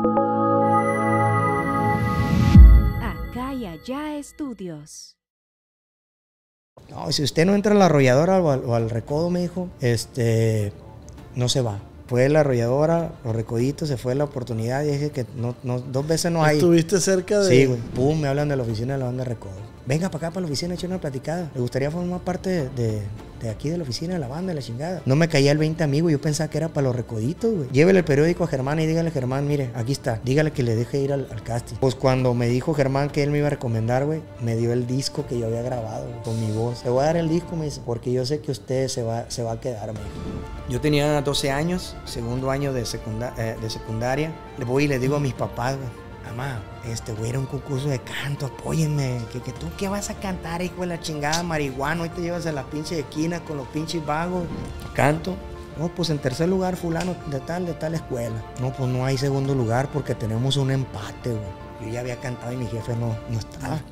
Acá y allá estudios. No, si usted no entra a la arrolladora o al recodo, me dijo, no se va. Fue la arrolladora, los recoditos, se fue la oportunidad y dije que no, 2 veces no hay. ¿Estuviste cerca de...? Sí, güey. Pum, me hablan de la oficina de la banda de recodo. Venga para acá, para la oficina, echar una platicada. ¿Le gustaría formar parte de aquí de la oficina de la banda, de la chingada? No me caía el 20 amigo, yo pensaba que era para los recoditos, güey. Llévele el periódico a Germán y dígale, Germán, mire, aquí está. Dígale que le deje ir al casting. Pues cuando me dijo Germán que él me iba a recomendar, güey, me dio el disco que yo había grabado, güey, con mi voz. Le voy a dar el disco, me dice, porque yo sé que usted se va a quedar, me dijo. Yo tenía 12 años, segundo año de secundaria. Le voy y le digo a mis papás, güey, mamá, güey, era un concurso de canto, apóyenme. Que tú qué vas a cantar, hijo de la chingada, marihuano, hoy te llevas a la pinche esquina con los pinches vagos. Canto. No, pues en tercer lugar, fulano, de tal escuela. No, pues no hay segundo lugar porque tenemos un empate, güey. Yo ya había cantado y mi jefe no estaba.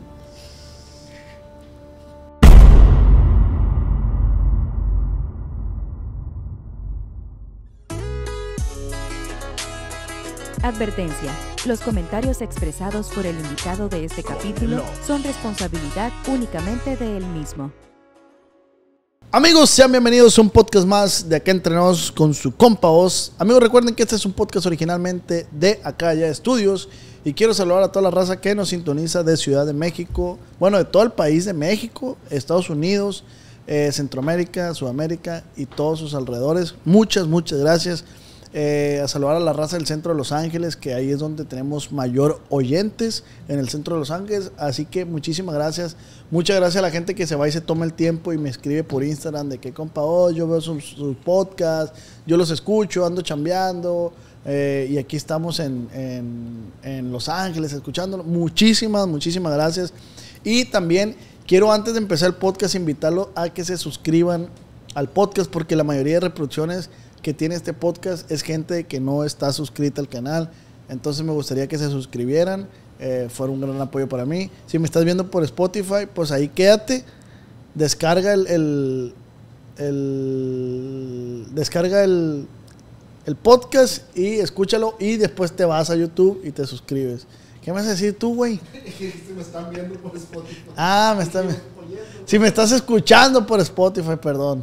Advertencia. Los comentarios expresados por el invitado de este capítulo son responsabilidad únicamente de él mismo. Amigos, sean bienvenidos a un podcast más de Acá Entre Nos con su compa Oz. Amigos, recuerden que este es un podcast originalmente de Acá Ya Estudios. Y quiero saludar a toda la raza que nos sintoniza de Ciudad de México. Bueno, de todo el país de México, Estados Unidos, Centroamérica, Sudamérica y todos sus alrededores. Muchas gracias. A saludar a la raza del centro de Los Ángeles, que ahí es donde tenemos mayor oyentes, en el centro de Los Ángeles. Así que muchísimas gracias. Muchas gracias a la gente que se va y se toma el tiempo y me escribe por Instagram de que compa, yo veo sus podcasts, yo los escucho, ando chambeando, y aquí estamos en Los Ángeles escuchándolo. Muchísimas gracias. Y también quiero, antes de empezar el podcast, invitarlo a que se suscriban al podcast, porque la mayoría de reproducciones que tiene este podcast es gente que no está suscrita al canal. Entonces me gustaría que se suscribieran, fuera un gran apoyo para mí. Si me estás viendo por Spotify, pues ahí quédate, descarga el podcast y escúchalo, y después te vas a YouTube y te suscribes. ¿Qué me vas a decir tú, güey? Me están viendo por Spotify. Ah, me están viendo. Si me estás escuchando por Spotify, perdón.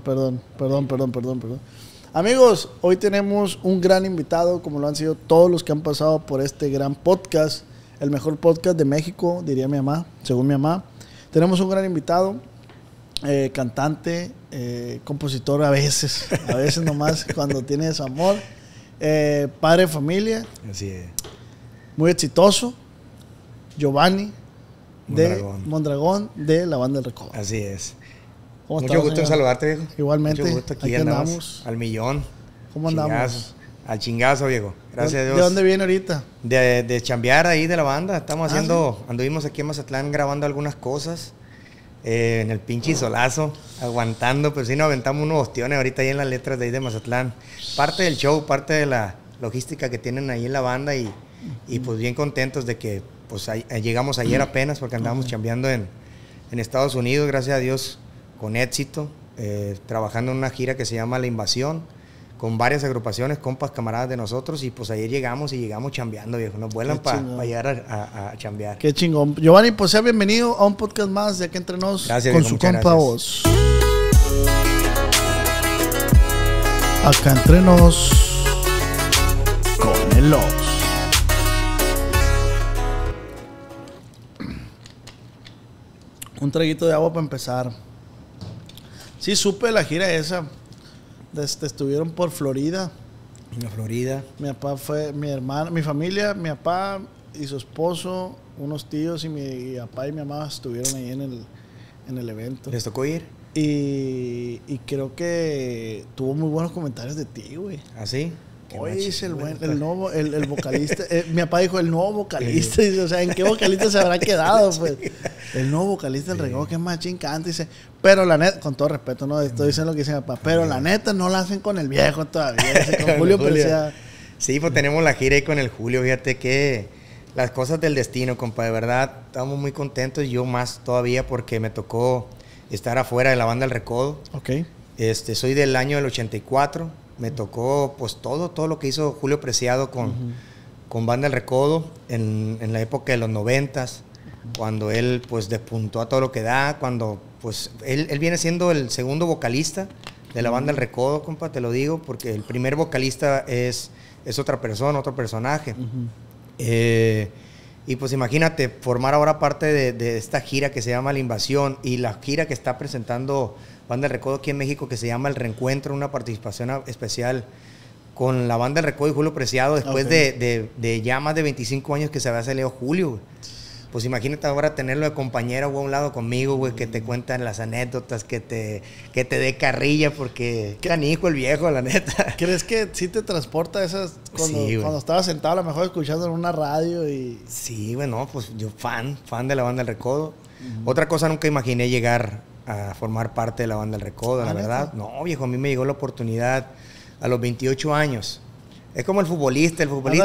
Amigos, hoy tenemos un gran invitado, como lo han sido todos los que han pasado por este gran podcast, el mejor podcast de México, diría mi mamá, según mi mamá. Tenemos un gran invitado, cantante, compositor a veces nomás cuando tiene su amor, padre de familia. Así es. Muy exitoso, Giovanni de Mondragón, de la banda del Recodo. Así es. Mucho gusto en saludarte, viejo. Igualmente. Mucho gusto. Aquí andamos. Al millón. ¿Cómo andamos? Al chingazo, viejo. Gracias a Dios. ¿De dónde viene ahorita? De chambear ahí de la banda. Estamos haciendo... ¿Sí? Anduvimos aquí en Mazatlán grabando algunas cosas. En el pinche solazo. Aguantando. Pero sí nos aventamos unos ostiones ahorita ahí en las letras de ahí de Mazatlán. Parte del show, parte de la logística que tienen ahí en la banda. Y pues bien contentos de que pues llegamos ayer apenas, porque andábamos chambeando en Estados Unidos, gracias a Dios, con éxito, trabajando en una gira que se llama La Invasión, con varias agrupaciones, compas, camaradas de nosotros, y pues ayer llegamos chambeando, viejo. Nos vuelan para llegar a chambear. Qué chingón. Giovanni, pues sea bienvenido a un podcast más de Acá Entre Nos. Gracias, con viejo, su compa Oz. Acá Entre Nos con el Oz. Un traguito de agua para empezar. Sí, supe la gira esa. Estuvieron por Florida. En Florida. Mi papá fue, mi hermana, mi familia, mi papá y su esposo, unos tíos y mi papá y mi mamá estuvieron ahí en el evento. ¿Les tocó ir? Y creo que tuvo muy buenos comentarios de ti, güey. ¿Ah, sí? Oye, dice el vocalista. Mi papá dijo el nuevo vocalista. Dice, o sea, ¿en qué vocalista se habrá quedado? Pues el nuevo vocalista del Recodo, que machín canta. Dice, pero la neta, con todo respeto, no estoy diciendo lo que dice mi papá, pero la neta no la hacen con el viejo todavía. Dice, con Julio Preciado. Sí, pues tenemos la gira ahí con el Julio. Fíjate que las cosas del destino, compa, de verdad, estamos muy contentos. Y yo más todavía porque me tocó estar afuera de la banda del Recodo. Ok. Soy del año del 84. Me tocó pues todo lo que hizo Julio Preciado con Banda El Recodo en la época de los 90s, cuando él pues despuntó a todo lo que da, cuando pues él viene siendo el segundo vocalista de la Banda El Recodo, compa, te lo digo, porque el primer vocalista es otra persona, otro personaje. Y pues imagínate, formar ahora parte de esta gira que se llama La Invasión y la gira que está presentando Banda El Recodo aquí en México, que se llama El Reencuentro, una participación especial con la Banda El Recodo y Julio Preciado, después de ya más de 25 años que se había salido Julio, güey. Pues imagínate ahora tenerlo de compañero, güey, a un lado conmigo, güey, que te cuentan las anécdotas, que te dé carrilla, porque canijo el viejo, la neta. ¿Crees que sí te transporta esas cuando estabas sentado a lo mejor escuchando en una radio y...? Sí, bueno, pues yo fan de la Banda El Recodo. Otra cosa, nunca imaginé llegar a formar parte de la Banda El Recodo, la verdad. No, viejo, a mí me llegó la oportunidad a los 28 años. Es como el futbolista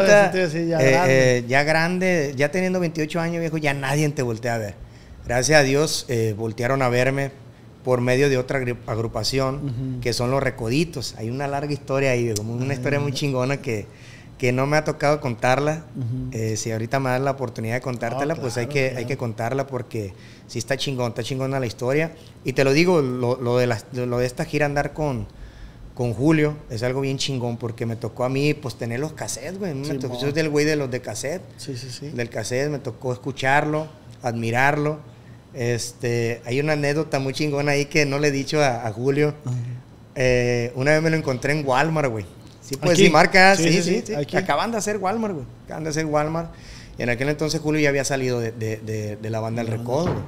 ya grande, ya teniendo 28 años, viejo, ya nadie te voltea a ver. Gracias a Dios voltearon a verme por medio de otra agrupación, que son Los Recoditos. Hay una larga historia ahí, como una historia muy chingona que no me ha tocado contarla. Si ahorita me das la oportunidad de contártela, pues hay que contarla, porque sí está chingona la historia. Y te lo digo, lo de esta gira, andar con Julio, es algo bien chingón, porque me tocó a mí pues tener los cassettes, güey. Yo soy del güey de los de cassette. Sí. Del cassette me tocó escucharlo, admirarlo. Hay una anécdota muy chingona ahí que no le he dicho a Julio. Una vez me lo encontré en Walmart, güey. Sí, pues sí, marca. Sí. Acaban de hacer Walmart, güey. Y en aquel entonces Julio ya había salido de la Banda El Recodo, güey.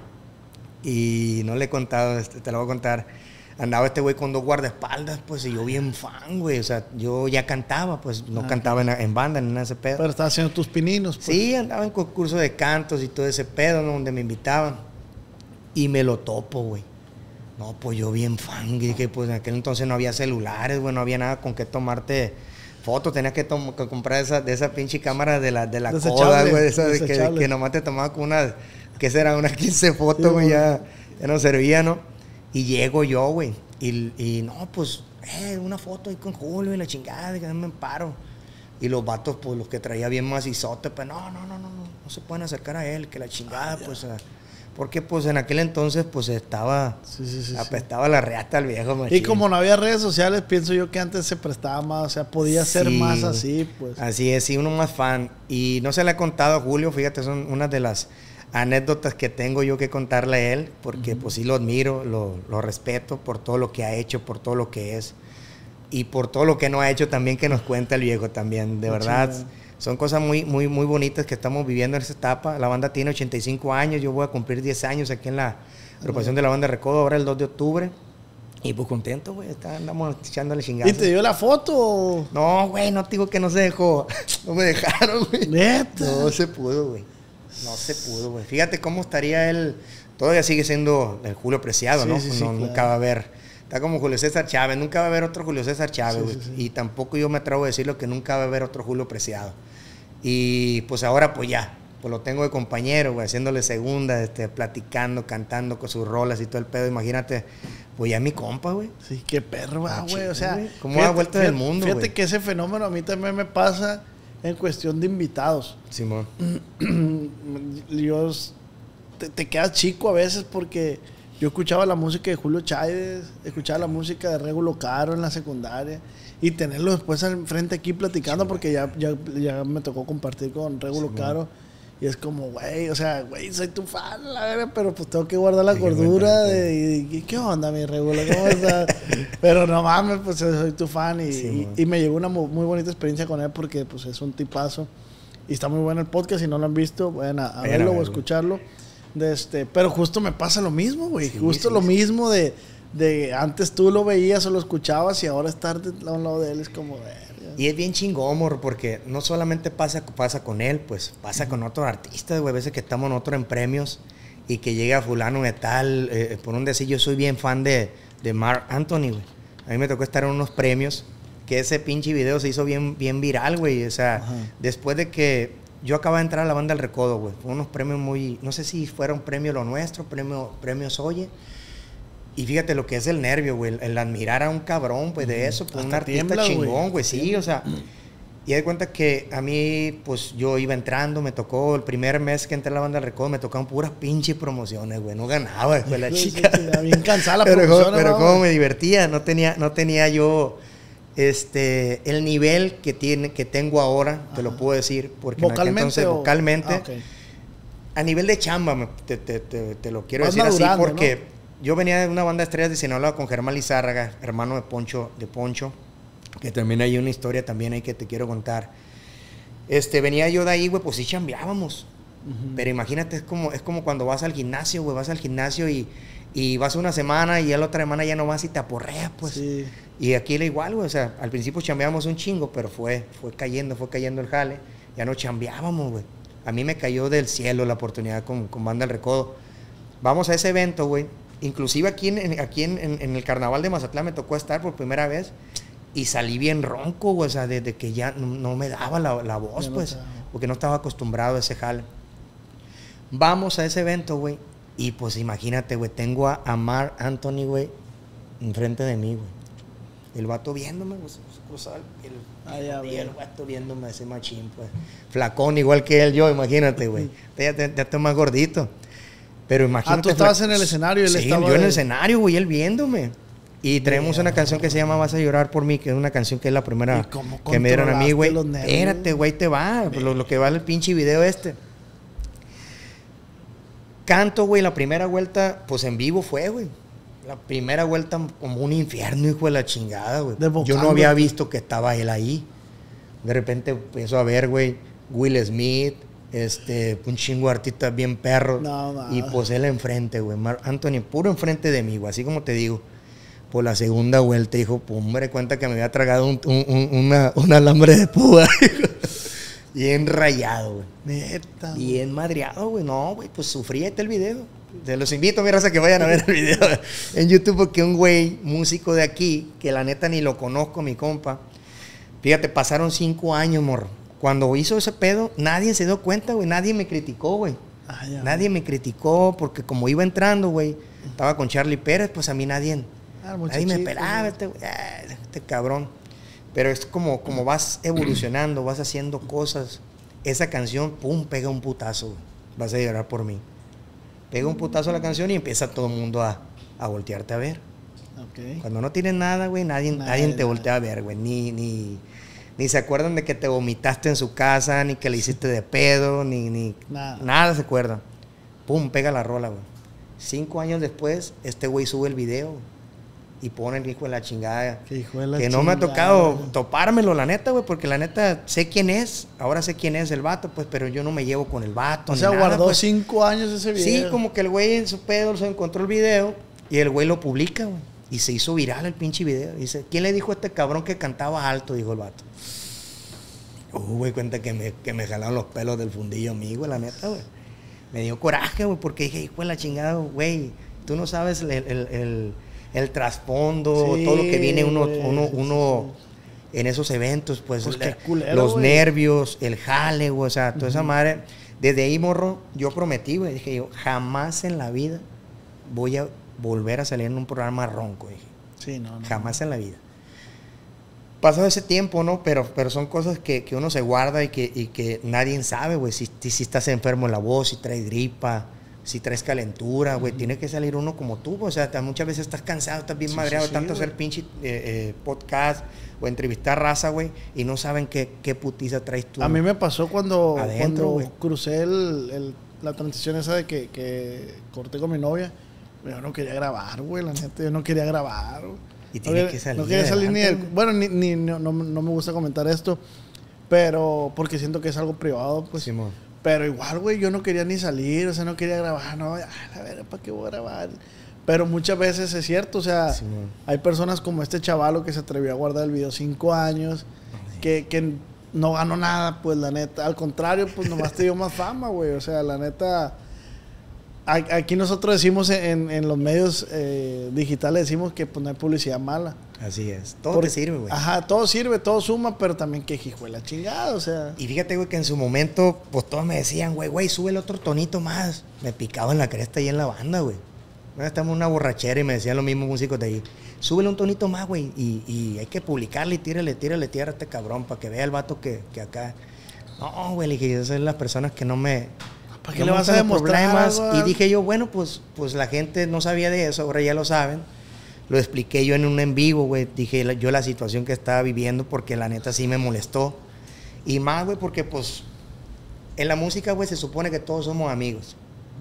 Y no le he contado, te lo voy a contar. Andaba este güey con 2 guardaespaldas, pues, y yo bien fan, güey. O sea, yo ya cantaba, pues, no cantaba en banda, ni nada de ese pedo. Pero estabas haciendo tus pininos, pues. Sí, andaba en concurso de cantos y todo ese pedo, ¿no? Donde me invitaban. Y me lo topo, güey. No, pues yo bien fan. Y dije, pues, en aquel entonces no había celulares, güey, no había nada con qué tomarte fotos. Tenías que comprar de esa pinche cámara de la Kodak, güey. Esa que nomás te tomaba con unas, ¿qué será? Unas 15 fotos, güey, ya no servía, ¿no? Y llego yo, güey, y no, pues, una foto ahí con Julio y la chingada, que me paro. Y los vatos, pues, los que traía bien macizote, pues, no se pueden acercar a él, que la chingada, pues, porque, pues, en aquel entonces, pues, apestaba la reata al viejo, machín. Y como no había redes sociales, pienso yo que antes se prestaba más, o sea, podía ser más así, pues. Así es, sí, uno más fan. Y no se le ha contado a Julio, fíjate, son unas de las anécdotas que tengo yo que contarle a él, porque pues sí lo admiro, lo respeto por todo lo que ha hecho, por todo lo que es, y por todo lo que no ha hecho también, que nos cuenta el viejo también, de verdad. Son cosas muy bonitas que estamos viviendo en esa etapa. La banda tiene 85 años, yo voy a cumplir 10 años aquí en la agrupación de la Banda Recodo, ahora el 2 de octubre. Y pues contento, güey, andamos echándole chingazos. ¿Y te dio la foto? No, güey, no te digo que no se dejó. No me dejaron, güey. ¿Neta? No se pudo, güey. No se pudo, güey. Fíjate cómo estaría él. Todavía sigue siendo el Julio Preciado, ¿no? Claro. Nunca va a haber. Está como Julio César Chávez. Nunca va a haber otro Julio César Chávez, güey. Y tampoco yo me atrevo a decirlo que nunca va a haber otro Julio Preciado. Y pues ahora, pues ya. Pues lo tengo de compañero, güey. Haciéndole segunda, platicando, cantando con sus rolas y todo el pedo. Imagínate, pues ya mi compa, güey. Sí, qué perro, güey. O sea, ¿cómo da vuelta del mundo, güey? Fíjate que ese fenómeno a mí también me pasa en cuestión de invitados. Simón. Te quedas chico a veces, porque yo escuchaba la música de Julio Chávez, escuchaba la música de Regulo Caro en la secundaria, y tenerlo después al frente aquí platicando, porque ya me tocó compartir con Regulo Caro, y es como, güey, o sea, güey, soy tu fan, la verdad, pero pues tengo que guardar la cordura de ¿qué onda, mi Regulo? ¿Cómo estás? Pero no mames, pues soy tu fan, y me llevó una muy bonita experiencia con él, porque pues es un tipazo, y está muy bueno el podcast. Si no lo han visto, vayan a verlo o escucharlo. Pero justo me pasa lo mismo, güey. Lo mismo de antes tú lo veías o lo escuchabas, y ahora estar a un lado de él es como... Y es bien chingón, morro, porque no solamente pasa con él, pues pasa con otros artistas, güey. A veces que estamos nosotros en premios y que llega fulano de tal, por un decir, yo soy bien fan de Marc Anthony, güey. A mí me tocó estar en unos premios, que ese pinche video se hizo bien viral, güey. O sea, después de que yo acababa de entrar a la Banda El Recodo, güey. Fue unos premios muy... No sé si fuera un premio Lo Nuestro, premios Oye. Y fíjate lo que es el nervio, güey. El admirar a un cabrón, pues, de eso. Pues, un artista chingón, güey. Sí, o sea... Y de cuenta que a mí, pues yo iba entrando, me tocó el primer mes que entré a la banda del Recodo, me tocaban puras pinches promociones, güey. No ganaba, güey, la chica. Bien cansada la pero promoción. pero cómo me divertía, no tenía yo el nivel que tengo ahora, te lo puedo decir, porque vocalmente, entonces vocalmente, okay. A nivel de chamba, te lo quiero Vas decir así, madurando, porque ¿no? yo venía de una banda de estrellas de Sinaloa con Germán Lizárraga, hermano de Poncho, que también hay una historia también ahí que te quiero contar. Venía yo de ahí, güey, pues sí chambeábamos. Pero imagínate, es como cuando vas al gimnasio, güey, y vas una semana y a la otra semana ya no vas y te aporreas, pues. Sí. Y aquí era igual, güey, o sea, al principio chambeábamos un chingo, pero fue cayendo el jale, ya no chambeábamos, güey. A mí me cayó del cielo la oportunidad con Banda El Recodo. Vamos a ese evento, güey. Inclusive aquí en el Carnaval de Mazatlán me tocó estar por primera vez y salí bien ronco, güey, o sea, desde que ya no me daba la voz, pues, porque no estaba acostumbrado a ese jale. Vamos a ese evento, güey, y pues imagínate, güey, tengo a Marc Anthony, güey, enfrente de mí, güey. El vato viéndome, güey, cruzaba el vato viéndome ese machín, pues. Flacón igual que él, yo, imagínate, güey. Ya estoy más gordito. Pero imagínate. Tú estabas en el escenario y él estaba. Yo en el escenario, güey, él viéndome. Y traemos una canción que se llama Vas a llorar por mí, que es una canción que es la primera que me dieron a mí, güey. Espérate, güey, te va. Lo que vale el pinche video Canto, güey, la primera vuelta, pues en vivo fue, güey. La primera vuelta como un infierno, hijo de la chingada, güey. Yo no había visto que estaba él ahí. De repente empiezo a ver, güey, Will Smith, un chingo de artistas bien perros. Y pues él enfrente, güey. Marc Anthony, puro enfrente de mí, güey. Así como te digo. Por la segunda vuelta, dijo, pum, me di cuenta que me había tragado un alambre de púa. Bien rayado, güey. Neta. Bien madreado, güey. No, güey, pues sufrí. Este el video. Se los invito, mi raza, que vayan a ver el video en YouTube, porque un güey, músico de aquí, que la neta ni lo conozco, mi compa. Fíjate, pasaron 5 años, morro. Cuando hizo ese pedo, nadie se dio cuenta, güey. Nadie me criticó, güey. Nadie me criticó, porque como iba entrando, güey, estaba con Charlie Pérez, pues a mí nadie me pelaba, este cabrón. Pero es como vas evolucionando, vas haciendo cosas. Esa canción, pum, pega un putazo, güey. Vas a llorar por mí. Pega un putazo a la canción y empieza todo el mundo a voltearte a ver. Okay. Cuando no tienes nada, güey, nadie te voltea a ver, güey. Ni se acuerdan de que te vomitaste en su casa, ni que le hiciste de pedo, nada se acuerdan. Pum, pega la rola, güey. 5 años después, este güey sube el video y pone el hijo de la chingada. Que no me ha tocado topármelo, la neta, güey, porque la neta sé quién es. Ahora sé quién es el vato, pues, pero yo no me llevo con el vato. O sea, guardó pues 5 años ese video. Sí, como que el güey en su pedo se encontró el video y el güey lo publica, güey. Y se hizo viral el pinche video. Dice, ¿quién le dijo a este cabrón que cantaba alto? Dijo el vato. Güey, cuenta que me jalaron los pelos del fundillo a mí, güey, la neta, güey. Me dio coraje, güey, porque dije, hijo de la chingada, güey, tú no sabes el trasfondo, sí, todo lo que viene uno en esos eventos, pues culero, los nervios, el jale, güey, o sea, toda esa madre. Desde ahí, morro, yo prometí, güey, dije yo, jamás en la vida voy a volver a salir en un programa ronco, dije. Sí, no. Jamás en la vida. Pasó ese tiempo, ¿no? Pero son cosas que uno se guarda y que nadie sabe, güey. Si estás enfermo en la voz, si traes gripa, si traes calentura, güey. Tiene que salir uno como tú, o sea, muchas veces estás cansado, estás bien madreado de tanto hacer pinche podcast o entrevistar raza, güey, y no saben qué putiza traes tú. A mí me pasó cuando crucé la transición esa de que corté con mi novia. Yo no quería grabar, güey, la neta, yo no quería grabar, güey. Y tiene que salir. No quería salir bueno, no me gusta comentar esto, pero porque siento que es algo privado, pues. Simón. Pero igual, güey, yo no quería ni salir, o sea, no quería grabar, no, a ver, ¿para qué voy a grabar? Pero muchas veces es cierto, o sea, Simón, hay personas como este chavalo que se atrevió a guardar el video 5 años, que no ganó nada, pues, la neta. Al contrario, pues, nomás te dio más fama, güey, o sea, la neta. Aquí nosotros decimos en los medios digitales, decimos que pues no hay publicidad mala. Así es. Todo te sirve, güey. Ajá, todo sirve, todo suma, pero también que hijo de la chingada, o sea. Y fíjate, güey, que en su momento, pues todos me decían, güey, sube el otro tonito más. Me picaba en la cresta y en la banda, güey. Estamos en una borrachera y me decían los mismos músicos de ahí, súbele un tonito más, güey, y hay que publicarle y tírale tierra a este cabrón para que vea el vato que acá. No, güey, le dije, esas son las personas que no me... ¿Para qué le vas a demostrar? Y dije yo, bueno, pues la gente no sabía de eso, ahora ya lo saben. Lo expliqué yo en un en vivo, güey. Dije yo la situación que estaba viviendo porque la neta sí me molestó. Y más, güey, porque pues en la música, güey, se supone que todos somos amigos.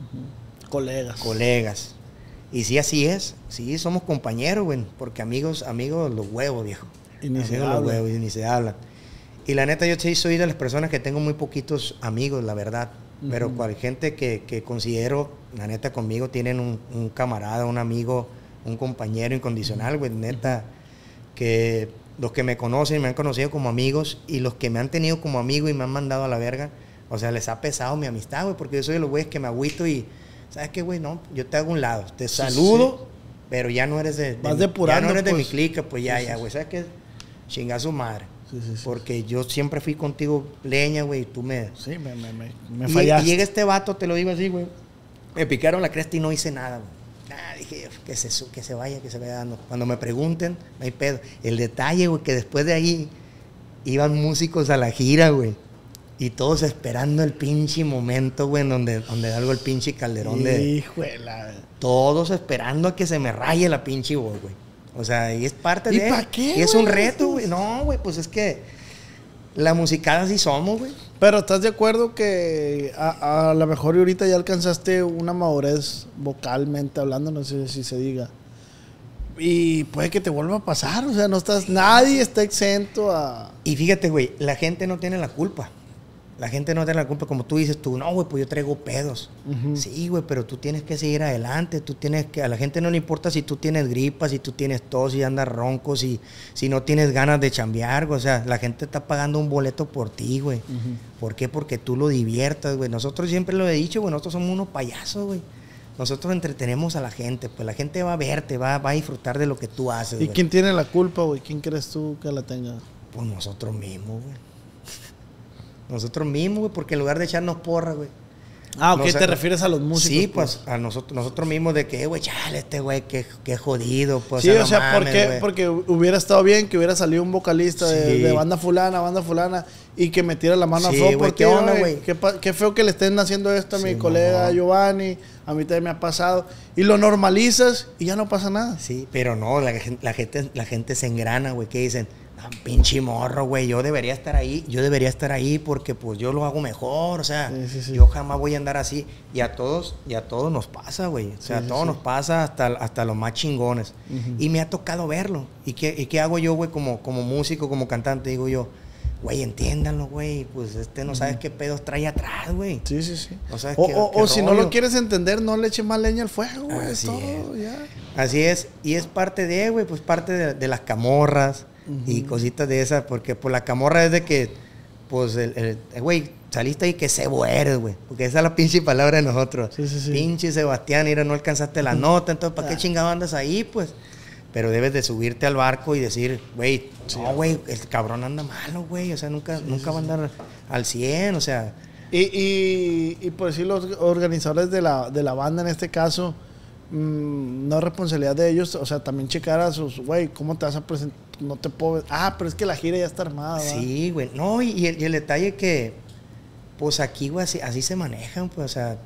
Colegas. Y sí, así es. Sí, somos compañeros, güey. Porque amigos, los huevos, viejo. Y ni se los huevos, y ni se hablan. Y la neta, yo sí soy de las personas que tengo muy poquitos amigos, la verdad. Pero cual gente que considero, la neta, conmigo tienen un camarada, un amigo, un compañero incondicional, güey. Neta, que los que me conocen me han conocido como amigos y los que me han tenido como amigo y me han mandado a la verga, o sea, les ha pesado mi amistad, güey, porque yo soy de los güeyes que me agüito y, ¿sabes qué, güey? No, yo te hago un lado, te saludo, pero ya no eres ya no eres de mi clica, pues ya, güey, ¿sabes qué? Chinga su madre. Sí. Porque yo siempre fui contigo leña, güey, y tú me... Sí, me fallaste. Y llega este vato, te lo digo así, güey, me picaron la cresta y no hice nada, güey. Dije, que se vaya dando. Cuando me pregunten, no hay pedo. El detalle, güey, que después de ahí iban músicos a la gira, güey. Y todos esperando el pinche momento, güey, donde algo el pinche calderón de... Híjole. Todos esperando a que se me raye la pinche voz, güey. O sea, y es parte de... ¿Y para qué, y es un reto, güey. No, güey, pues es que la musicada sí somos, güey. Pero ¿estás de acuerdo que a lo mejor ahorita ya alcanzaste una madurez vocalmente hablando, no sé si se diga? Y puede que te vuelva a pasar, o sea, nadie está exento a... Y fíjate, güey, la gente no tiene la culpa. La gente no tiene la culpa, como tú dices tú, no, güey, pues yo traigo pedos. Sí, güey, pero tú tienes que seguir adelante, a la gente no le importa si tú tienes gripa, si tú tienes tos, si andas ronco, si no tienes ganas de chambear, güey. O sea, la gente está pagando un boleto por ti, güey. ¿Por qué? Porque tú lo diviertas, güey. Nosotros siempre lo he dicho, güey, nosotros somos unos payasos, güey. Nosotros entretenemos a la gente, pues la gente va a verte, va a disfrutar de lo que tú haces, ¿Y quién tiene la culpa, güey? ¿Quién crees tú que la tenga? Pues nosotros mismos, güey. Nosotros mismos, güey, porque en lugar de echarnos porra, güey. Ah, ok, te refieres a los músicos. Sí, pues a nosotros mismos de que, güey, chale, este güey, qué jodido. Pues, sí, o sea, porque hubiera estado bien que hubiera salido un vocalista de banda fulana, y que metiera la mano a fuego. Güey, ¿qué onda, güey? Qué feo que le estén haciendo esto a mi colega Giovanni, a mí también me ha pasado. Y lo normalizas y ya no pasa nada. Sí, pero no, la gente se engrana, güey, que dicen... pinche morro, güey, yo debería estar ahí porque pues yo lo hago mejor, o sea, yo jamás voy a andar así. Y a todos nos pasa, güey, o sea, a todos nos pasa hasta los más chingones. Y me ha tocado verlo. ¿Y qué hago yo, güey, como músico, como cantante? Digo yo, güey, entiéndanlo, güey, pues no sabes qué pedos trae atrás, güey. Sí. No sabes o si no lo quieres entender, no le eches más leña al fuego, güey, Así es, y es parte de, güey, pues parte de las camorras. Y cositas de esas, porque pues la camorra es de que, pues, güey, saliste ahí que cebo eres, güey, porque esa es la pinche palabra de nosotros. Sí. Pinche Sebastián, mira, no alcanzaste la nota, entonces, ¿para qué chingado andas ahí, pues? Pero debes de subirte al barco y decir, güey, no, güey, el cabrón anda malo, güey, o sea, nunca va a andar al 100, o sea. Y por decir, los organizadores de la banda, en este caso, no es responsabilidad de ellos, o sea, también checar a sus, güey, ¿cómo te vas a presentar? No te puedo... pero es que la gira ya está armada. Sí, güey. No, y el detalle que, pues aquí, güey, así se manejan, pues, o sea,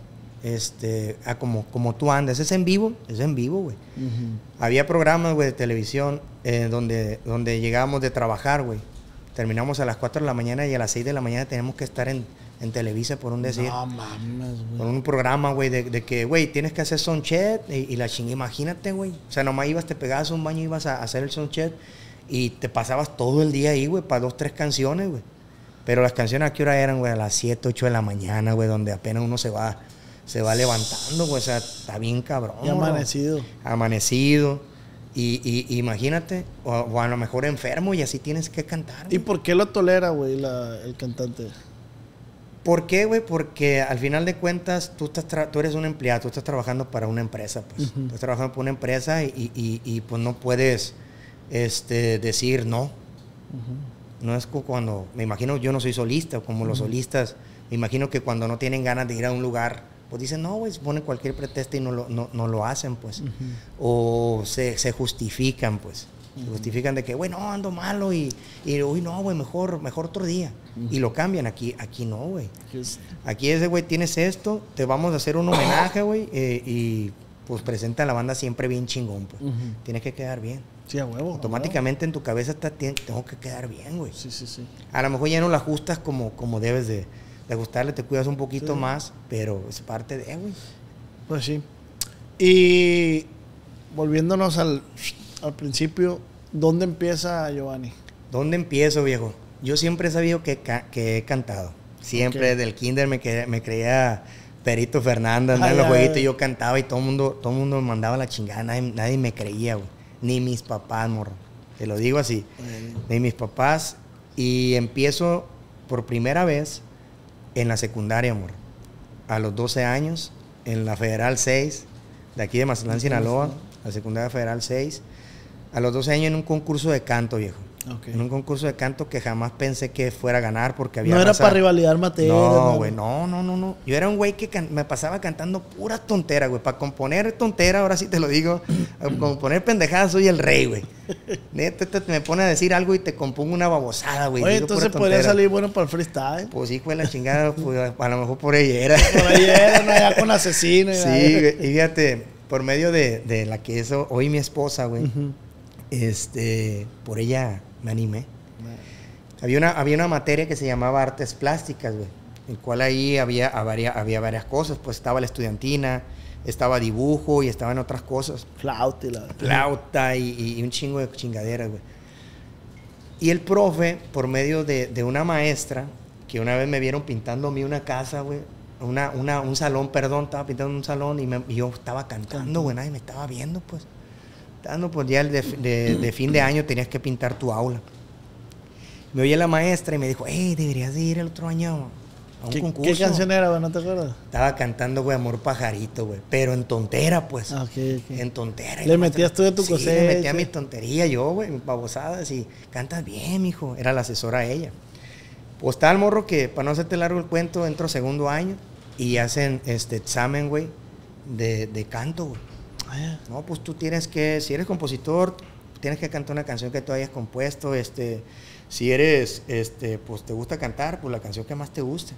como tú andas. Es en vivo, güey. Había programas, güey, de televisión donde llegábamos de trabajar, güey. Terminamos a las 4 de la mañana y a las 6 de la mañana tenemos que estar en Televisa, por un decir. No mames, güey. Por un programa, güey, de que, güey, tienes que hacer soundcheck y la chinga, imagínate, güey. O sea, nomás te pegabas a un baño y ibas a hacer el soundcheck y te pasabas todo el día ahí, güey, para 2, 3 canciones, güey. Pero las canciones, ¿a qué hora eran, güey? A las 7, 8 de la mañana, güey, donde apenas uno se va levantando, güey. O sea, está bien cabrón. Y amanecido. Amanecido. Y imagínate, o a lo mejor enfermo y así tienes que cantar, güey. ¿Y por qué lo tolera, güey, el cantante? ¿Por qué, güey? Porque al final de cuentas tú eres un empleado, tú estás trabajando para una empresa, pues. Tú estás trabajando para una empresa y pues no puedes decir no. No es cuando, me imagino, yo no soy solista, como los solistas, me imagino que cuando no tienen ganas de ir a un lugar pues dicen, no, güey, se ponen cualquier pretexto y no lo hacen, pues. O se justifican, pues. Se justifican de que, güey, no, ando malo y uy, no, güey, mejor otro día. Y lo cambian. Aquí no, güey. Aquí ese, güey, tienes esto, te vamos a hacer un homenaje, güey, y pues presenta a la banda siempre bien chingón, pues. Tienes que quedar bien. Sí, a huevo. Automáticamente en tu cabeza tengo que quedar bien, güey. Sí. A lo mejor ya no lo ajustas como debes de ajustarle, te cuidas un poquito más, pero es parte de, güey. Pues sí. Y volviéndonos al principio, ¿dónde empieza Giovanni? ¿Dónde empiezo, viejo? Yo siempre he sabido que he cantado. Siempre, desde el kinder me creía Perito Fernández, andaba en los jueguitos y yo cantaba y todo el mundo me mandaba la chingada, nadie me creía, güey. Ni mis papás, morro. Te lo digo así. Ni mis papás. Y empiezo por primera vez en la secundaria, morro. A los 12 años, en la Federal 6, de aquí de Mazatlán, Sinaloa, la secundaria Federal 6. A los 12 años en un concurso de canto, viejo. Okay. En un concurso de canto que jamás pensé que fuera a ganar porque había... No era para rivalidad material. No, güey, no. Yo era un güey que me pasaba cantando pura tontera, güey. Para componer tontera, ahora sí te lo digo, componer pendejadas soy el rey, güey. Neta, me pone a decir algo y te compongo una babosada, güey. Oye, entonces podría salir bueno para el freestyle. Pues hijo de la chingada, pues, a lo mejor por ahí era. Por ahí era, no, ya con Asesino. Sí, güey, y fíjate, por medio de la que es hoy mi esposa, güey, por ella me animé. Había una materia que se llamaba Artes Plásticas, güey, el cual ahí había varias cosas, pues estaba la estudiantina, estaba dibujo y estaban otras cosas. Flauta y un chingo de chingaderas, güey. Y el profe, por medio de una maestra, que una vez me vieron pintando a mí una casa, güey, un salón, estaba pintando un salón y yo estaba cantando, güey, nadie me estaba viendo, pues. Pues ya de fin de año tenías que pintar tu aula. Me oye la maestra y me dijo, deberías de ir el otro año a un concurso. ¿Qué canción era, güey? ¿No te acuerdas? Estaba cantando, güey, Amor Pajarito, güey, pero en tontera, pues. Okay. En tontera. ¿Le metías tú de tu cosecha? Sí, le metía mis tonterías yo, güey, mis babosadas y cantas bien, mijo. Era la asesora ella. Pues estaba el morro que, para no hacerte largo el cuento, entro segundo año y hacen examen, güey, de canto, güey. No, pues tú tienes que, si eres compositor, tienes que cantar una canción que tú hayas compuesto, si eres, pues te gusta cantar, pues la canción que más te guste.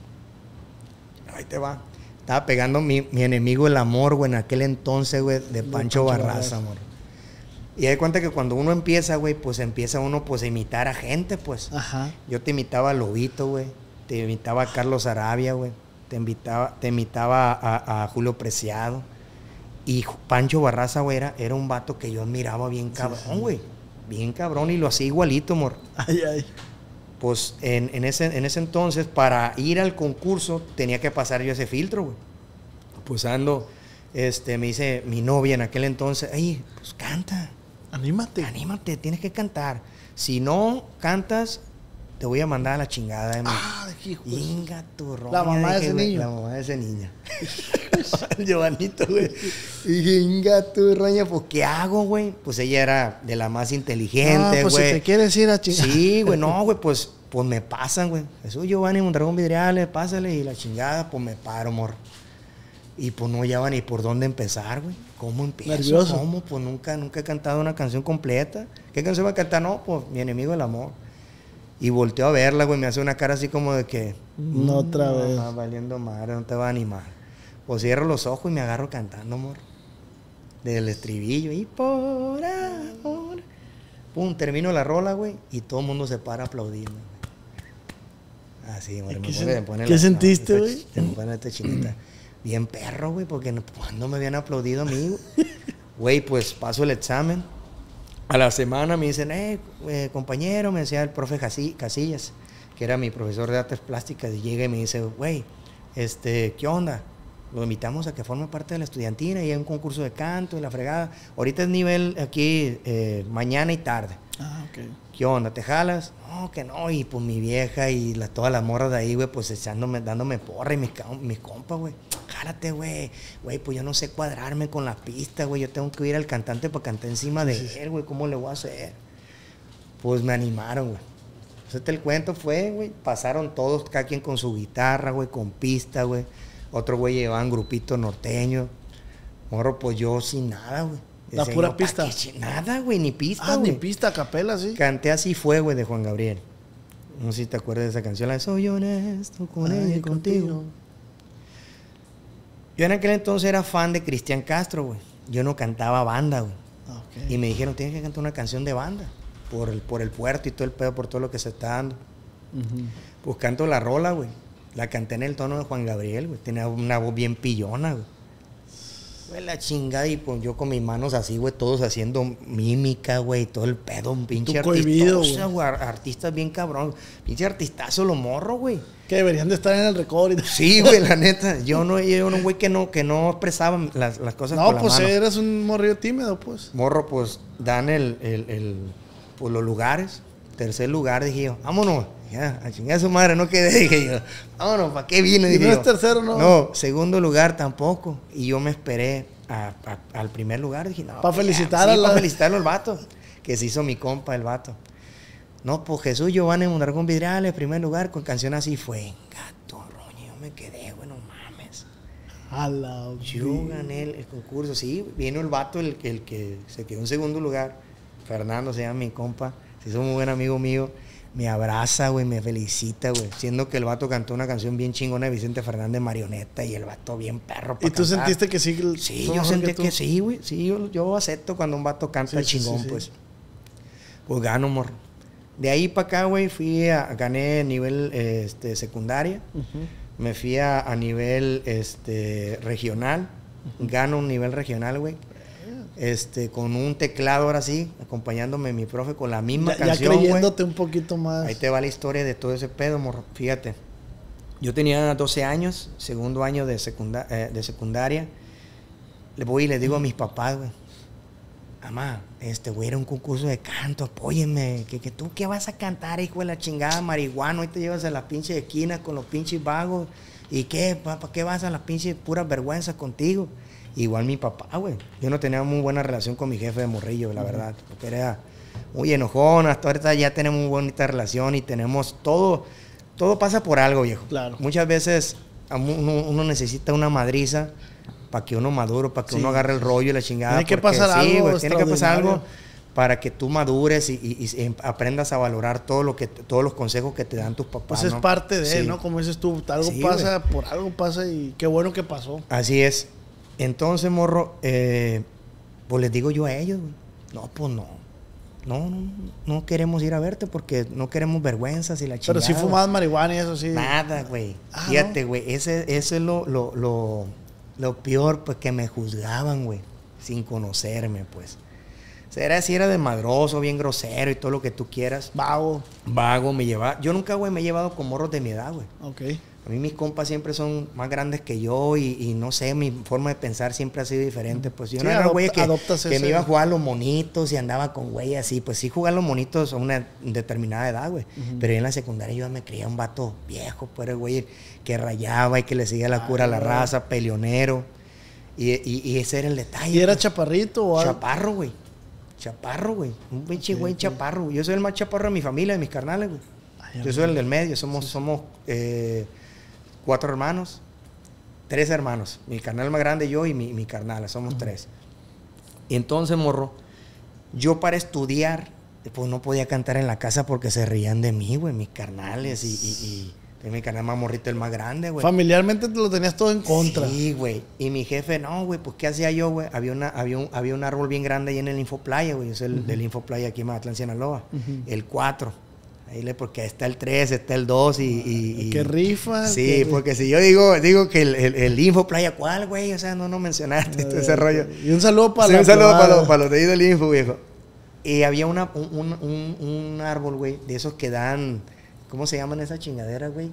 Ahí te va. Estaba pegando mi enemigo el amor, güey, en aquel entonces, güey, de Pancho Barraza, amor. Y hay cuenta que cuando uno empieza, güey, pues empieza uno, pues, a imitar a gente, pues. Ajá. Yo te imitaba a Lobito, güey, te imitaba a Carlos Arabia, güey, te imitaba a Julio Preciado. Y Pancho Barraza, güey, era un vato que yo admiraba bien cabrón, güey. Bien cabrón, y lo hacía igualito, amor. Ay. Pues en ese entonces, para ir al concurso, tenía que pasar yo ese filtro, güey. Pues ando, me dice mi novia en aquel entonces, pues canta. Anímate, tienes que cantar. Si no cantas, te voy a mandar a la chingada. Hijo. Inga tu roña. La mamá de ese niño. La mamá de ese niño. Giovanito, güey. Y dije, inga tu roña, pues ¿qué hago, güey? Pues ella era de la más inteligente, güey. Pues si te quieres ir a chingar. Sí, güey, no, güey, pues me pasan, güey. Jesús Giovanni Mondragón Vidriales, pásale, y la chingada, pues me paro, amor. Y pues no hallaba ni por dónde empezar, güey. ¿Cómo empiezo? Nervioso. ¿Cómo? Pues nunca he cantado una canción completa. ¿Qué canción va a cantar? No, pues Mi enemigo el amor. Y volteo a verla, güey, me hace una cara así como de que... No otra vez. No, valiendo madre, no te va a animar. Pues cierro los ojos y me agarro cantando, amor. Del estribillo. Y por amor. Pum, termino la rola, güey, y todo el mundo se para a aplaudirme. Así, güey. ¿Qué sentiste, güey? Se me pone esta chinita. Bien perro, güey, porque no me habían aplaudido a mí, güey. Pues paso el examen. A la semana me dicen, compañero, me decía el profe Casillas, que era mi profesor de artes plásticas, y llega y me dice, güey, ¿qué onda? Lo invitamos a que forme parte de la estudiantina y hay un concurso de canto y la fregada. Ahorita es nivel aquí, mañana y tarde. Ok. ¿Qué onda? ¿Te jalas? No, que no. Y pues mi vieja y todas las morras de ahí, güey, pues dándome porra y mis compas, güey. Jálate, güey. Güey, pues yo no sé cuadrarme con la pista, güey. Yo tengo que ir al cantante para cantar encima de él, güey. ¿Cómo le voy a hacer? Pues me animaron, güey. Entonces el cuento fue, güey, pasaron todos, cada quien con su guitarra, güey, con pista, güey. Otro güey llevaban grupito norteño. Morro, pues yo sin nada, güey. La Decía, pura "¿Pa' pista". qué nada, güey, ni pista, Ah, güey. ni pista, a capela, sí. Canté Así Fue, güey, de Juan Gabriel. No sé si te acuerdas de esa canción, la de Soy honesto con ella y contigo. Yo en aquel entonces era fan de Cristian Castro, güey. Yo no cantaba banda, güey. Ok. Y me dijeron, tienes que cantar una canción de banda. Por el puerto y todo el pedo, por todo lo que se está dando. Ujú. Pues canto la rola, güey. La canté en el tono de Juan Gabriel, güey. Tenía una voz bien pillona, güey. Güey, la chingada. Y pues yo con mis manos así, güey, todos haciendo mímica, güey. Todo el pedo, un pinche cohibido, artistazo, güey. Artistas bien cabrón. Pinche artistazo lo morro, güey. Que deberían de estar en el récord. Sí, güey, la neta. Yo era un güey que no expresaba las cosas No, con la pues mano. eres un morrillo tímido, pues. Morro, pues, dan pues, los lugares. Tercer lugar, dije yo, vámonos. Ya, a chingar a su madre, no quedé. Dije yo, vámonos, ¿para qué vine? ¿Y Dije no yo. es tercero, no? No, segundo lugar tampoco. Y yo me esperé al primer lugar. Dije, no. Pa' que ya, felicitar sí, a la- para felicitarlo al vato. Que se hizo mi compa, el vato. No, pues Jesús Giovanni Mondragón Vidriales, primer lugar, con canción Así Fue. Gato, roño, yo me quedé, güey, no mames. A la Yo gané el concurso, sí, vino el vato, el que se quedó en segundo lugar, Fernando se llama mi compa, se hizo un muy buen amigo mío, me abraza, güey, me felicita, güey, siendo que el vato cantó una canción bien chingona de Vicente Fernández, Marioneta, y el vato bien perro para ¿Y tú cantar. sentiste que sí? Sí, fue yo mejor sentí tú? que sí, güey, sí, yo acepto cuando un vato canta Sí, sí, chingón, sí, sí. pues. Pues gano, morro. De ahí para acá, güey, gané nivel secundaria. Ujú. Me fui a nivel regional. Gano un nivel regional, güey. Con un teclado ahora sí, acompañándome mi profe con la misma Ya canción, güey. creyéndote un poquito más. Ahí te va la historia de todo ese pedo, morro. Fíjate. Yo tenía 12 años, segundo año de secundaria. Le voy y le digo a mis papás, güey. Mamá, güey, era un concurso de canto, apóyenme. Que tú qué vas a cantar, hijo de la chingada, marihuana. Hoy te llevas a las pinches esquinas con los pinches vagos. ¿Y qué? ¿Para qué vas a las pinches puras vergüenzas contigo? Igual mi papá, güey. Yo no tenía muy buena relación con mi jefe de morrillo, la verdad. Porque era muy enojón. Hasta ahorita ya tenemos muy bonita relación y tenemos todo. Todo pasa por algo, viejo. Claro. Muchas veces uno necesita una madriza para que uno madure, para que Sí. uno agarre el rollo y la chingada. Tiene que porque pasar algo güey, tiene que pasar algo extraordinario. para que tú madures y aprendas a valorar todos los consejos que te dan tus papás. Pues es ¿no? parte de, Sí. ¿no? Como dices tú, algo Sí, pasa, por algo pasa y qué bueno que pasó. Así es. Entonces, morro, pues les digo yo a ellos, güey, no, pues no queremos ir a verte porque no queremos vergüenzas y la chingada. Pero sí fumabas marihuana y eso sí. Nada, güey. Ah, Fíjate, ¿no? güey, ese es lo peor, pues, que me juzgaban, güey, sin conocerme, pues. O sea, si era desmadroso, bien grosero y todo lo que tú quieras. Vago. Vago, me llevaba. Yo nunca, güey, me he llevado con morros de mi edad, güey. Ok. A mí mis compas siempre son más grandes que yo y no sé, mi forma de pensar siempre ha sido diferente. Pues yo Sí, no era güey adoptas que ese- me iba a jugar a los monitos y andaba con güey así. Pues sí, jugar a los monitos a una determinada edad, güey. Pero en la secundaria yo me creía un vato viejo, pues era el güey que rayaba y que le seguía la cura a la raza, peleonero. Y ese era el detalle. ¿Y era pues. chaparrito o algo? Chaparro, güey. Chaparro, güey. Un pinche güey chaparro, güey. Yo soy el más chaparro de mi familia, de mis carnales, güey. Ay, Yo soy el del medio. Somos 4 hermanos. 3 hermanos. Mi carnal más grande, yo y mi carnal. Somos 3. Y entonces, morro, yo para estudiar, pues no podía cantar en la casa porque se reían de mí, güey, mis carnales. Y mi carnal más morrito, el más grande, güey. Familiarmente te lo tenías todo en contra. Sí, güey. Y mi jefe, no, güey, pues ¿qué hacía yo, güey? Había un árbol bien grande ahí en el Infoplaya, güey. Yo soy el del Infoplaya aquí en Mazatlán, Sinaloa. El 4. Porque está el 3, está el 2 y ¿Qué rifa? Sí, porque si yo digo que el Infoplaya, ¿cuál, güey? O sea, no mencionaste todo ese rollo. Y un saludo para Sí, la un saludo privada. para los de ahí del Info, viejo. Y había un árbol, güey, de esos que dan, ¿cómo se llaman esas chingaderas, güey?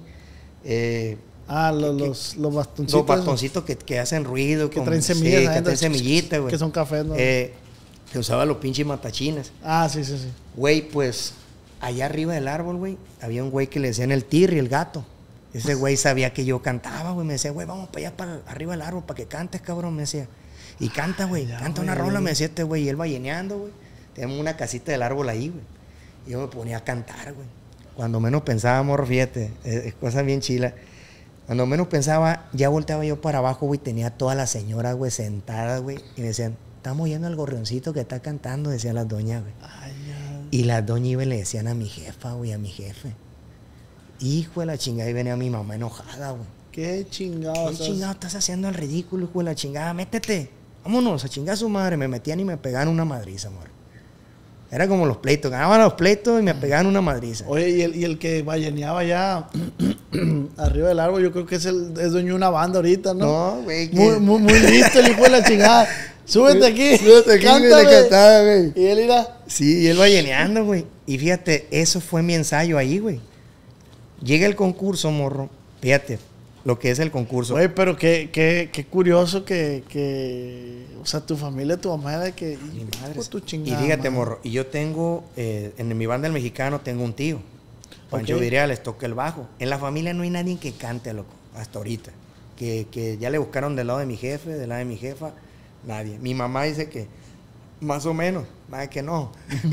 Los bastoncitos. Los bastoncitos que hacen ruido. Que traen semillas Sí, que adentro. traen semillitas, güey. Que son cafés, ¿no? Que usaba los pinches matachines. Sí. Güey, pues, allá arriba del árbol, güey, había un güey que le decían el Tirri, el gato. Ese güey sabía que yo cantaba, güey. Me decía, güey, vamos para allá, para arriba del árbol, para que cantes, cabrón. Me decía. Y canta, güey. Canta una rola, me decía este güey. Y él balleneando, güey. Tenemos una casita del árbol ahí, güey. Y yo me ponía a cantar, güey. Cuando menos pensaba, morro, fíjate. Es cosa bien chila. Cuando menos pensaba, ya volteaba yo para abajo, güey, tenía todas las señoras, güey, sentadas, güey, y me decían, estamos oyendo al gorrioncito que está cantando, decían las doñas, güey. Y las doñas iban y le decían a mi jefa, güey, a mi jefe. Hijo de la chingada, y venía mi mamá enojada, güey. Qué chingado. ¿Qué chingado estás haciendo el ridículo, hijo de la chingada? Métete. Vámonos, a chingar a su madre. Me metían y me pegaban una madriza, amor. Era como los pleitos. Ganaban los pleitos y me pegaban una madriza. Oye, y el que balleneaba ya arriba del árbol, yo creo que es dueño de una banda ahorita, ¿no? No, güey. Muy listo el hijo de la chingada. Súbete aquí. Súbete aquí, güey, le cantaba, güey. Y él irá. Sí, y él balleneando, güey. Y fíjate, eso fue mi ensayo ahí, güey. Llega el concurso, morro. Fíjate, lo que es el concurso. Güey, pero qué curioso que... O sea, tu familia, tu mamá era de que... Mi madre. Hijo de tu chingada, Y fíjate, madre. morro, y yo tengo, en mi banda El Mexicano tengo un tío. Pancho Ok. Virales, toca el bajo. En la familia no hay nadie que cante, loco, hasta ahorita. Que ya le buscaron del lado de mi jefe, del lado de mi jefa, nadie. Mi mamá dice que más o menos, más que no.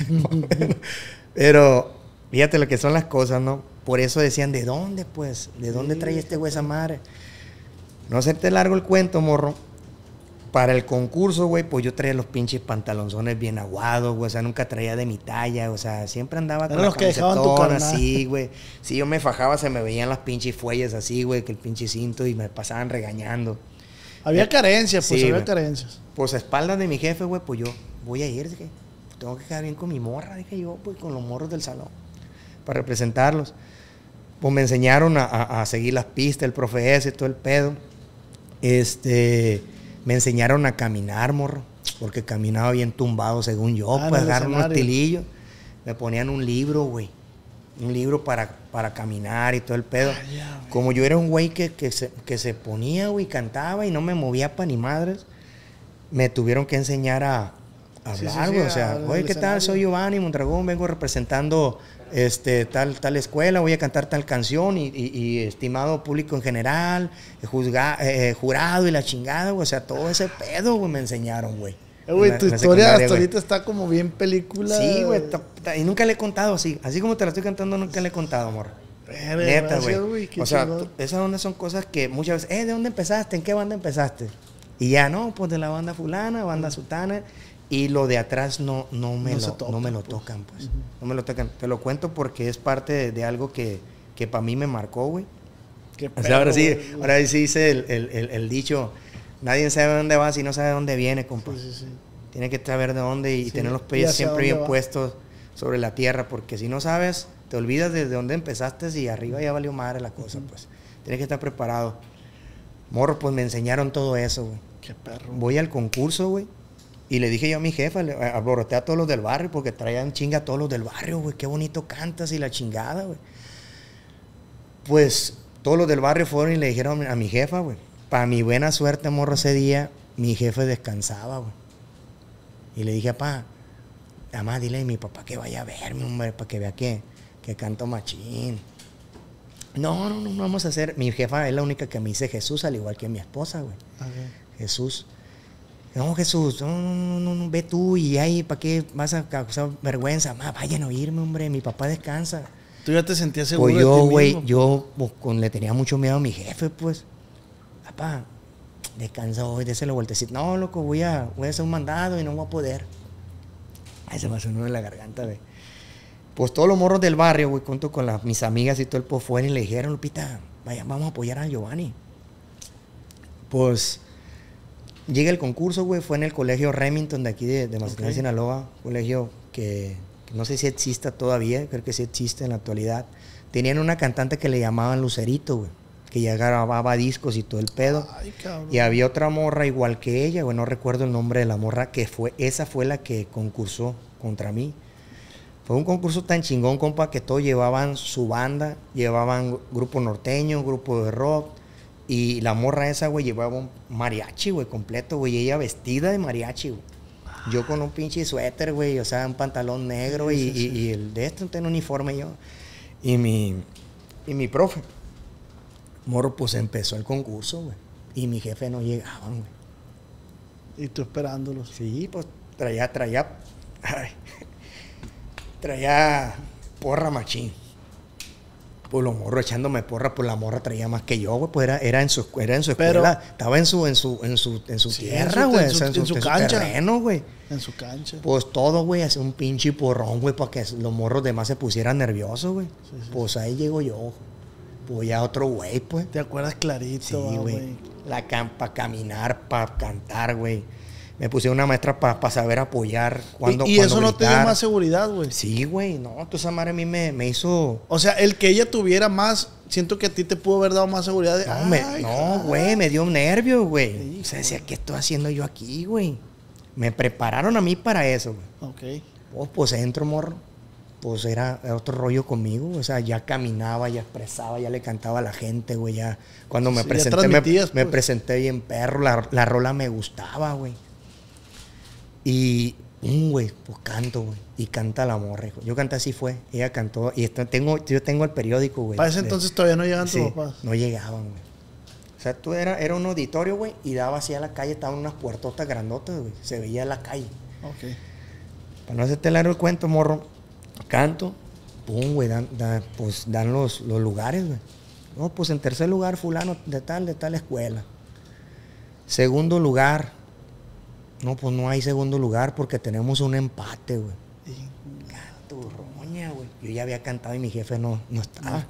Pero fíjate lo que son las cosas, ¿no? Por eso decían, ¿de dónde, pues? ¿De dónde trae este güey esa madre? No hacerte largo el cuento, morro. Para el concurso, güey, pues yo traía los pinches pantalonzones bien aguados, güey. O sea, nunca traía de mi talla. O sea, siempre andaba con Eran la los que dejaban tu camisetona carnal. así, güey. Si yo me fajaba, se me veían las pinches fuelles así, güey, que el pinche cinto y me pasaban regañando. Había carencias, pues Sí, había güey. carencias. Pues a espaldas de mi jefe, güey, pues yo voy a ir, dije. Tengo que quedar bien con mi morra, dije yo, pues con los morros del salón. Para representarlos. Pues me enseñaron a seguir las pistas, el profe ese, todo el pedo. Me enseñaron a caminar, morro, porque caminaba bien tumbado, según yo, Ah, pues en el agarrar unos escenario. estilillos. Me ponían un libro, güey. Un libro para caminar y todo el pedo. ya, güey. Como yo era un güey que se ponía, güey, cantaba y no me movía pa' ni madres, me tuvieron que enseñar a Sí, hablar, sí, güey. sí, o sea, al oye, ¿qué tal? escenario. Soy Giovanni Mondragón, vengo representando tal escuela, voy a cantar tal canción y estimado público en general, jurado y la chingada, güey. O sea, todo ese pedo, güey, me enseñaron, güey. Güey, tu En la historia secundaria, hasta güey. ahorita está como bien película. Sí, güey. Y nunca le he contado así. Así como te la estoy cantando, nunca le he contado, amor. Verga, Neta, gracias, güey. qué O sea, chingón. esas ondas son cosas que muchas veces, ¿de dónde empezaste? ¿En qué banda empezaste? Y ya, no, pues de la banda fulana, banda sutana. Y lo de atrás no me se lo toca, tocan, pues. No me lo tocan. Te lo cuento porque es parte de algo que para mí me marcó, güey. Qué O sea, ahora sí, güey. ahora sí dice el dicho, nadie sabe dónde va si no sabe dónde viene, compa. Sí. Tiene que saber de dónde y Sí, tener los y pies hacia siempre dónde bien va. puestos sobre la tierra, porque si no sabes, te olvidas de dónde empezaste y arriba ya valió madre la cosa, pues. Tienes que estar preparado. Morro, pues me enseñaron todo eso, güey. Qué perro. Voy al concurso, güey. Y le dije yo a mi jefa, alboroté a todos los del barrio, porque traían chinga a todos los del barrio, güey. Qué bonito cantas y la chingada, güey. Pues todos los del barrio fueron y le dijeron a mi jefa, güey. Para mi buena suerte, morro, ese día, mi jefe descansaba, güey. Y le dije, papá, además dile a mi papá que vaya a verme, hombre, para que vea que canto machín. No vamos a hacer. Mi jefa es la única que me dice Jesús, al igual que mi esposa, güey. Jesús. No, Jesús, no, ve tú y ahí, ¿para qué vas a causar vergüenza? Más, vayan a oírme, hombre, mi papá descansa. Tú ya te sentías seguro Pues de yo, ti güey, mismo. yo pues, le tenía mucho miedo a mi jefe, pues. Papá, descansa hoy, déselo vueltecito. No, loco, voy a hacer un mandado y no voy a poder. Ay, se me hace uno en la garganta, güey. Pues todos los morros del barrio, güey, junto con mis amigas y todo el pues fueron y le dijeron, Lupita, vaya, vamos a apoyar a Giovanni. Pues llega el concurso, güey, fue en el colegio Remington de aquí de Mazatlán, Ok. Sinaloa, colegio que no sé si exista todavía, creo que sí existe en la actualidad. Tenían una cantante que le llamaban Lucerito, güey, que ya grababa discos y todo el pedo. Ay, cabrón. Y había otra morra igual que ella, güey, no recuerdo el nombre de la morra, esa fue la que concursó contra mí. Fue un concurso tan chingón, compa, que todos llevaban su banda, llevaban grupo norteño, grupo de rock, y la morra esa, güey, llevaba un mariachi, güey, completo, güey, y ella vestida de mariachi, güey. Yo con un pinche suéter, güey, o sea, un pantalón negro y el de este, un uniforme yo. Y mi profe, morro, pues empezó el concurso, güey. Y mi jefe no llegaban, güey. Y tú esperándolos. Sí, pues traía porra machín. pues los morros echándome porra, pues la morra traía más que yo, güey, pues era en su escuela, estaba en su Sí, tierra, güey, en su cancha. terreno, güey. En su cancha. Pues todo, güey, hacía un pinche porrón, güey, para que los morros demás se pusieran nerviosos, güey. Pues ahí llego yo, pues ya otro güey, pues. ¿Te acuerdas clarito, Sí, güey. Para caminar, para cantar, güey. Me puse una maestra para saber apoyar cuando ¿Y eso no te dio gritar. más seguridad, güey? Sí, güey, no, tú esa madre a mí me hizo... O sea, el que ella tuviera más, siento que a ti te pudo haber dado más seguridad. No, güey, me dio nervio, güey. O sea, decía, ¿qué estoy haciendo yo aquí, güey? Me prepararon a mí para eso, güey. Ok. Pues entro, morro. Pues era otro rollo conmigo. O sea, ya caminaba, ya expresaba, ya le cantaba a la gente, güey. Ya cuando me Sí, ya presenté, transmitías, me pues. presenté bien perro. La rola me gustaba, güey. Y, güey, pues canto, güey. Y canta la morra, hijo. Yo canté Así Fue. Ella cantó. Y yo tengo el periódico, güey. Para ese entonces todavía no llegaban tus Sí, papás. no llegaban, güey. O sea, era un auditorio, güey, y daba así a la calle, estaban unas puertotas grandotas, güey. Se veía la calle. Ok. Para no hacerte largo el cuento, morro, canto, pum, güey, pues dan los lugares, güey. No, pues en tercer lugar, fulano de tal escuela. Segundo lugar, no, pues no hay segundo lugar porque tenemos un empate, güey. Gato, roña, güey. Yo ya había cantado y mi jefe no estaba.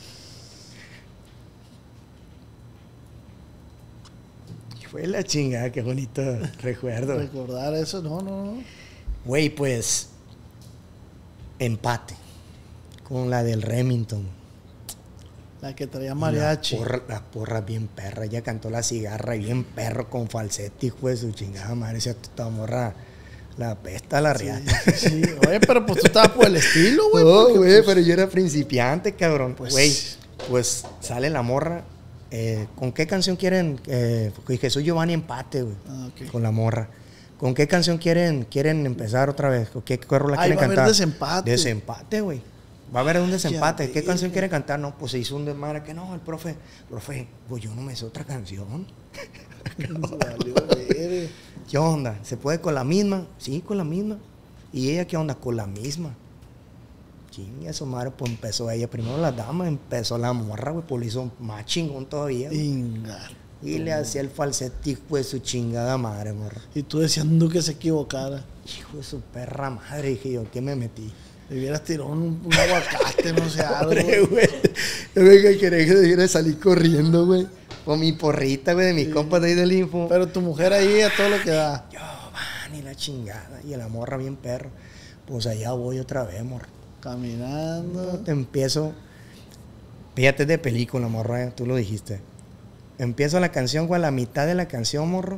Fue la chingada, qué bonito recuerdo. Recordar eso, no. Güey, pues, empate con la del Remington. La que traía mariachi. Las porras bien perra. Ella cantó La Cigarra bien perro con falsete, hijo de su chingada madre. Esa esta morra, la pesta, la riata. Sí. Oye, pero pues tú estabas por el estilo, güey. No, porque, güey, pues, pero yo era principiante, cabrón. Pues- Güey, pues sale la morra. ¿Con qué canción quieren? Jesús Giovanni empate, güey. ok. Con la morra. ¿Con qué canción quieren empezar otra vez? ¿Con qué rola Ahí quieren va a haber cantar? desempate. Desempate, güey. Va a haber un desempate. ¿Qué verga. canción quieren cantar? No, pues se hizo un desmadre que no, el profe, pues yo no me sé otra canción. Valió, verga. ¿Qué onda? ¿Se puede con la misma? Sí, con la misma. ¿Y ella qué onda? Con la misma. Chinga, su madre, pues empezó ella. Primero la dama, empezó la morra, güey, pues lo hizo más chingón todavía. güey. Inga. Y le hacía el falsetico de su chingada madre, morra. Y tú deseando que se equivocara. Hijo de su perra madre, dije yo, ¿qué me metí? Le hubieras tirado un aguacate, no sé, algo. Pobre, güey. Yo me quería que debiera salir corriendo, güey. Con mi porrita, güey, de mis compas de ahí del info. Pero tu mujer ahí a todo lo que da. Yo, van, y la chingada. Y la morra bien perro. Pues allá voy otra vez, morra. Caminando. Te empiezo. Fíjate de película, morra, tú lo dijiste. Empiezo la canción, güey, a la mitad de la canción, morro.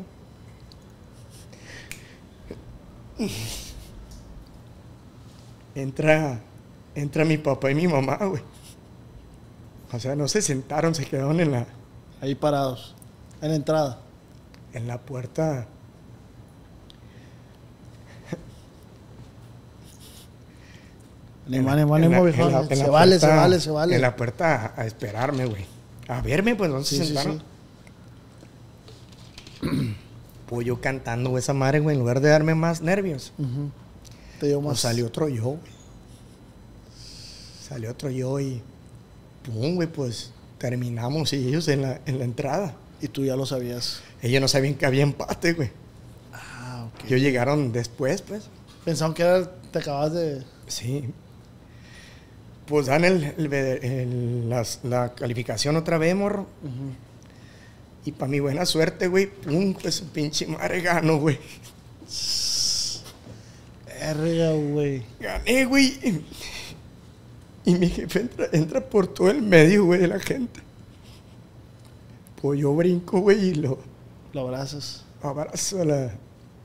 Entra mi papá y mi mamá, güey. O sea, no se sentaron, se quedaron Ahí parados. En la entrada. en la puerta. Ánimo, viejo. Se vale. En la puerta a esperarme, güey. A verme, pues, ¿dónde se sentaron? Pues yo cantando, güey, esa madre, güey, en lugar de darme más nervios. Ujú. Te dio Pues más. salió otro yo, güey. Salió otro yo y... Pum, güey, pues terminamos y ellos en la entrada. Y tú ya lo sabías. Ellos no sabían que había empate, güey. Ah, ok. Ellos llegaron después, pues. Pensaban que era, te acabas de... Sí. Pues dan la calificación otra vez, morro. Ujú. Y para mi buena suerte, güey, pum, pues su pinche madre gano, güey. Verga, güey. Gané, güey. Y mi jefe entra por todo el medio, güey, de la gente. Pues yo brinco, güey, y lo Lo abrazas. abrazo a la...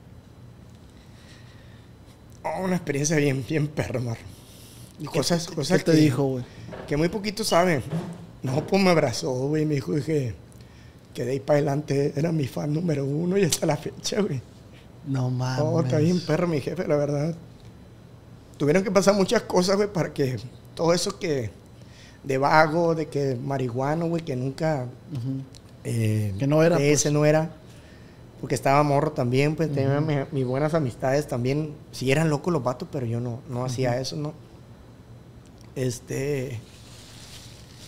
Oh, una experiencia bien perra, mar. ¿Y Cosas ¿Qué te que- dijo, güey? Que muy poquitos saben. No, pues me abrazó, güey, me dijo que de ahí para adelante era mi fan número 1 y hasta la fecha, güey. No mames. Oh, está bien perro mi jefe, la verdad. Tuvieron que pasar muchas cosas, güey, para que todo eso que... De vago, de que marihuano, güey, que nunca... Ujú. que no era, Ese pues. no era. Porque estaba morro también, pues tenía mis buenas amistades también. Sí eran locos los vatos, pero yo no hacía eso, ¿no?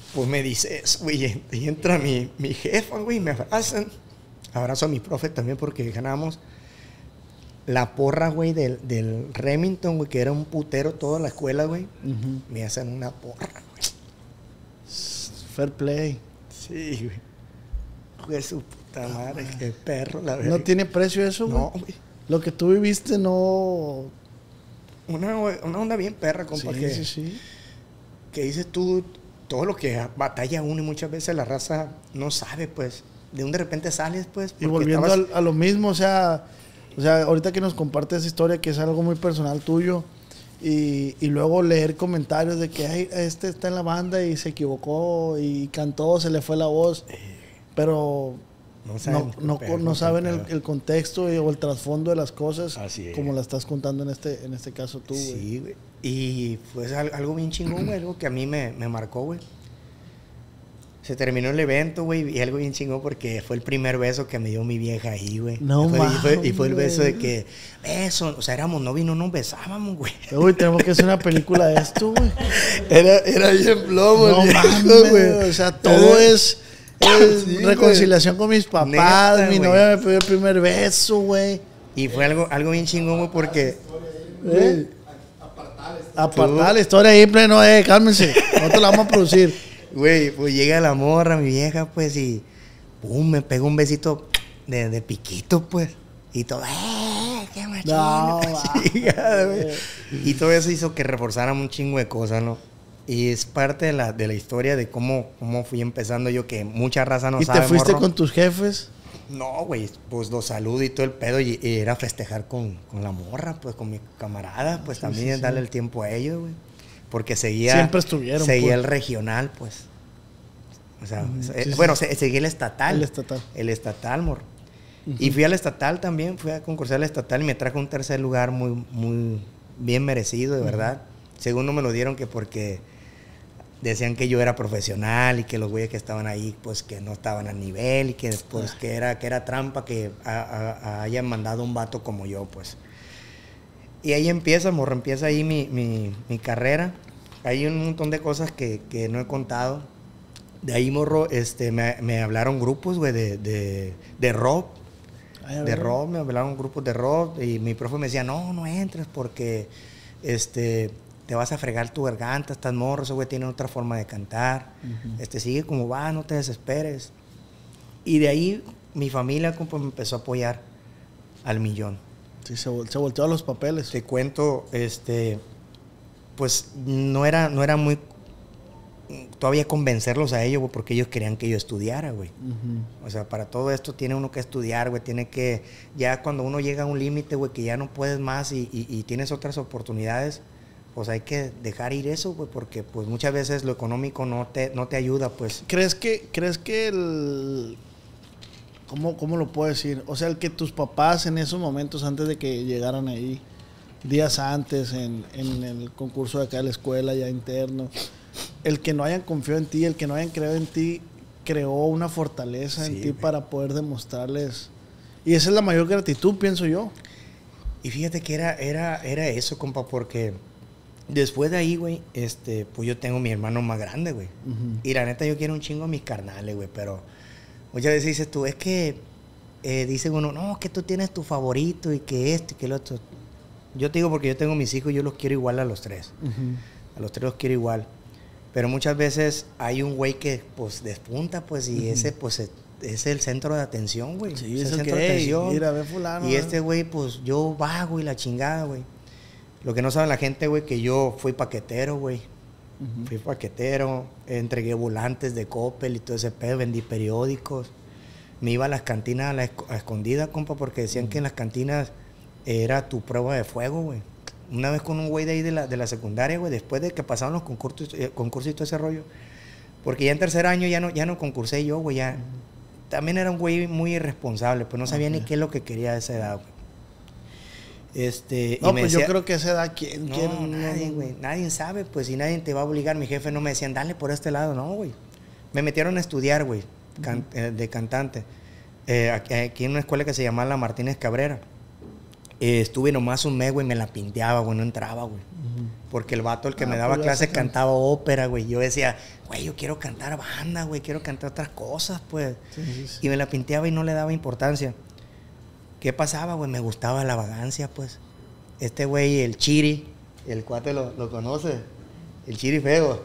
Pues me dice eso, güey. Y entra mi jefa, güey, me abrazan. Abrazo a mi profe también porque ganamos la porra, güey, del Remington, güey, que era un putero toda la escuela, güey. Me hacen una porra, güey. Fair play. Sí, güey. Güey, su puta madre, qué perro, la verdad. ¿No tiene precio eso, güey? No, güey. Lo que tú viviste no... Una onda bien perra, compa. Sí. Que dices tú, todo lo que batalla uno y muchas veces la raza no sabe, pues. De repente sales, pues. Y volviendo a lo mismo, o sea, ahorita que nos compartes esa historia, que es algo muy personal tuyo, y luego leer comentarios de que ay, este está en la banda y se equivocó y cantó, se le fue la voz, pero no saben el contexto o el trasfondo de las cosas, como la estás contando en este caso tú, güey. Sí, güey. Y pues algo bien chingón, güey, algo que a mí me marcó, güey. Se terminó el evento, güey, y algo bien chingón porque fue el primer beso que me dio mi vieja ahí, güey. No mames. Y fue el beso de que, beso, o sea, éramos novios y no nos besábamos, güey. Uy, tenemos que hacer una película de esto, güey. Era bien plomo, no mames, güey. O sea, todo es sí, reconciliación con mis papás. Neta, mi novia me pidió el primer beso, güey. Y fue algo bien chingón, güey, porque... Apartar la historia ahí, pleno, cálmense. Nosotros la vamos a producir. Güey, pues llega la morra, mi vieja, pues, y... ¡Pum! Me pegó un besito de piquito, pues. Y todo... ¡Qué machín! No, y todo eso hizo que reforzáramos un chingo de cosas, ¿no? Y es parte de la historia de cómo fui empezando yo, que mucha raza no sabe, ¿Y te fuiste morro. Con tus jefes? No, güey, pues los saludo y todo el pedo. Y era festejar con la morra, pues, con mi camarada. Pues también darle el tiempo a ellos, güey. Porque siempre estuvieron, seguía pues. el regional, pues. O sea, bueno, seguía el estatal. El estatal, morro. Y fui al estatal también, fui a concursar al estatal y me trajo un tercer lugar muy, muy bien merecido, de verdad. Segundo me lo dieron que porque decían que yo era profesional y que los güeyes que estaban ahí, pues que no estaban al nivel y que después que era trampa que hayan mandado un vato como yo, pues. Y ahí empieza ahí mi carrera. Hay un montón de cosas que no he contado. De ahí, morro, me hablaron grupos, güey, de rock. De rock, me hablaron grupos de rock. Y mi profe me decía, no entres porque te vas a fregar tu garganta, estás morro, ese güey tiene otra forma de cantar. Sigue como va, no te desesperes. Y de ahí mi familia compa, me empezó a apoyar al millón. Sí, se volteó a los papeles. Te cuento, pues no era muy todavía convencerlos a ellos, güey, porque ellos querían que yo estudiara, güey. O sea, para todo esto tiene uno que estudiar, güey, tiene que, ya cuando uno llega a un límite, güey, que ya no puedes más y tienes otras oportunidades, pues hay que dejar ir eso, güey, porque pues muchas veces lo económico no te ayuda, pues. ¿Crees que el... ¿Cómo lo puedo decir? O sea, el que tus papás en esos momentos, antes de que llegaran ahí, días antes, en el concurso de acá de la escuela ya interno, el que no hayan confiado en ti, el que no hayan creído en ti, creó una fortaleza en ti, güey, para poder demostrarles. Y esa es la mayor gratitud, pienso yo. Y fíjate que era eso, compa, porque después de ahí, güey, pues yo tengo mi hermano más grande, güey. Y la neta yo quiero un chingo a mis carnales, güey, pero muchas veces dices tú, es que dice uno, no, que tú tienes tu favorito y que esto y que lo otro. Yo te digo porque yo tengo mis hijos y yo los quiero igual a los tres. A los tres los quiero igual. Pero muchas veces hay un güey que, pues, despunta, pues, y ese, pues, es el centro de atención, güey. Sí, es el centro de atención. Mira, ve fulano. Y este güey, pues, yo vago y la chingada, güey. Lo que no sabe la gente, güey, que yo fui paquetero, güey. Fui paquetero, entregué volantes de Coppel y todo ese pedo, vendí periódicos. Me iba a las cantinas a escondida, compa, porque decían que en las cantinas era tu prueba de fuego, güey. Una vez con un güey de ahí de la secundaria, güey, después de que pasaron los concursos y todo ese rollo. Porque ya en tercer año ya no concursé yo, güey, ya. También era un güey muy irresponsable, pues no sabía ni qué es lo que quería a esa edad, güey. No, pues decía, yo creo que a esa edad, ¿quién? Nadie, güey. Nadie sabe, pues, y nadie te va a obligar. Mi jefe no me decían, dale por este lado, no, güey. Me metieron a estudiar, güey, de cantante. Aquí en una escuela que se llamaba La Martínez Cabrera. Estuve nomás un mes, güey, me la pinteaba, güey, no entraba, güey. Porque el vato, el que me pues daba ya clases, sé. cantaba ópera, güey. Yo decía, güey, yo quiero cantar banda, güey, quiero cantar otras cosas, pues. Sí. Y me la pinteaba y no le daba importancia. ¿Qué pasaba, güey? Me gustaba la vagancia, pues. Este güey, el Chiri, el cuate lo conoce. El Chiri feo.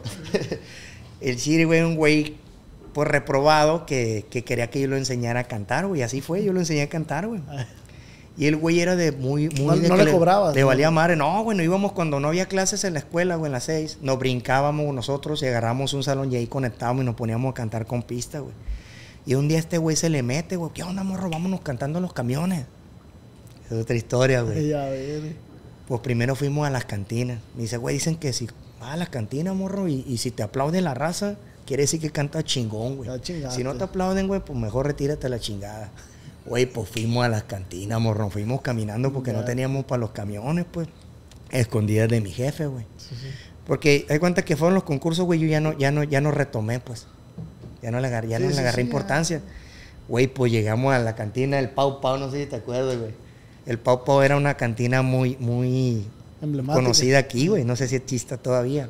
El Chiri, güey, un güey, pues, reprobado que quería que yo lo enseñara a cantar, güey. Así fue, yo lo enseñé a cantar, güey. Y el güey era de muy... No de que le cobrabas, Le ¿no? valía madre. No, bueno, íbamos cuando no había clases en la escuela, güey, en las 6. Nos brincábamos nosotros y agarramos un salón y ahí conectábamos y nos poníamos a cantar con pista, güey. Y un día este güey se le mete, güey. ¿Qué onda, morro? Vámonos cantando en los camiones. Es otra historia, güey. Ya, ver. Pues primero fuimos a las cantinas. Me dice, güey, dicen que si vas a las cantinas, morro, y si te aplaude la raza, quiere decir que canta chingón, güey. Ya chingaste. Si no te aplauden, güey, pues mejor retírate a la chingada. Güey, pues fuimos a las cantinas, morro. Fuimos caminando porque no teníamos para los camiones, pues. Escondidas de mi jefe, güey. Sí. Porque hay cuenta que fueron los concursos, güey, yo ya no retomé, pues. Ya no le agarré importancia. Güey, pues llegamos a la cantina del Pau Pau, no sé si te acuerdas, güey. El Pau Pau era una cantina muy Emblemática. conocida aquí, güey. No sé si exista todavía.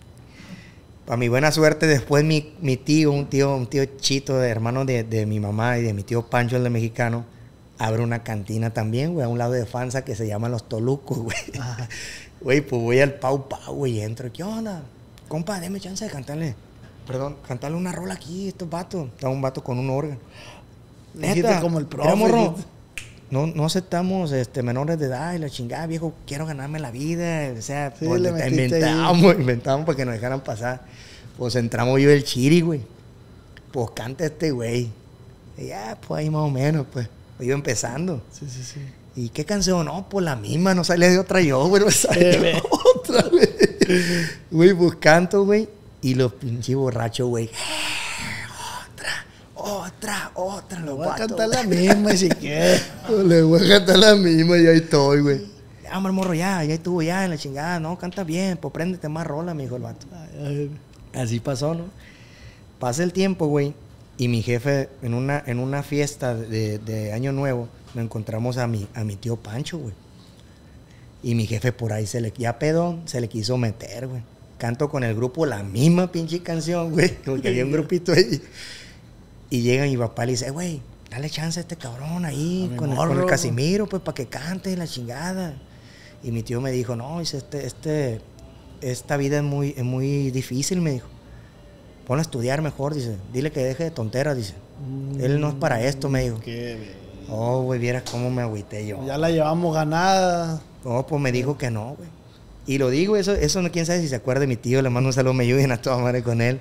Para mi buena suerte, después mi tío, un tío Chito, hermano de mi mamá y de mi tío Pancho, el de mexicano, abre una cantina también, güey, a un lado de Fanza que se llama Los Tolucos, güey. Güey, pues voy al Pau Pau, güey, y entro. ¿Qué onda? Compa, deme chance de cantarle una rola aquí, estos vatos. Estaba un vato con un órgano. Dijiste como el profe. Mira, morro, dijiste. no aceptamos menores de edad y la chingada, viejo, quiero ganarme la vida. O sea, Sí, pues, le metiste inventamos para que nos dejaran pasar. Pues entramos yo y el Chiri, güey. Pues canta este güey. Y ya, pues ahí más o menos, pues. Iba empezando. Sí. ¿Y qué canción? No, pues la misma, no sale de otra yo, güey, no sale de otra, güey. Güey, pues canto, güey. Y los pinches borrachos, güey. Otra. Le Los voy a vatos, cantar la güey. misma si quieres. Le voy a cantar la misma y ahí estoy, güey. Ya, morro, ya estuvo ya en la chingada. No, canta bien, pues préndete más rola, me dijo el vato. Así pasó, ¿no? Pasa el tiempo, güey. Y mi jefe, en una fiesta de Año Nuevo, nos encontramos a mi tío Pancho, güey. Y mi jefe por ahí ya pedón, se le quiso meter, güey. Canto con el grupo la misma pinche canción, güey. Porque había un grupito ahí. Y llega mi papá y le dice, güey, dale chance a este cabrón ahí, con el Casimiro, pues, para que cante la chingada. Y mi tío me dijo, no, dice, esta vida es muy difícil, me dijo. Ponlo a estudiar mejor, dice. Dile que deje de tonteras, dice. Él no es para esto, me dijo. Qué bien. Oh, güey, vieras cómo me agüité yo. Ya la llevamos ganada. No, pues me dijo que no, güey. Y lo digo, eso no, quién sabe si se acuerda de mi tío, le mando un saludo, me ayuden a toda madre con él.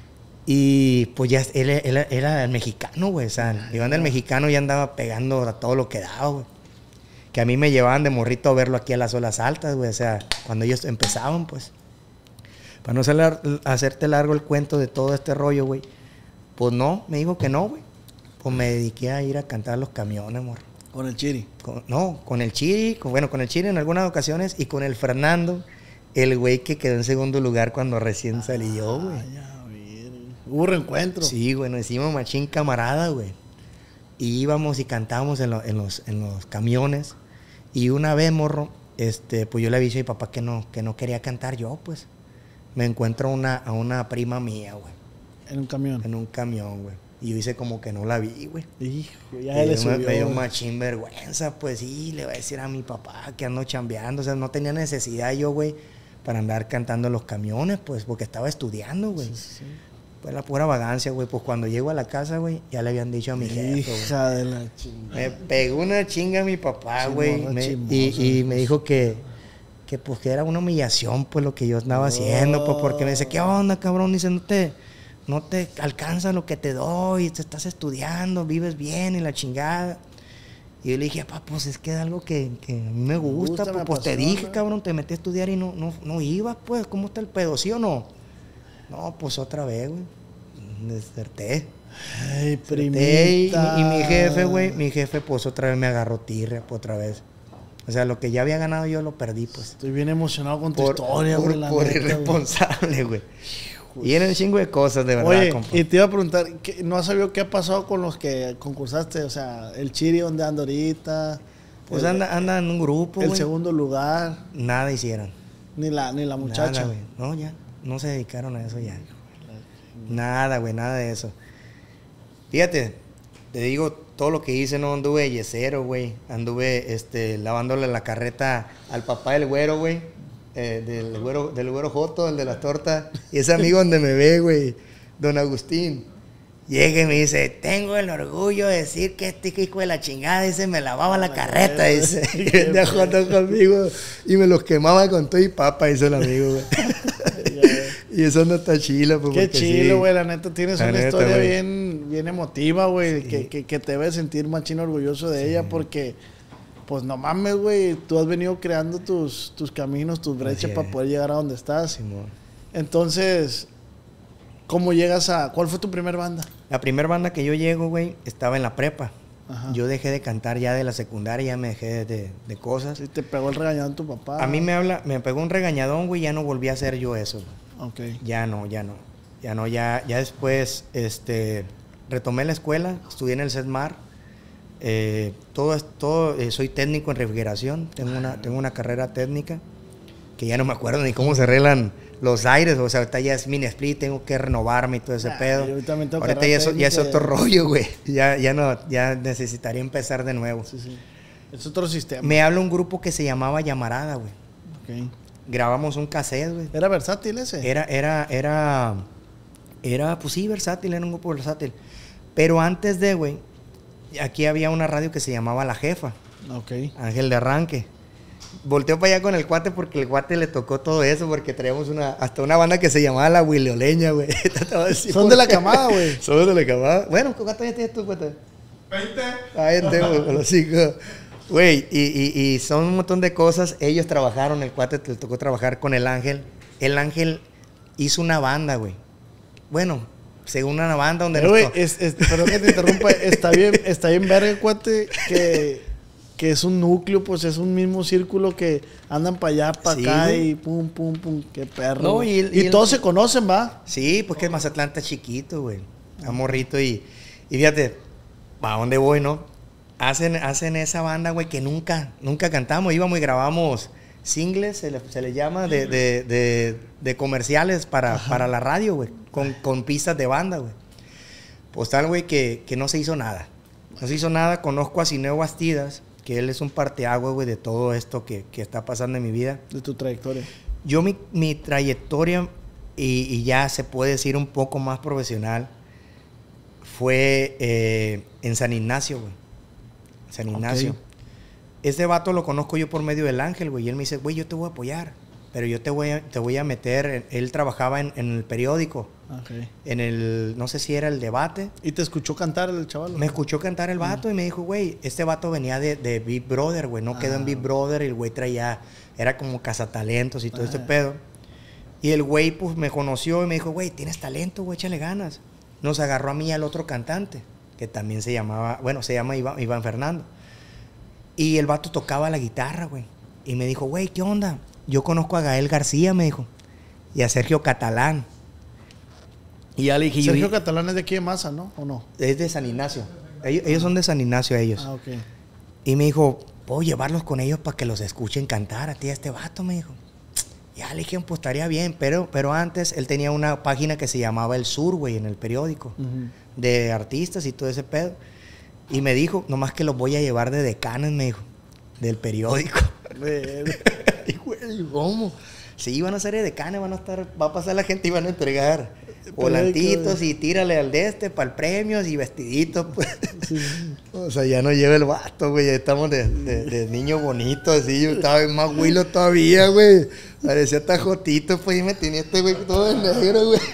Y pues ya, él era el mexicano, güey. O sea, yo el mexicano ya andaba pegando a todo lo que daba, güey. Que a mí me llevaban de morrito a verlo aquí a las olas altas, güey. O sea, cuando ellos empezaban, pues. Para no hacerte largo el cuento de todo este rollo, güey. Pues no, me dijo que no, güey. Pues me dediqué a ir a cantar los camiones, amor. Con el Chiri. Con el Chiri, con el Chiri en algunas ocasiones y con el Fernando, el güey que quedó en segundo lugar cuando recién salí yo, güey. Hubo reencuentro. Sí, güey, nos hicimos machín camarada, güey. Y íbamos y cantábamos en los camiones. Y una vez, morro, pues yo le avisé a mi papá que no quería cantar yo, pues. Me encuentro a una prima mía, güey. En un camión. En un camión, güey. Y yo hice como que no la vi, güey. Hijo, ya le subió. Me dio machín vergüenza, pues sí, le voy a decir a mi papá que ando chambeando. O sea, no tenía necesidad yo, güey, para andar cantando en los camiones, pues, porque estaba estudiando, güey. Sí. Pues la pura vagancia, güey. Pues cuando llego a la casa, güey, ya le habían dicho a mi jefe, güey. Hija de la chingada. Me pegó una chinga a mi papá, güey. Chimoso, Y me dijo que pues que era una humillación, pues, lo que yo andaba haciendo, pues, porque me dice, ¿qué onda, cabrón? Dice, no te alcanza lo que te doy, te estás estudiando, vives bien y la chingada. Y yo le dije, papá, pues es que es algo que a mí me gusta, pues te dije, cabrón, te metí a estudiar y no ibas, pues, ¿cómo está el pedo? ¿Sí o no? No, pues otra vez, güey. Deserté. Ay, primita. Y mi jefe, pues otra vez me agarró tirria, pues otra vez. O sea, lo que ya había ganado yo lo perdí, pues. Estoy bien emocionado con tu historia, güey. Por irresponsable, güey. Y eran un chingo de cosas, de verdad, Oye, compa. y te iba a preguntar, ¿no has sabido qué ha pasado con los que concursaste? O sea, el Chiri, ¿dónde anda ahorita? Pues anda en un grupo, El güey. segundo lugar. Nada hicieron. Ni la muchacha. Nada, güey. No, ya. No se dedicaron a eso ya. Nada, güey, nada de eso. Fíjate, te digo, todo lo que hice, no anduve yesero, güey. Anduve lavándole la carreta al papá del güero, güey. Del güero Joto, el de las tortas. Y ese amigo donde me ve, güey, don Agustín. Llega y me dice, tengo el orgullo de decir que este hijo de la chingada, dice, me lavaba la carreta, dice. Y venía Joto conmigo y me los quemaba con todo y papa, dice el amigo, güey. Y eso no está chilo, pues. Qué chilo, güey, la neta, tienes una historia güey. bien emotiva, güey, Sí. que te debe sentir machín orgulloso de ella, porque, pues no mames, güey, tú has venido creando tus caminos, tus brechas Así para es. poder llegar a donde estás. Simón. Entonces, ¿cómo llegas a...? ¿Cuál fue tu primer banda? La primera banda que yo llego, güey, estaba en la prepa. Ajá. Yo dejé de cantar ya de la secundaria, ya me dejé de cosas. Sí, te pegó el regañadón tu papá. A mí me pegó un regañadón, güey, ya no volví a hacer yo eso, güey. Ok. Ya después, retomé la escuela, estudié en el CEDMAR. Soy técnico en refrigeración, tengo una carrera técnica, que ya no me acuerdo ni cómo se arreglan los aires, o sea, ahorita ya es mini split, tengo que renovarme y todo ese pedo. Yo también tengo Ahorita carrera ya es técnica. otro rollo, güey. Ya necesitaría empezar de nuevo. Sí, sí. Es otro sistema. Me habla un grupo que se llamaba Llamarada, güey. Ok. Grabamos un cassette, güey. ¿Era versátil ese? Pues sí, versátil, era un grupo versátil. Pero antes de, güey, aquí había una radio que se llamaba La Jefa, Ok. Ángel de Arranque. Volteo para allá con el cuate porque el cuate le tocó todo eso, porque traíamos hasta una banda que se llamaba La Huileoleña, güey. Son de la camada, güey. Son de la camada. Bueno, ¿cuántos años tienes tú, cuate? 20. Ahí tengo con los 5. Güey, y son un montón de cosas. Ellos trabajaron, el cuate le tocó trabajar con el Ángel. El Ángel hizo una banda, güey. Bueno, según una banda donde... Güey, perdón que te interrumpa. Está bien verga, cuate, que es un núcleo, pues es un mismo círculo que andan para allá, para Sí, acá güey. y pum, pum, pum. Qué perro. No, güey. y y todos se conocen, ¿va? Sí, pues que Mazatlán está chiquito, güey. Está morrito y fíjate, ¿a dónde voy, no? Hacen esa banda, güey, que nunca cantamos. Íbamos y grabamos singles, se le llama, de comerciales para la radio, güey. Con pistas de banda, güey. Pues tal, güey, que no se hizo nada. No se hizo nada. Conozco a Cineo Bastidas, que él es un parteaguas, güey, de todo esto que está pasando en mi vida. De tu trayectoria. Yo mi trayectoria, y ya se puede decir un poco más profesional, fue en San Ignacio, güey. San Ignacio. Ok. Ese vato lo conozco yo por medio del Ángel, güey. Y él me dice, güey, yo te voy a apoyar, pero yo te voy a meter. Él trabajaba en el periódico, Ok. en el, no sé si era el Debate. ¿Y te escuchó cantar el chaval? Me escuchó cantar el vato y me dijo, güey, este vato venía de Big Brother, güey. No quedó en Big Brother y el güey era como cazatalentos y todo este pedo. Y el güey, pues, me conoció y me dijo, güey, tienes talento, güey, échale ganas. Nos agarró a mí al otro cantante, que también se llama Iván Fernando. Y el vato tocaba la guitarra, güey. Y me dijo, güey, ¿qué onda? Yo conozco a Gael García, me dijo. Y a Sergio Catalán. Y ya le dije, Sergio Catalán es de aquí de Maza, ¿no? ¿O no? es de San Ignacio. Ellos son de San Ignacio, ellos. Ah, ok. Y me dijo, ¿puedo llevarlos con ellos para que los escuchen cantar a ti, a este vato? Me dijo. Ya le dije, pues estaría bien. Pero antes él tenía una página que se llamaba El Sur, güey, en el periódico. Ujú. De artistas y todo ese pedo. Y me dijo, nomás que los voy a llevar de decanes, me dijo. Del periódico. Y, güey, ¿cómo? Sí, van a ser de decanes, va a pasar la gente y van a entregar volantitos y tírale al para el premio y vestiditos, pues. Sí. O sea, ya no lleva el vato, güey. Ya estamos de niño bonito, así. Yo estaba más huilo todavía, güey. Parecía tajotito, pues, y me tenía este güey todo de negro, güey.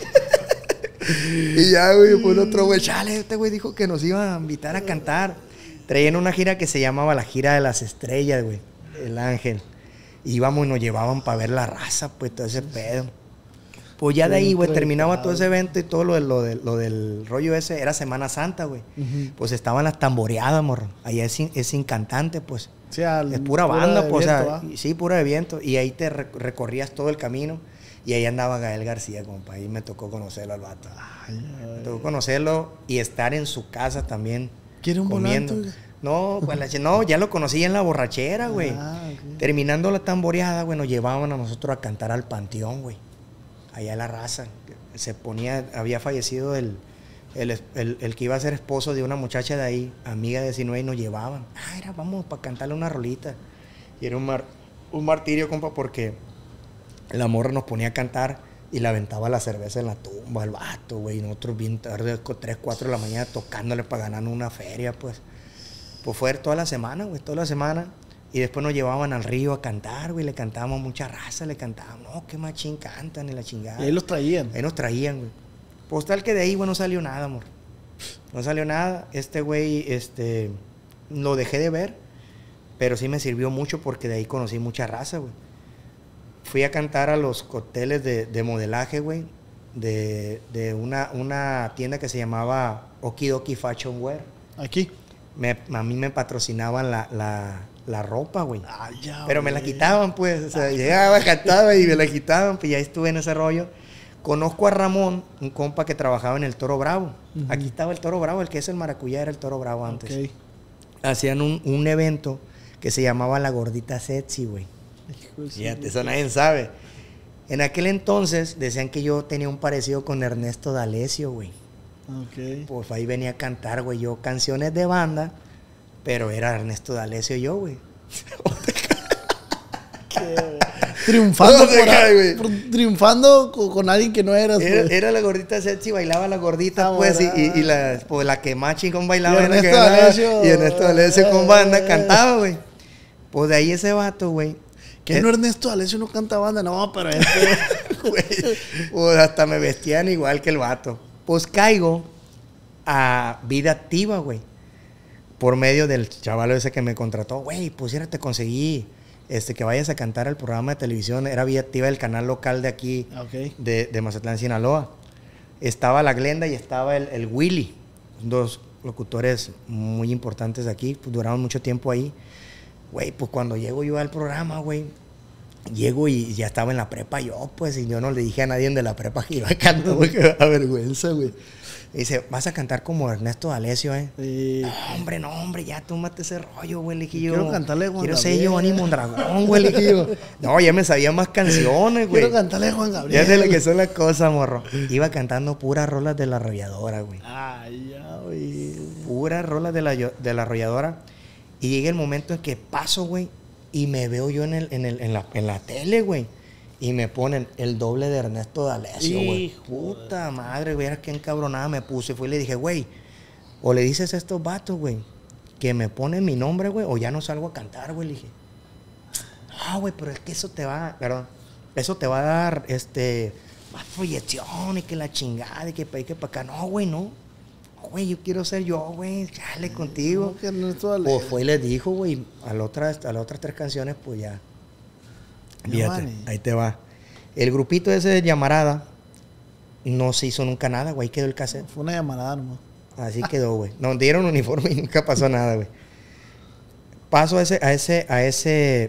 Y ya, güey, pues otro güey, chale, este güey dijo que nos iba a invitar a cantar. Traían una gira que se llamaba la Gira de las Estrellas, güey. El Ángel. Íbamos y nos llevaban para ver la raza, pues, todo ese pedo. Pues ya de ahí, güey, terminaba todo ese evento y todo lo del rollo ese. Era Semana Santa, güey. Ujú. Pues estaban las tamboreadas, morro. Allá es sin cantante, pues. Sí, Es pura banda, de pues. viento, O sea, ¿va? sí, pura de viento. Y ahí te recorrías todo el camino. Y ahí andaba Gael García, compa. Ahí me tocó conocerlo al vato. Me tocó conocerlo y estar en su casa también. ¿Quiere un comiendo. volante? No, pues no, ya lo conocí en la borrachera, güey. Ok. Terminando la tamboreada, güey, nos llevaban a nosotros a cantar al panteón, güey. Allá en la raza. Se ponía, había fallecido el que iba a ser esposo de una muchacha de ahí, amiga de Sinue, y nos llevaban. Vamos para cantarle una rolita. Y era un martirio, compa, porque la morra nos ponía a cantar y le aventaba la cerveza en la tumba al vato, güey. Y nosotros bien tarde, 3, 4 de la mañana, tocándole para ganar una feria, pues. Pues fue toda la semana, güey, toda la semana. Y después nos llevaban al río a cantar, güey. Le cantábamos mucha raza, le cantábamos. No, qué machín cantan en la chingada. Y ahí los traían. Ahí nos traían, güey. Pues tal que de ahí, güey, no salió nada, amor. No salió nada. Este güey, lo dejé de ver. Pero sí me sirvió mucho porque de ahí conocí mucha raza, güey. Fui a cantar a los cócteles de modelaje, güey. De una tienda que se llamaba Okidoki Fashion Wear. Aquí. A mí me patrocinaban la ropa, güey. Ya, pero me la quitaban, pues. O sea, llegaba, cantaba y me la quitaban. Pues ya estuve en ese rollo. Conozco a Ramón, un compa que trabajaba en el Toro Bravo. Aquí estaba el Toro Bravo, el que es el maracuyá era el Toro Bravo antes. Okay. Hacían un evento que se llamaba La Gordita Sexy, güey. Fíjate, eso nadie sabe. En aquel entonces decían que yo tenía un parecido con Ernesto D'Alessio, güey. Ok. Pues ahí venía a cantar, güey, yo canciones de banda, pero era Ernesto D'Alessio yo, güey. Triunfando, No, triunfando con alguien que no eras. Era la gordita sexy, bailaba la gordita, pues, y la que más chingón bailaba. Y era la que Ernesto ganaba, D'Alessio. y Ernesto D'Alessio con banda cantaba, güey. Pues de ahí ese vato, güey. ¿Qué no Ernesto D'Alessio no canta banda? No, pero Güey, pues hasta me vestían igual que el vato. Pues caigo a Vida Activa, güey. Por medio del chaval ese que me contrató. Güey, pues ya te conseguí que vayas a cantar al programa de televisión. Era Vida Activa, el canal local de aquí, de Mazatlán, Sinaloa. Estaba la Glenda y estaba el Willy. Dos locutores muy importantes de aquí. Pues duraron mucho tiempo ahí. Güey, pues cuando llego yo al programa, güey, llego y ya estaba en la prepa yo, pues, y yo no le dije a nadie de la prepa que iba a cantar, güey, que me da vergüenza, güey. Y dice, vas a cantar como Ernesto D'Alessio, ¿eh? Sí. No, hombre, ya tómate ese rollo, güey, le dije yo. Quiero cantarle a Juan Quiero Gabriel. ser Giovanni Mondragón, güey, le dije yo. No, ya me sabía más canciones, güey. Quiero cantarle a Juan Gabriel. Ya sé lo que son las cosas, morro. Iba cantando puras rolas de La Arrolladora, güey. Ay, ya, güey. Puras rolas de La Arrolladora. Y llega el momento en que paso, güey, y me veo yo en la tele, güey. Y me ponen el doble de Ernesto D'Alessio, güey. Puta madre, güey, era que encabronada me puse. Fui y le dije, güey, o le dices a estos vatos, güey, que me ponen mi nombre, güey, o ya no salgo a cantar, güey. Le dije, no, güey, pero es que eso te va a dar, más proyección y que la chingada y que para acá. No, güey, no. Güey, yo quiero ser yo, güey, chale contigo. ¿Cómo que Ernesto D'Alessio? Pues fue y les dijo, güey, a las otras 3 canciones, pues ya. Fíjate, ahí te va. El grupito ese de Llamarada no se hizo nunca nada, güey, quedó el cassette. Fue una llamarada nomás. Así quedó, güey. Nos dieron uniforme y nunca pasó nada, güey. Paso a ese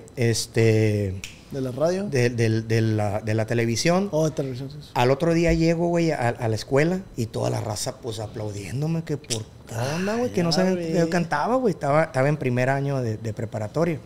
¿De la radio? de la televisión. Oh, de televisión. Sí. Al otro día llego, güey, a la escuela y toda la raza, pues, aplaudiéndome que por qué onda, güey, que no sabían que yo cantaba, güey. Estaba en primer año de preparatoria.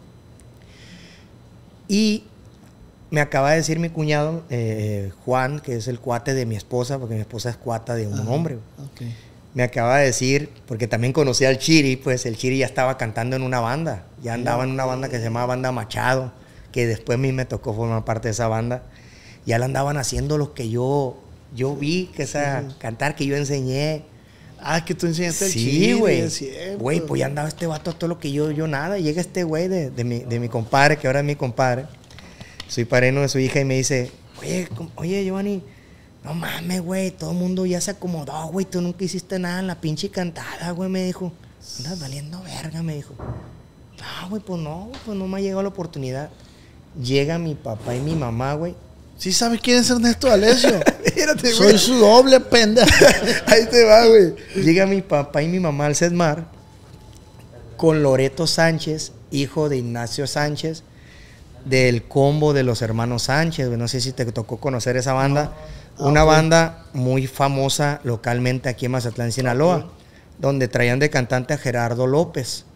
Y me acaba de decir mi cuñado, Juan, que es el cuate de mi esposa, porque mi esposa es cuata de un hombre. Okay. Me acaba de decir, porque también conocí al Chiri, pues el Chiri ya estaba cantando en una banda. Ya andaba en una banda que se llamaba Banda Machado, que después a mí me tocó formar parte de esa banda. Ya la andaban haciendo los que yo vi, que cantar, que yo enseñé. Ah, que tú enseñaste el Sí, Chiri, güey. es cierto. Güey, pues ya andaba este vato todo lo que yo nada. Y llega este güey de mi compadre, que ahora es mi compadre. Soy padrino de su hija y me dice, oye, Giovanni, no mames, güey, todo el mundo ya se acomodó, güey, tú nunca hiciste nada en la pinche cantada, güey, me dijo. Andas valiendo verga, me dijo. No, güey, pues no me ha llegado la oportunidad. Llega mi papá y mi mamá, güey. ¿Sí sabes quién es Ernesto D'Alessio? Espérate, Soy su doble, pendejo. Ahí te va, güey. Llega mi papá y mi mamá al CESMAR con Loreto Sánchez, hijo de Ignacio Sánchez, del combo de los hermanos Sánchez, güey. No sé si te tocó conocer esa banda. Una banda muy famosa localmente aquí en Mazatlán, Sinaloa, donde traían de cantante a Gerardo López.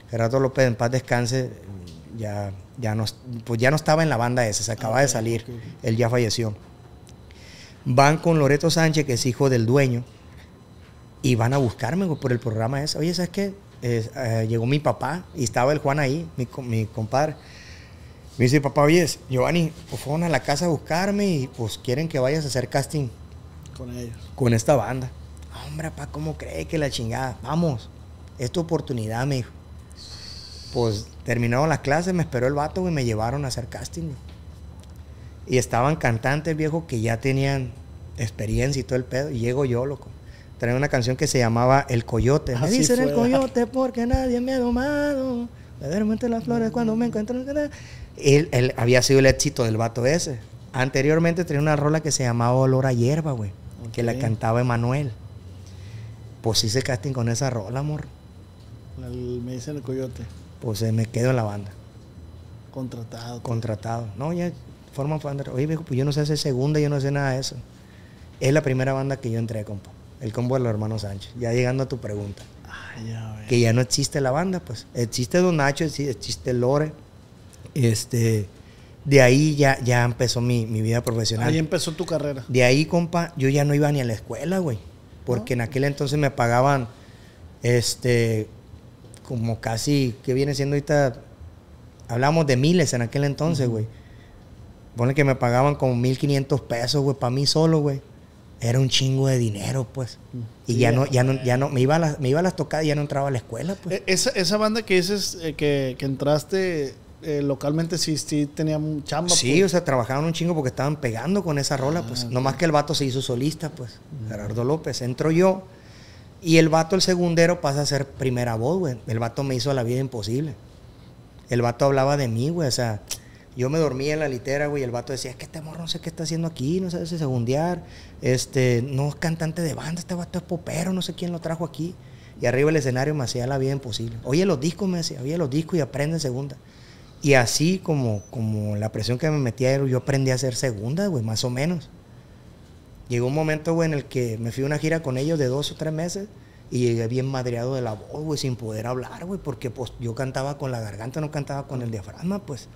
Gerardo López, en paz descanse, ya no estaba en la banda esa, se acaba de salir. Él ya falleció. Van con Loreto Sánchez, que es hijo del dueño, y van a buscarme, güey, por el programa ese. Oye, ¿sabes qué? Llegó mi papá y estaba el Juan ahí, mi compadre. Me dice, papá, oye, Giovanni, pues fueron a la casa a buscarme y pues quieren que vayas a hacer casting con ellos, con esta banda. Hombre, papá, ¿cómo cree que la chingada? Vamos, es tu oportunidad, me dijo. Pues terminaron las clases, me esperó el vato, güey, me llevaron a hacer casting, güey. Y estaban cantantes, viejo, que ya tenían experiencia y todo el pedo. Y llego yo, loco. Traía una canción que se llamaba El Coyote. Me dicen el coyote porque nadie me ha domado. Me duermo entre las flores cuando me encuentro. Él había sido el éxito del vato ese. Anteriormente tenía una rola que se llamaba Olor a Hierba, güey. Okay. Que la cantaba Emanuel. Pues hice casting con esa rola, amor. Me dicen el coyote. Pues me quedo en la banda. Contratado. No, ya forman banda. Oye, viejo, pues yo no sé hacer segunda, yo no sé nada de eso. Es la primera banda que yo entré, compa. El combo de los hermanos Sánchez. Ya llegando a tu pregunta. Que ya no existe la banda, pues. Existe Don Nacho, existe Lore. De ahí ya empezó mi vida profesional. Ahí empezó tu carrera. De ahí, compa, yo ya no iba ni a la escuela, güey. Porque en aquel entonces me pagaban, como casi, ¿qué viene siendo ahorita? Hablamos de miles en aquel entonces, güey. Ponle que me pagaban como 1,500 pesos, güey, para mí solo, güey. Era un chingo de dinero, pues. Y sí, ya no, me iba a las tocadas y ya no entraba a la escuela, pues. Esa banda que dices que entraste localmente, sí tenía chamba. Sí, pues. O sea, trabajaban un chingo porque estaban pegando con esa rola, pues. Okay. Nomás que el vato se hizo solista, pues. Gerardo López. Entro yo y el vato, el segundero, pasa a ser primera voz, güey. El vato me hizo la vida imposible. El vato hablaba de mí, güey, o sea... Yo me dormía en la litera, güey, y el vato decía, es que este morro no sé qué está haciendo aquí, no sabe si segundear, no es cantante de banda, este vato es popero, no sé quién lo trajo aquí. Y arriba del escenario me hacía la vida imposible. Oye los discos, me decía, oye los discos y aprende en segunda. Y así como la presión que me metía, yo aprendí a hacer segunda, güey, más o menos. Llegó un momento, güey, en el que me fui a una gira con ellos de 2 o 3 meses y llegué bien madreado de la voz, güey, sin poder hablar, güey, porque pues yo cantaba con la garganta, no cantaba con el diafragma, pues.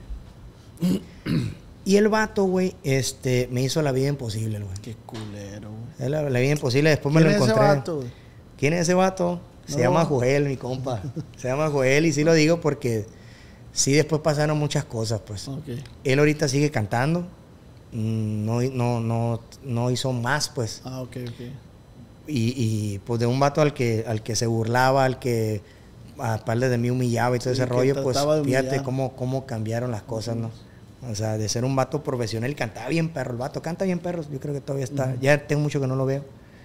Y el vato, güey, me hizo la vida imposible, güey. Qué culero, güey. La vida imposible, después me lo encontré. ¿Quién es ese vato, güey? ¿Quién es ese vato? Se llama Joel, mi compa. Se llama Joel y sí lo digo porque sí después pasaron muchas cosas, pues. Okay. Él ahorita sigue cantando. No hizo más, pues. Ah, ok. Y pues de un vato al que se burlaba, al que aparte de mí humillaba y todo ese rollo, pues fíjate cómo cambiaron las cosas, ¿no? O sea, de ser un vato profesional, cantaba bien perro, el vato canta bien perro, yo creo que todavía está, ya tengo mucho que no lo veo.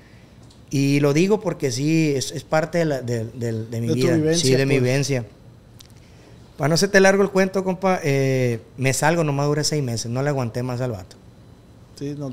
Y lo digo porque sí, es parte de mi vida, vivencia, sí, de mi vivencia. Para no hacerte largo el cuento, compa, me salgo, nomás duré 6 meses, no le aguanté más al vato. Sí, no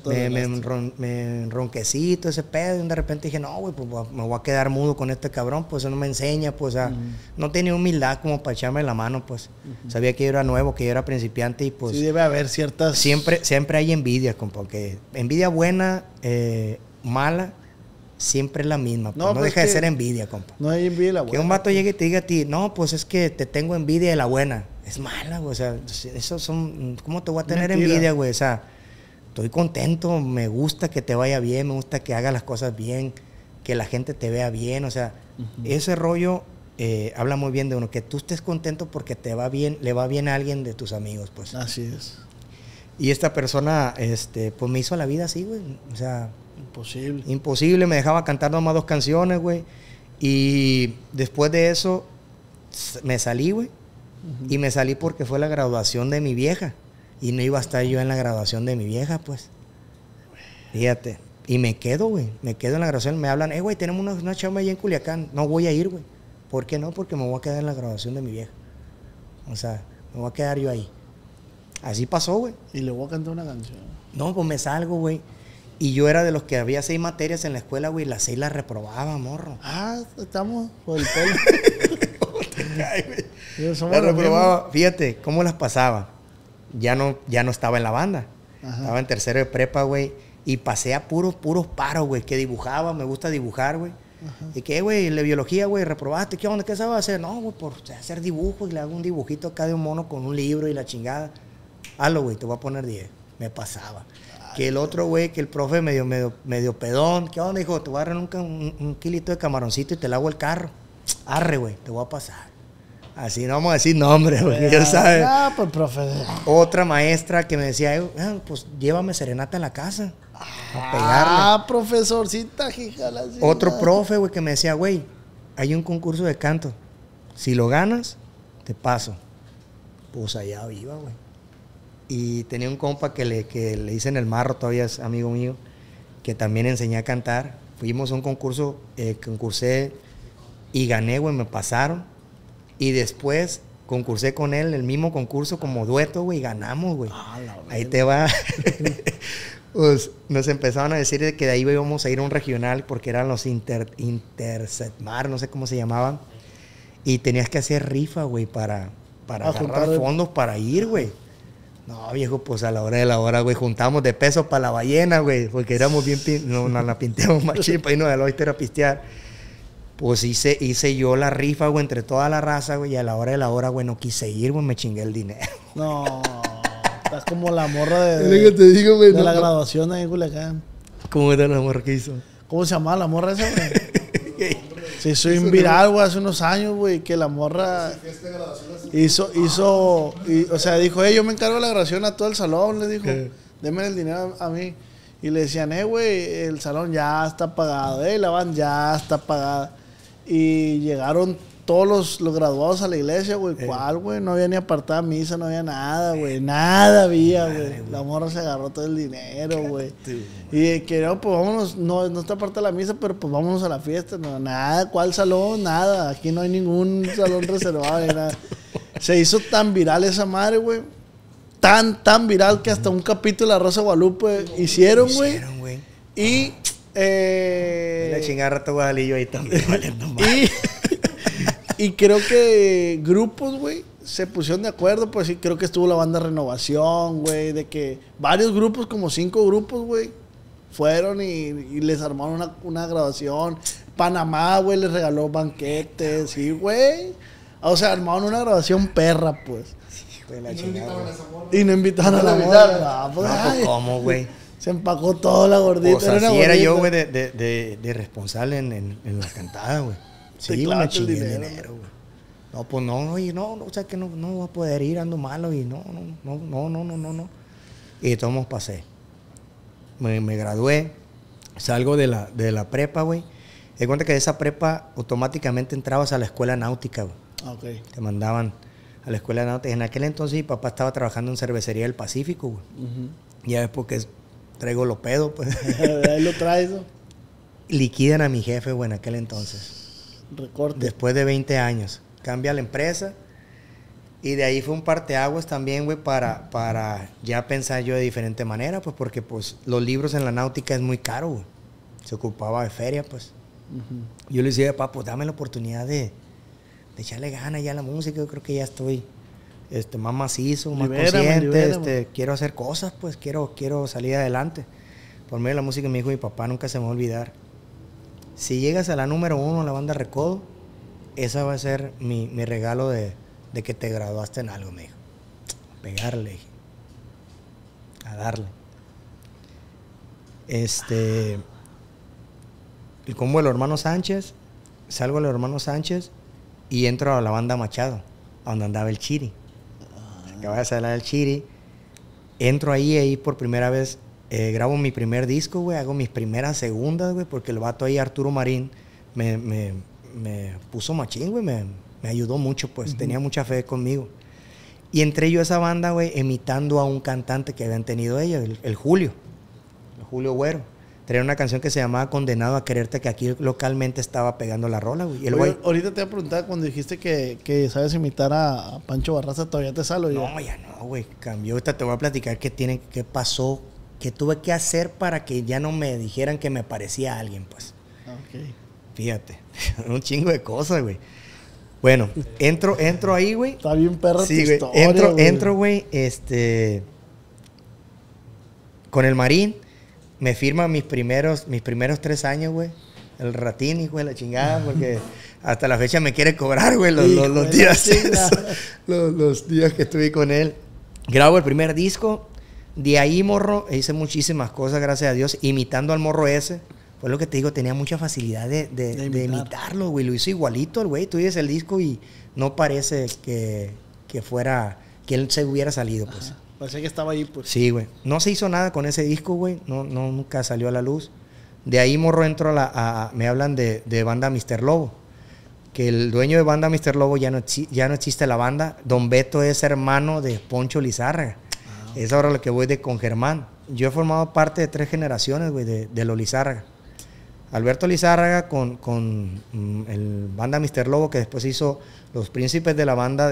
me enronquecito ese pedo y de repente dije, no, güey, pues me voy a quedar mudo con este cabrón, pues eso no me enseña, pues no tenía humildad como para echarme la mano, pues sabía que yo era nuevo, que yo era principiante y pues... Sí, debe haber ciertas... Siempre hay envidia, compa, porque envidia buena, mala, siempre es la misma, pues, no deja de ser envidia, compa. No hay envidia de la buena. Que un vato llegue y te diga a ti, no, pues es que te tengo envidia de la buena, es mala, güey, o sea, eso son... ¿Cómo te voy a tener envidia, güey? O sea... Estoy contento, me gusta que te vaya bien, me gusta que hagas las cosas bien, que la gente te vea bien, o sea, ese rollo habla muy bien de uno, que tú estés contento porque te va bien, le va bien a alguien de tus amigos, pues. Así es. Y esta persona, pues me hizo la vida así, güey, o sea... Imposible, me dejaba cantar nomás 2 canciones, güey, y después de eso me salí, güey, y me salí porque fue la graduación de mi vieja. Y no iba a estar yo en la graduación de mi vieja, pues. Fíjate. Y me quedo, güey. Me quedo en la graduación. Me hablan, güey, tenemos una chamba allá en Culiacán. No voy a ir, güey. ¿Por qué no? Porque me voy a quedar en la graduación de mi vieja. O sea, me voy a quedar yo ahí. Así pasó, güey. Y le voy a cantar una canción. No, pues me salgo, güey. Y yo era de los que había 6 materias en la escuela, güey. Las 6 las reprobaba, morro. Estamos por el pelo. ¿Cómo te cae, güey? Las reprobaba. Fíjate, cómo las pasaba. Ya no estaba en la banda. Ajá. Estaba en tercero de prepa, güey. Y pasé a puros paros, güey. Que dibujaba, me gusta dibujar, güey. ¿Y qué, güey? La biología, güey, reprobaste. ¿Qué onda? ¿Qué sabes hacer? No, güey, por hacer dibujos. Y le hago un dibujito acá de un mono con un libro y la chingada. Hazlo, güey, te voy a poner 10. Me pasaba. Que el otro, güey, que el profe medio pedón. ¿Qué onda, hijo? Te voy a dar un kilito de camaroncito y te lavo el carro. Arre, güey, te voy a pasar. Así no vamos a decir nombres, porque ya sabes. Ah, pues, profe. Otra maestra que me decía, pues llévame serenata a la casa. A pegarle. Ah, profesorcita, jijala. Otro profe, güey, que me decía, güey, hay un concurso de canto. Si lo ganas, te paso. Pues allá iba, güey. Y tenía un compa que le dicen el Marro, todavía es amigo mío, que también enseñé a cantar. Fuimos a un concurso, concursé y gané, güey, me pasaron. Y después concursé con él, el mismo concurso como dueto, güey, y ganamos, güey. Ahí te va. Pues nos empezaron a decir de que de ahí íbamos a ir a un regional porque eran los Intersetmar, no sé cómo se llamaban. Y tenías que hacer rifa, güey, para agarrar fondos para ir, güey. No, viejo, pues a la hora de la hora, güey, juntamos de pesos para la ballena, güey, porque éramos bien, nos la pinteamos machín para irnos al Oyster a pistear. Pues hice yo la rifa, güey, entre toda la raza, güey, y a la hora de la hora, güey, no quise ir, güey, me chingué el dinero. No, estás como la morra de te digo, güey, la graduación ahí en Culiacán. ¿Cómo era la morra que hizo? ¿Cómo se llamaba la morra esa, güey? Sí, soy un viral, güey, hace unos años, güey, que la morra o sea, dijo, yo me encargo de la graduación a todo el salón, le dijo, denme el dinero a mí. Y le decían, güey, el salón ya está pagado, la banda ya está pagada. Y llegaron todos los graduados a la iglesia, güey. ¿Cuál, güey? No había ni apartada misa, no había nada, güey. Nada había, güey. La morra se agarró todo el dinero, güey. Y que no, pues vámonos, no está apartada la misa, pero pues vámonos a la fiesta. No, nada, ¿cuál salón? Nada. Aquí no hay ningún salón reservado ni nada. Se hizo tan viral esa madre, güey. Tan viral que hasta un capítulo de La Rosa de Guadalupe hicieron, güey. Y la chingada Rato Guadalillo ahí también valiendo mal. Y creo que grupos, güey, se pusieron de acuerdo, pues sí, creo que estuvo la banda Renovación, güey, de que varios grupos, como 5 grupos, güey, fueron y les armaron una graduación. Panamá, güey, les regaló banquetes, sí, güey. O sea, armaron una graduación perra, pues. Y no invitaron a la morra. No, pues, ¿cómo, güey? Se empacó toda la gordita. Pues así era yo, güey, de responsable en la cantada, güey. Sí, güey, me chingué el dinero, güey. No, pues no, oye, no, o sea que no voy a poder ir, ando malo y no. Y de todos modos pasé. Me gradué, salgo de la prepa, güey. Me di cuenta que de esa prepa automáticamente entrabas a la escuela náutica, güey. Okay. Te mandaban a la escuela náutica. En aquel entonces mi papá estaba trabajando en Cervecería del Pacífico, güey. Ya es porque traigo lo pedo, pues. Ahí lo traes, ¿no? Liquidan a mi jefe, güey, en aquel entonces. Recorte. Después de 20 años. Cambia la empresa. Y de ahí fue un parteaguas también, güey, para ya pensar yo de diferente manera, pues, porque, pues, los libros en la náutica es muy caro, güey. Se ocupaba de feria, pues. Yo le decía, papá, pues, dame la oportunidad de echarle ganas ya a la música. Yo creo que ya estoy más macizo, más consciente. Quiero hacer cosas, pues, quiero salir adelante. Por medio de la música me dijo mi papá, nunca se me va a olvidar. Si llegas a la número 1 la banda Recodo, esa va a ser mi regalo de que te graduaste en algo, me dijo. A pegarle, a darle. El combo de los hermanos Sánchez, salgo de los hermanos Sánchez y entro a la banda Machado, a donde andaba el Chiri. Acaba de salir el Chiri. Entro ahí por primera vez. Grabo mi primer disco, güey. Hago mis primeras segundas, güey. Porque el vato ahí, Arturo Marín, me puso machín, güey. Me ayudó mucho, pues. Tenía mucha fe conmigo. Y entré yo a esa banda, güey, imitando a un cantante que habían tenido ellos, el Julio. El Julio Güero. Traía una canción que se llamaba Condenado a Quererte, que aquí localmente estaba pegando la rola, güey. Oye, ahorita te voy a preguntar, cuando dijiste que sabes imitar a Pancho Barraza, ¿todavía te sale? No, ya no, güey. Cambió. Ahorita te voy a platicar qué pasó, qué tuve que hacer para que ya no me dijeran que me parecía a alguien, pues. Okay. Fíjate, un chingo de cosas, güey. Bueno, entro ahí, güey. Está bien perra sí, tu historia, entro, güey, con el Marín. Me firma mis primeros 3 años, güey, el ratín, hijo de la chingada, porque hasta la fecha me quiere cobrar, güey, los días. los días que estuve con él. Grabo el primer disco. De ahí, morro, hice muchísimas cosas, gracias a Dios, imitando al morro ese. Fue lo que te digo, tenía mucha facilidad de imitarlo, güey. Lo hizo igualito el güey. Tú oyes el disco y no parece que fuera, que él se hubiera salido, pues. Ajá. Parecía que estaba ahí, pues. Sí, güey. No se hizo nada con ese disco, güey. No, nunca salió a la luz. De ahí, morro, entro me hablan de banda Mr. Lobo. Que el dueño de banda Mr. Lobo ya no existe la banda. Don Beto es hermano de Poncho Lizárraga. Es ahora lo que voy con Germán. Yo he formado parte de 3 generaciones, güey, de los Lizárraga. Alberto Lizárraga con el banda Mr. Lobo, que después hizo Los Príncipes de la Banda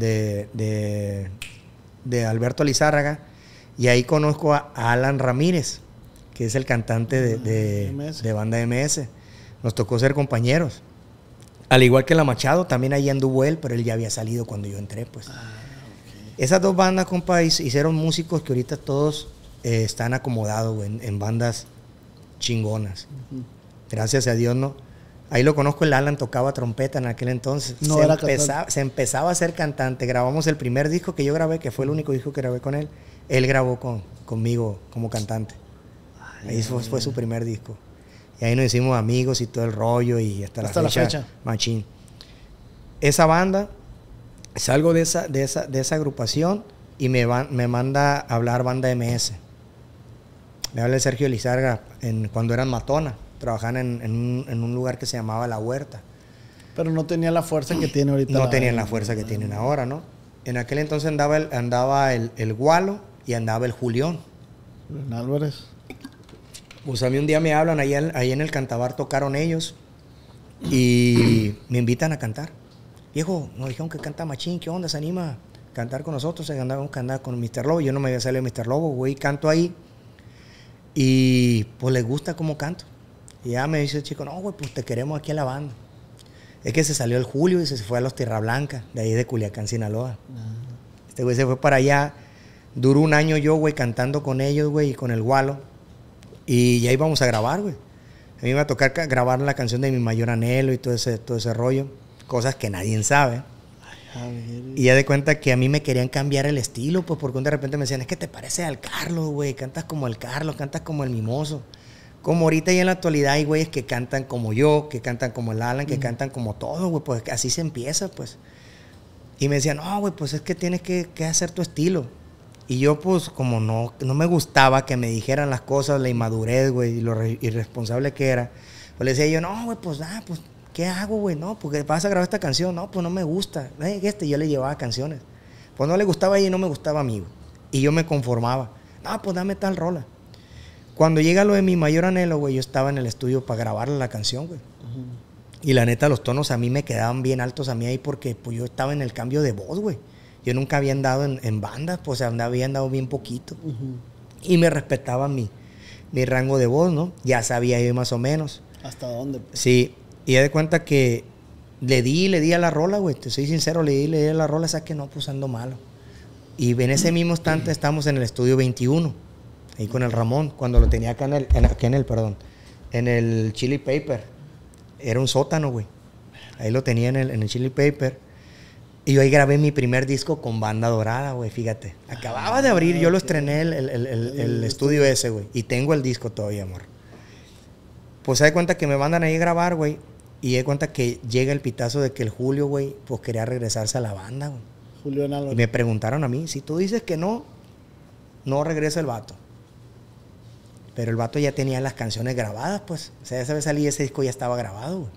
de Alberto Lizárraga. Y ahí conozco a Alan Ramírez, que es el cantante de banda MS. Nos tocó ser compañeros. Al igual que La Machado, también ahí anduvo él, pero él ya había salido cuando yo entré, pues. Esas 2 bandas, compa, hicieron músicos que ahorita todos están acomodados, güey, en bandas chingonas. Gracias a Dios, ¿no? Ahí lo conozco, el Alan tocaba trompeta en aquel entonces. Se empezaba a ser cantante. Grabamos el primer disco que yo grabé, que fue el único disco que grabé con él. Él grabó conmigo como cantante. Ahí fue su primer disco. Y ahí nos hicimos amigos y todo el rollo y hasta la fecha. Machín. Esa banda... Salgo de esa agrupación y me manda a hablar banda MS. Me habla el Sergio Lizárraga cuando eran Matona. Trabajaban en un lugar que se llamaba La Huerta. Pero no tenía la fuerza que tiene ahorita. No tenían la fuerza que tienen ahora, ¿no? En aquel entonces andaba el Gualo y andaba el Julión. Álvarez. Pues a mí un día me hablan, ahí en el Cantabar tocaron ellos y me invitan a cantar. Viejo, nos dijeron que canta machín, ¿qué onda? ¿Se anima a cantar con nosotros? Se andaba con Mr. Lobo. Yo no me había salido Mr. Lobo, güey, canto ahí. Y pues les gusta cómo canto. Y ya me dice el chico, no, güey, pues te queremos aquí en la banda. Es que se salió el Julio y se fue a los Tierra Blanca, de ahí de Culiacán, Sinaloa. Este güey se fue para allá. Duró un año yo, güey, cantando con ellos, güey, y con el Gualo. Y ya íbamos a grabar, güey. A mí me iba a tocar grabar la canción de Mi Mayor Anhelo y todo ese rollo. Cosas que nadie sabe. Y ya de cuenta que a mí me querían cambiar el estilo, pues porque de repente me decían, es que te pareces al Carlos, güey, cantas como el Carlos, cantas como el Mimoso. Como ahorita y en la actualidad hay güeyes que cantan como yo, que cantan como el Alan, que cantan como todo, güey, pues así se empieza, pues. Y me decían, no, güey, pues es que tienes que hacer tu estilo. Y yo, pues, como no me gustaba que me dijeran las cosas, la inmadurez, güey, y lo irresponsable que era, pues le decía yo, no, güey, pues, ¿qué hago, güey? No, porque vas a grabar esta canción. No, pues no me gusta. Yo le llevaba canciones. Pues no le gustaba a ella y no me gustaba a mí, güey. Y yo me conformaba. No, pues dame tal rola. Cuando llega lo de Mi Mayor Anhelo, güey, yo estaba en el estudio para grabar la canción, güey. Y la neta, los tonos a mí me quedaban bien altos a mí ahí porque pues yo estaba en el cambio de voz, güey. Yo nunca había andado en bandas, pues había andado bien poquito. Y me respetaba mi rango de voz, ¿no? Ya sabía yo más o menos. ¿Hasta dónde? Sí. Y ya de cuenta que le di a la rola, güey. Te soy sincero, le di a la rola, ¿sabes que no? Pues ando malo. Y en ese mismo instante estamos en el estudio 21, ahí con el Ramón, cuando lo tenía acá en el Chili Paper. Era un sótano, güey. Ahí lo tenía en el Chili Paper. Y yo ahí grabé mi primer disco con Banda Dorada, güey, fíjate. Acababa de abrir, yo lo estrené el estudio ese, güey. Y tengo el disco todavía, amor. Pues se da cuenta que me mandan ahí a grabar, güey. Y de cuenta que llega el pitazo de que el Julio, güey, pues quería regresarse a la banda, güey. Julio Álvarez. Y me preguntaron a mí, si tú dices que no regresa el vato. Pero el vato ya tenía las canciones grabadas, pues. O sea, esa vez salí, ese disco ya estaba grabado, güey.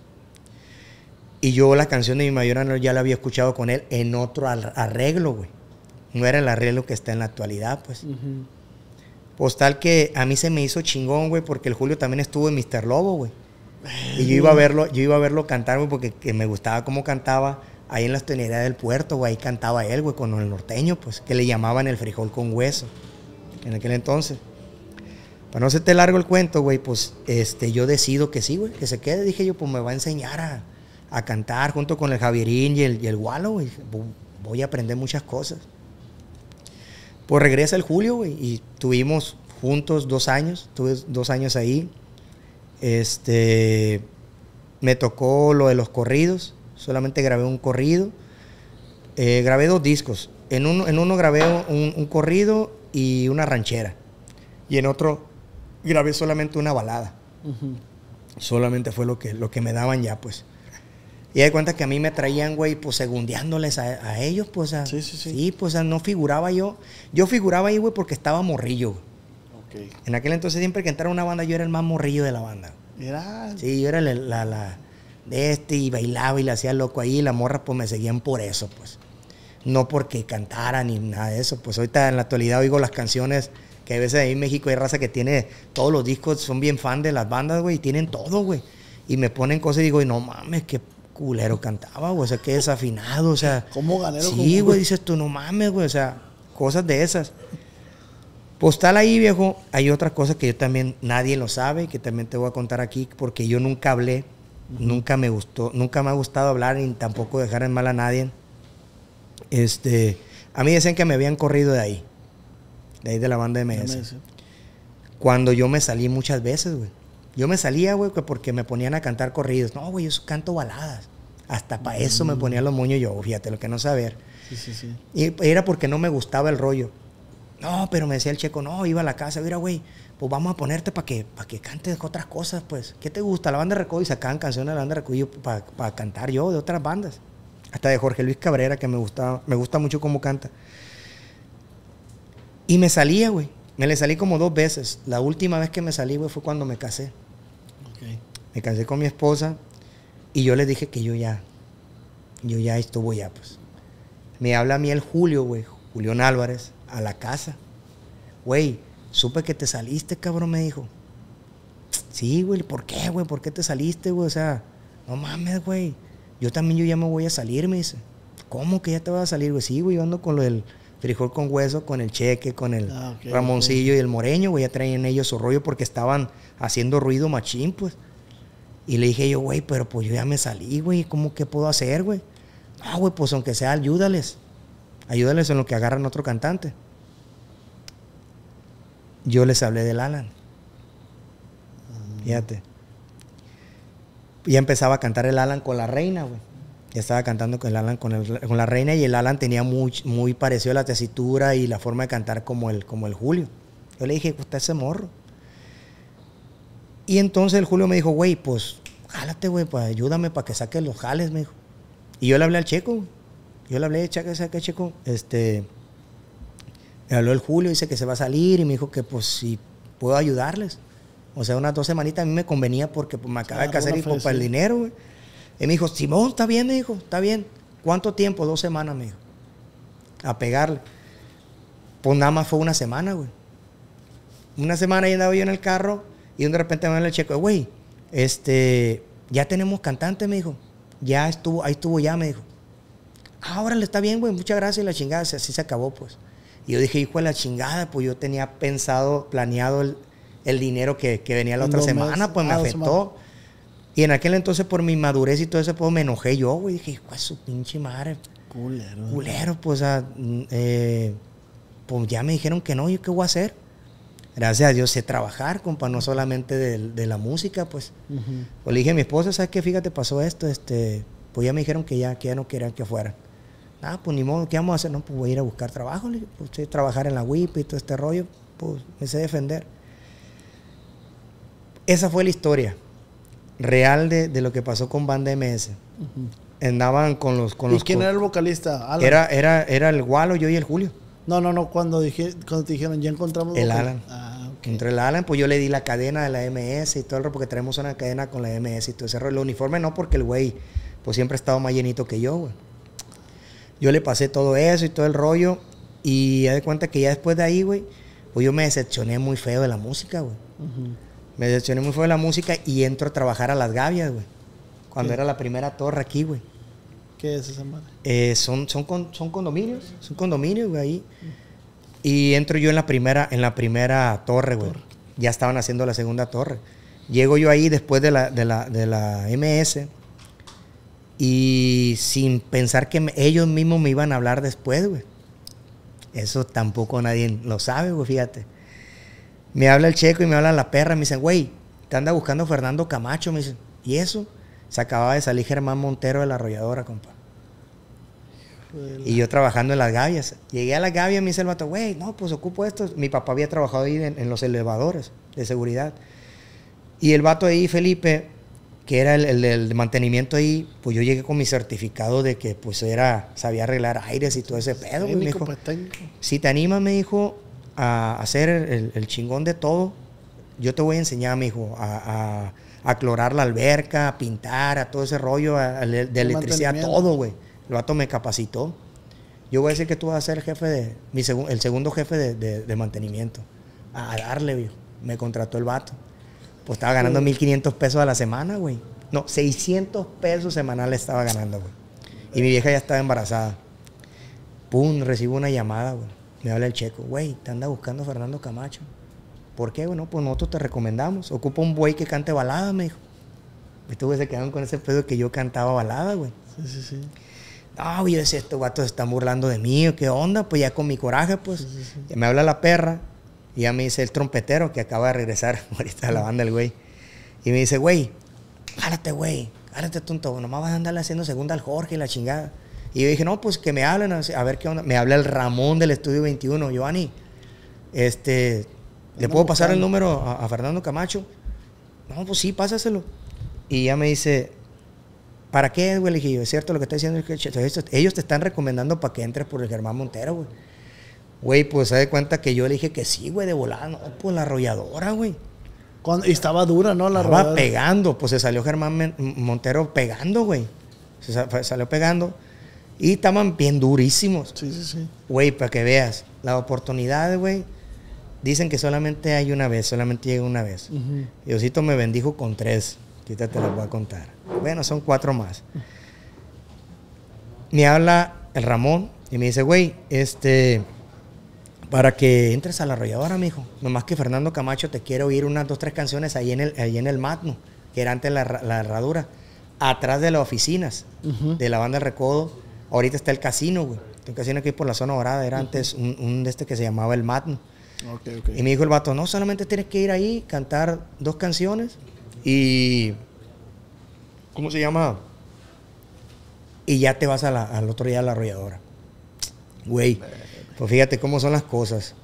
Y yo la canción de Mi Mayor Anhelo ya la había escuchado con él en otro arreglo, güey. No era el arreglo que está en la actualidad, pues. Pues tal que a mí se me hizo chingón, güey, porque el Julio también estuvo en Mr. Lobo, güey. Y yo iba a verlo cantar, güey, porque me gustaba cómo cantaba ahí en la tonalidad del puerto, güey. Ahí cantaba él, güey, con el norteño, pues, que le llamaban el frijol con hueso en aquel entonces. Para no hacerte largo el cuento, güey, pues, yo decido que sí, güey, que se quede. Dije yo, pues me va a enseñar a cantar junto con el Javierín y el Gualo, güey. Voy a aprender muchas cosas. Pues regresa el Julio, güey, y tuvimos juntos 2 años. Tuve 2 años ahí. Me tocó lo de los corridos. Solamente grabé un corrido. Grabé 2 discos. En uno grabé un corrido y una ranchera. Y en otro grabé solamente una balada. Solamente fue lo que me daban ya, pues. Y de cuenta que a mí me traían, güey, pues segundeándoles a ellos, pues. Sí. Sí, pues no figuraba yo. Yo figuraba ahí, güey, porque estaba morrillo, güey. Okay. En aquel entonces, siempre que entraba una banda, yo era el más morrillo de la banda. Era... Sí, yo era la y bailaba y le hacía loco ahí. Y las morras, pues, me seguían por eso, pues. No porque cantara ni nada de eso. Pues ahorita en la actualidad oigo las canciones que a veces ahí en México hay raza que tiene todos los discos, son bien fan de las bandas, güey, y tienen todo, güey. Y me ponen cosas y digo, y no mames, qué culero cantaba, güey, o sea, qué desafinado, o sea. ¿Cómo ganero? Sí, güey, dices tú, no mames, güey, o sea, cosas de esas. Postal ahí, viejo, hay otras cosas que yo también, nadie lo sabe, que también te voy a contar aquí, porque yo nunca hablé, nunca me ha gustado hablar ni tampoco dejar en mal a nadie. A mí decían que me habían corrido de ahí de la banda MS. Cuando yo me salí muchas veces, güey. Yo me salía, güey, porque me ponían a cantar corridos. No, güey, yo canto baladas. Hasta para eso me ponían los moños yo, fíjate, lo que no saber. Sí. Y era porque no me gustaba el rollo. No, pero me decía el Checo, no, iba a la casa, mira, güey, pues vamos a ponerte para que cantes otras cosas, pues. ¿Qué te gusta? La banda de Recodo, y sacaban canciones de la banda de Recodo para cantar yo de otras bandas. Hasta de Jorge Luis Cabrera, que me gusta mucho cómo canta. Y me salía, güey. Me le salí como 2 veces. La última vez que me salí, güey, fue cuando me casé. Okay. Me casé con mi esposa y yo le dije que yo ya estuvo ya, pues. Me habla a mí el Julio, güey, Julián Álvarez, a la casa. Güey, supe que te saliste, cabrón, me dijo. Sí, güey, ¿por qué, güey? ¿Por qué te saliste, güey? O sea, no mames, güey. Yo ya me voy a salir, me dice. ¿Cómo que ya te vas a salir, güey? Sí, güey, yo ando con lo del frijol con hueso, con el Cheque, con el Ramoncillo y el Moreño, güey. Ya traían ellos su rollo porque estaban haciendo ruido machín, pues. Y le dije yo, güey, pero pues yo ya me salí, güey. ¿Cómo que puedo hacer, güey? No, güey, pues aunque sea, ayúdales. Ayúdales en lo que agarran otro cantante. Yo les hablé del Alan. Fíjate. Ya empezaba a cantar el Alan con la reina, güey. Ya estaba cantando con el Alan con la reina, y el Alan tenía muy parecido a la tesitura y la forma de cantar como el Julio. Yo le dije, pues está ese morro. Y entonces el Julio me dijo, güey, pues jálate, güey, pues ayúdame para que saques los jales, me dijo. Y yo le hablé al Checo, güey. Yo le hablé, Checo. Me habló el Julio, dice que se va a salir y me dijo que pues si puedo ayudarles. O sea, unas 2 semanitas a mí me convenía porque pues, me acaba de casar y pues, para el dinero, güey. Y me dijo, Simón, está bien, me dijo, está bien. ¿Cuánto tiempo? 2 semanas, me dijo. A pegarle. Pues nada más fue 1 semana, güey. 1 semana y andaba yo en el carro y de repente me habla el Checo, güey, ya tenemos cantante, me dijo. Ya estuvo, ahí estuvo ya, me dijo. Ahora le está bien, güey, muchas gracias, y la chingada, así se acabó, pues. Y yo dije, hijo de la chingada, pues yo tenía planeado el dinero que venía la otra semana, pues me afectó. Y en aquel entonces, por mi madurez y todo eso, pues me enojé yo, güey. Dije, hijo de su pinche madre. Culero, pues, pues ya me dijeron que no, ¿yo qué voy a hacer? Gracias a Dios sé trabajar, compa, no solamente de la música, pues. Pues le dije a mi esposa, ¿sabes qué? Fíjate, pasó esto, pues ya me dijeron que ya no querían que fuera. Ah, pues ni modo, ¿qué vamos a hacer? No, pues voy a ir a buscar trabajo. Le dije, pues sí, trabajar en la WIP y todo este rollo, pues me sé defender. Esa fue la historia real de lo que pasó con Banda MS. Andaban con los... ¿Y quién era el vocalista? Alan. Era el Gualo, yo y el Julio. No, cuando te dijeron, ya encontramos... El Alan. Okay. Entre el Alan, pues yo le di la cadena de la MS y todo el rollo, porque traemos una cadena con la MS y todo ese rollo. El uniforme no, porque el güey, pues siempre ha estado más llenito que yo, güey. Yo le pasé todo eso y todo el rollo, y ya de cuenta que ya después de ahí, güey, pues yo me decepcioné muy feo de la música, güey. Me decepcioné muy feo de la música y entro a trabajar a Las Gavias, güey. Cuando era la primera torre aquí, güey. ¿Qué es esa madre? Son condominios. Son condominios, güey, ahí. Y entro yo en la primera torre, güey. Ya estaban haciendo la segunda torre. Llego yo ahí después de la MS. Y sin pensar que ellos mismos me iban a hablar después, güey. Eso tampoco nadie lo sabe, güey, fíjate. Me habla el Checo y me habla la perra. Me dicen, güey, te anda buscando Fernando Camacho, me dice. ¿Y eso? Se acababa de salir Germán Montero de La Arrolladora, compa. Y yo trabajando en las gavias. Llegué a las gavias, me dice el vato, güey, no, pues ocupo esto. Mi papá había trabajado ahí en los elevadores de seguridad. Y el vato ahí, Felipe, que era el de mantenimiento ahí, pues yo llegué con mi certificado de que pues sabía arreglar aires y todo ese pedo. Me dijo, si te animas, me dijo, a hacer el chingón de todo, yo te voy a enseñar, me dijo, a clorar la alberca, a pintar, a todo ese rollo, de electricidad, todo, güey. El vato me capacitó. Yo voy a decir que tú vas a ser jefe el segundo jefe de mantenimiento. A darle, viejo. Me contrató el vato. Pues estaba ganando 1,500 pesos a la semana, güey. No, 600 pesos semanales estaba ganando, güey. Y mi vieja ya estaba embarazada. Pum, recibo una llamada, güey. Me habla el checo. Güey, te anda buscando Fernando Camacho. ¿Por qué, güey? No, pues nosotros te recomendamos. Ocupa un güey que cante balada, me dijo. Estos güeyes se quedaron con ese pedo que yo cantaba balada, güey. Sí. No, yo decía, estos vatos se están burlando de mí, ¿qué onda? Pues ya con mi coraje, pues. Sí. Me habla la perra y ya me dice el trompetero que acaba de regresar ahorita a la banda, el güey. Y me dice, güey, jálate, tonto, nomás vas a andarle haciendo segunda al Jorge y la chingada. Y yo dije, no, pues que me hablen, a ver qué onda. Me habla el Ramón del Estudio 21, Giovanni, ¿le puedo pasar el número a Fernando Camacho? No, pues sí, pásaselo. Y ya me dice, ¿para qué, güey? Le dije yo, es cierto lo que está diciendo. Ellos te están recomendando para que entres por el Germán Montero, güey. Güey, pues se da cuenta que yo le dije que sí, güey, de volada. No, pues La Arrolladora, güey. Y estaba dura, ¿no? Estaba pegando. Pues se salió Germán Montero pegando, güey. Salió pegando. Y estaban bien durísimos. Sí. Güey, para que veas. La oportunidad, güey. Dicen que solamente hay una vez. Solamente llega una vez. Diosito me bendijo con 3. Ahorita te las voy a contar. Bueno, son 4 más. Me habla el Ramón y me dice, güey, para que entres a La Arrolladora, mijo. Nomás que Fernando Camacho te quiere oír unas 2, 3 canciones ahí en el Magno, que era antes la herradura, atrás de las oficinas de la banda El Recodo. Ahorita está el casino, güey. El casino aquí por la zona dorada. Era antes un que se llamaba el Magno. Okay. Y me dijo el vato, no, solamente tienes que ir ahí, cantar 2 canciones y... ¿Cómo se llama? Y ya te vas al otro día a La Arrolladora. Güey, pues fíjate cómo son las cosas.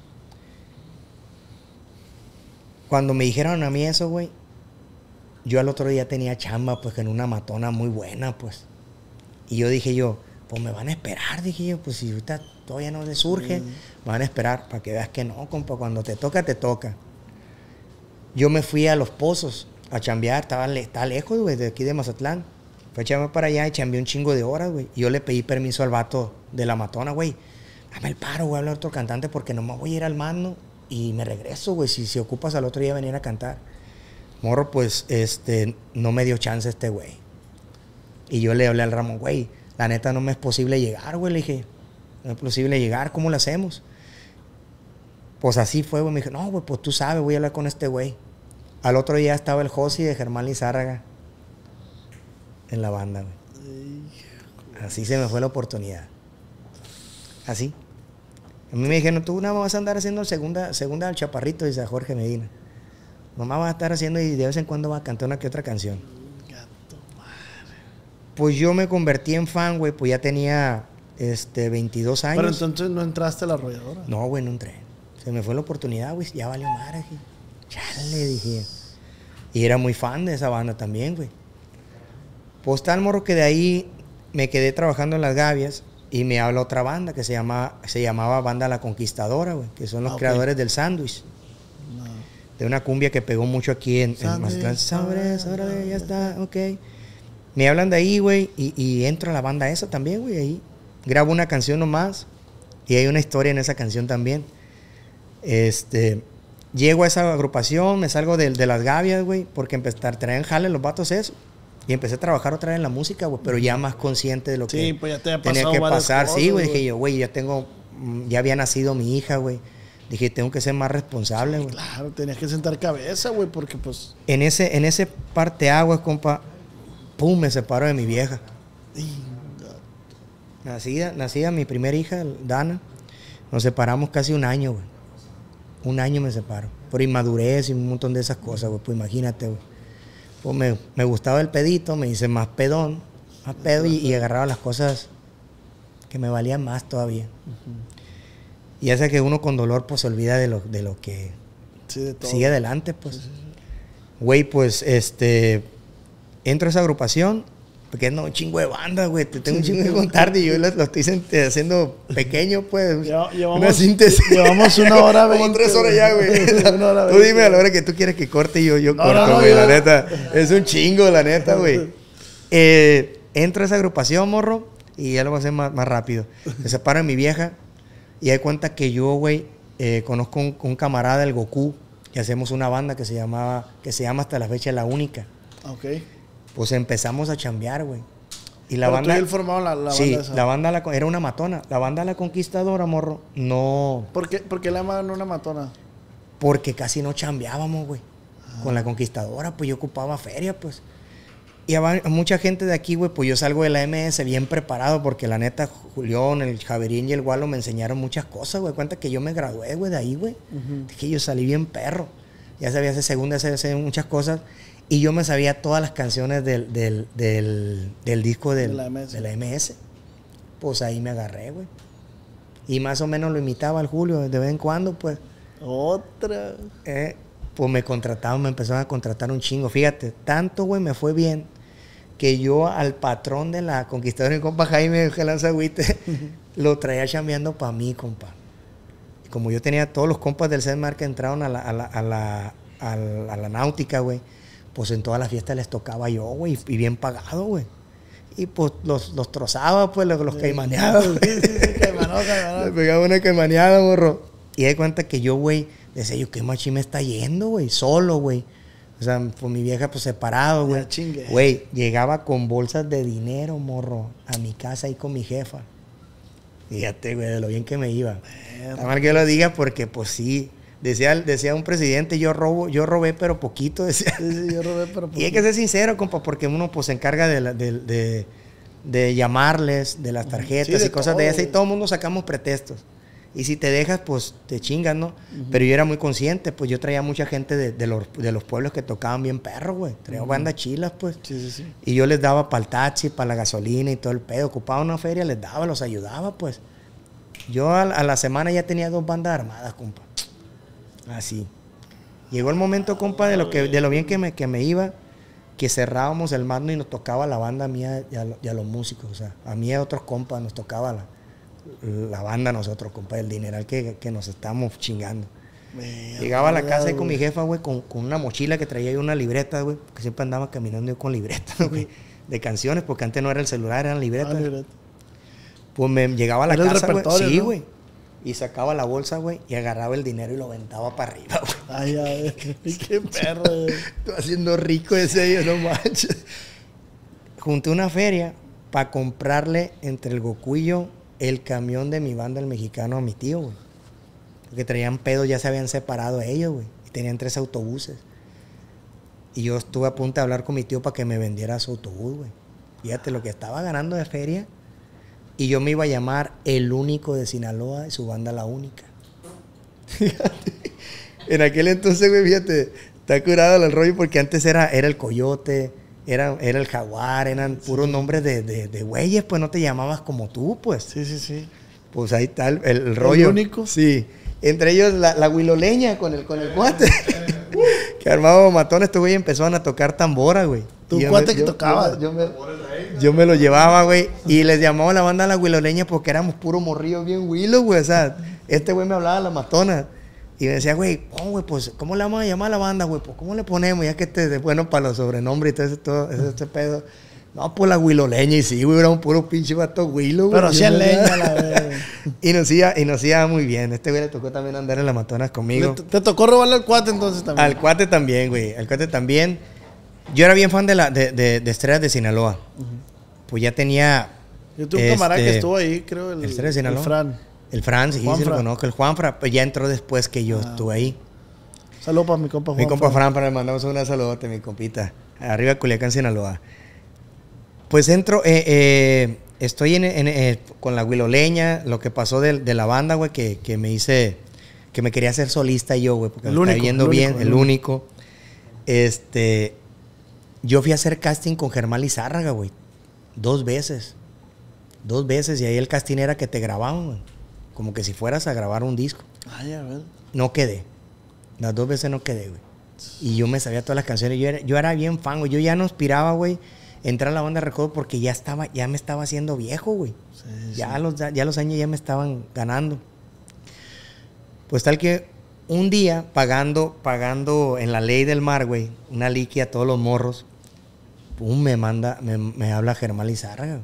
Cuando me dijeron a mí eso, güey, yo al otro día tenía chamba, pues, en una matona muy buena, pues. Y yo dije pues me van a esperar, dije yo, pues si ahorita todavía no les surge, me van a esperar para que veas que no, compa, cuando te toca, te toca. Yo me fui a Los Pozos a chambear, estaba lejos, güey, de aquí de Mazatlán. Fui a chambear para allá y chambeé un chingo de horas, güey. Y yo le pedí permiso al vato de la matona, güey. Dame el paro, voy a hablar a otro cantante porque nomás voy a ir al Magno y me regreso, güey. Si ocupas al otro día venir a cantar. Morro, pues, no me dio chance este güey. Y yo le hablé al Ramón, güey, la neta no me es posible llegar, güey. Le dije, no es posible llegar, ¿cómo lo hacemos? Pues así fue, güey. Me dijo, no, güey, pues tú sabes, voy a hablar con este güey. Al otro día estaba el Josi de Germán Lizárraga en la banda, güey. Así se me fue la oportunidad. Así. A mí me dijeron, tú nada más vas a andar haciendo segunda al Chaparrito, dice Jorge Medina. Mamá va a estar haciendo y de vez en cuando va a cantar una que otra canción. Pues yo me convertí en fan, güey, pues ya tenía 22 años. Pero entonces no entraste a La Arrolladora. No, güey, no entré. Se me fue la oportunidad, güey, ya valió madre. Chale, dije. Y era muy fan de esa banda también, güey. Pues tal, morro, que de ahí me quedé trabajando en las gavias y me habla otra banda que se llamaba Banda La Conquistadora, güey, que son los creadores del sándwich. No. De una cumbia que pegó mucho aquí en Mazatlán. Sobre, ya está, ok. Me hablan de ahí, güey, y entro a la banda esa también, güey, ahí. Grabo una canción nomás y hay una historia en esa canción también. Llego a esa agrupación, me salgo de las gavias, güey, porque traían jale los vatos eso. Y empecé a trabajar otra vez en la música, güey, pero ya más consciente de lo que pues ya te tenía que pasar. Cosas, sí, güey, dije yo, güey, ya había nacido mi hija, güey. Dije, tengo que ser más responsable, güey. Claro, tenías que sentar cabeza, güey, porque pues... En ese parteaguas, compa, pum, me separo de mi vieja. Nacida mi primera hija, Dana. Nos separamos casi un año, güey. Un año me separo. por inmadurez y un montón de esas cosas, güey. Pues imagínate, güey. Pues me gustaba el pedito, me hice más pedón, más pedo y agarraba las cosas que me valían más todavía. Y hace que uno con dolor pues se olvida de lo que Sí, de todo. sigue adelante, pues. Güey, pues entro a esa agrupación, porque no, un chingo de banda, güey. Te tengo un chingo de contar y yo lo estoy haciendo pequeño, pues. Una síntesis. Llevamos 1 hora 20. Como 3 horas ya, güey. 1 hora Tú 20. dime a la hora que tú quieres que corte y yo No, corto, no, güey, la ya. neta. Es un chingo, la neta, güey. Entro a esa agrupación, morro, y ya lo voy a hacer más rápido. Me separo de mi vieja y hay cuenta que yo, güey, conozco un camarada, el Goku, y hacemos una banda que se llama hasta la fecha La Única. Ok. Pues empezamos a chambear, güey. Y la Pero banda... tú y él formaron la sí, banda esa. la banda era una matona. La banda La Conquistadora, morro, no... ¿Por qué le llaman una matona? Porque casi no chambeábamos, güey. Con La Conquistadora, pues yo ocupaba feria, pues. Y a mucha gente de aquí, güey, pues yo salgo de la MS bien preparado porque la neta, Julián, el Javerín y el Gualo me enseñaron muchas cosas, güey. Cuenta que yo me gradué, güey, de ahí, güey. Que yo salí bien perro. Ya sabía hacer segunda, hacer muchas cosas. Y yo me sabía todas las canciones del disco de la MS. Pues ahí me agarré, güey. Y más o menos lo imitaba al Julio de vez en cuando, pues. Otra. Pues me empezaron a contratar un chingo. Fíjate, tanto, güey, me fue bien que yo al patrón de La Conquistadora, mi compa Jaime Gelanzagüite, lo traía chambeando para mí, compa. Y como yo tenía todos los compas del CEDMAR que entraron a la náutica, güey, pues en todas las fiestas les tocaba yo, güey, y bien pagado, güey. Y pues los trozaba, pues, los caimaneaba, güey. Caimanó. Le pegaba una caimaneada, morro. Y de cuenta que yo, güey, decía yo, qué machín me está yendo, güey, solo, güey. O sea, pues mi vieja, pues separado, güey. Güey, llegaba con bolsas de dinero, morro, a mi casa ahí con mi jefa. Fíjate, güey, de lo bien que me iba. Está mal que yo lo diga porque, pues sí, decía un presidente, yo robé, pero poquito, decía. Sí, yo robé, pero poquito. Y hay que ser sincero, compa, porque uno, pues, se encarga de llamarles, de las tarjetas y cosas de esas, y todo el mundo sacamos pretextos. Y si te dejas, pues te chingas, ¿no? Pero yo era muy consciente, pues yo traía mucha gente de los pueblos que tocaban bien perro, güey. Traía bandas chilas, pues. Sí. Y yo les daba para el taxi, para la gasolina y todo el pedo. Ocupaba una feria, les daba, los ayudaba, pues. Yo a la semana ya tenía 2 bandas armadas, compa. Así. Llegó el momento, compa, de lo bien que me iba, que cerrábamos el mando y nos tocaba la banda mía y a los músicos. O sea, a mí y a otros compas nos tocaba la banda nosotros, compa, el dineral que nos estamos chingando. Llegaba a la casa y con mi jefa, güey, con una mochila que traía yo una libreta, güey, que siempre andaba caminando yo con libretas, güey, de canciones, porque antes no era el celular, eran libretas. Pues me llegaba a la casa, güey, sí, güey, ¿no? Y sacaba la bolsa, güey, y agarraba el dinero y lo aventaba para arriba, güey. Ay, qué perro, güey. Estoy haciendo rico ese día, no manches. Junté una feria para comprarle entre el Goku y yo el camión de mi banda, el mexicano, a mi tío, güey. Porque traían pedos, ya se habían separado ellos, güey. Y tenían 3 autobuses. Y yo estuve a punto de hablar con mi tío para que me vendiera su autobús, güey. Fíjate lo que estaba ganando de feria. Y yo me iba a llamar El Único de Sinaloa y su banda La Única. Fíjate. En aquel entonces, güey, fíjate, está curado el rollo porque antes era el Coyote, era el Jaguar, eran puros nombres de güeyes, pues no te llamabas como tú, pues. Sí. Pues ahí está el rollo. ¿El Único? Sí. Entre ellos la huiloleña con el cuate. Que armaba matones, este güey empezaron a tocar tambora, güey. ¿Tu cuate que tocaba? Yo me lo llevaba, güey. Y les llamaba la banda La Huiloleña porque éramos puros morrillos bien huilos, güey. O sea, este güey me hablaba de la matona. Y me decía, güey, pues, ¿cómo le vamos a llamar a la banda, güey? Pues, ¿cómo le ponemos? Ya que este es bueno para los sobrenombres y todo ese pedo. No, pues La Huiloleña. Y sí, güey, era un puro pinche vato huilo, güey. Pero hacía leña, la verdad. Y nos iba muy bien. Este güey le tocó también andar en la Matonas conmigo. ¿Te tocó robarle al cuate entonces también? Al cuate también, güey. Al cuate también. Yo era bien fan de Estrellas de Sinaloa. Pues ya tenía... Yo tuve un camarada que estuvo ahí, creo, el Estrellas de Sinaloa. El Fran. El Fran, sí lo conozco. El Juanfra, pues ya entró después que yo estuve ahí. Saludos para mi compa Juan. Mi compa Fran, para le mandamos una saludote, mi compita. Arriba de Culiacán, Sinaloa. Pues entro, estoy con la huiloleña, lo que pasó de la banda, güey, que me hice que me quería hacer solista yo, güey, porque El me estaba único, yendo el bien, único, el el único. Yo fui a hacer casting con Germán Lizárraga, güey. 2 veces. 2 veces, y ahí el casting era que te grababan, güey. Como que si fueras a grabar un disco. Ay, a ver. No quedé. Las 2 veces no quedé, güey. Y yo me sabía todas las canciones. Yo era bien fan, güey. Yo ya no aspiraba, güey, entrar a la banda de recodo porque ya me estaba haciendo viejo, güey. Sí, Ya los años ya me estaban ganando. Pues tal que un día, pagando en la ley del mar, güey, una liqui a todos los morros, pum, me habla Germán Lizárraga.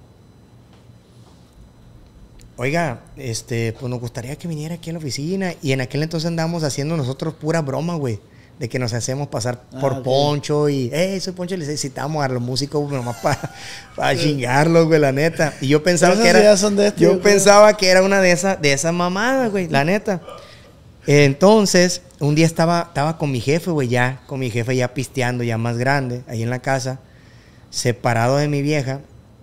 Oiga, pues nos gustaría que viniera aquí a la oficina. Y en aquel entonces andábamos haciendo nosotros pura broma, güey. De que nos hacemos pasar por ok. Poncho y, soy Poncho, les necesitamos a los músicos nomás para chingarlos, güey, la neta. Y yo pensaba Esas que era, ideas son de este, yo yo creo. pensaba que era una de esas mamadas, güey, la neta. Entonces, un día estaba con mi jefe, güey, con mi jefe ya pisteando, ya más grande, ahí en la casa, separado de mi vieja.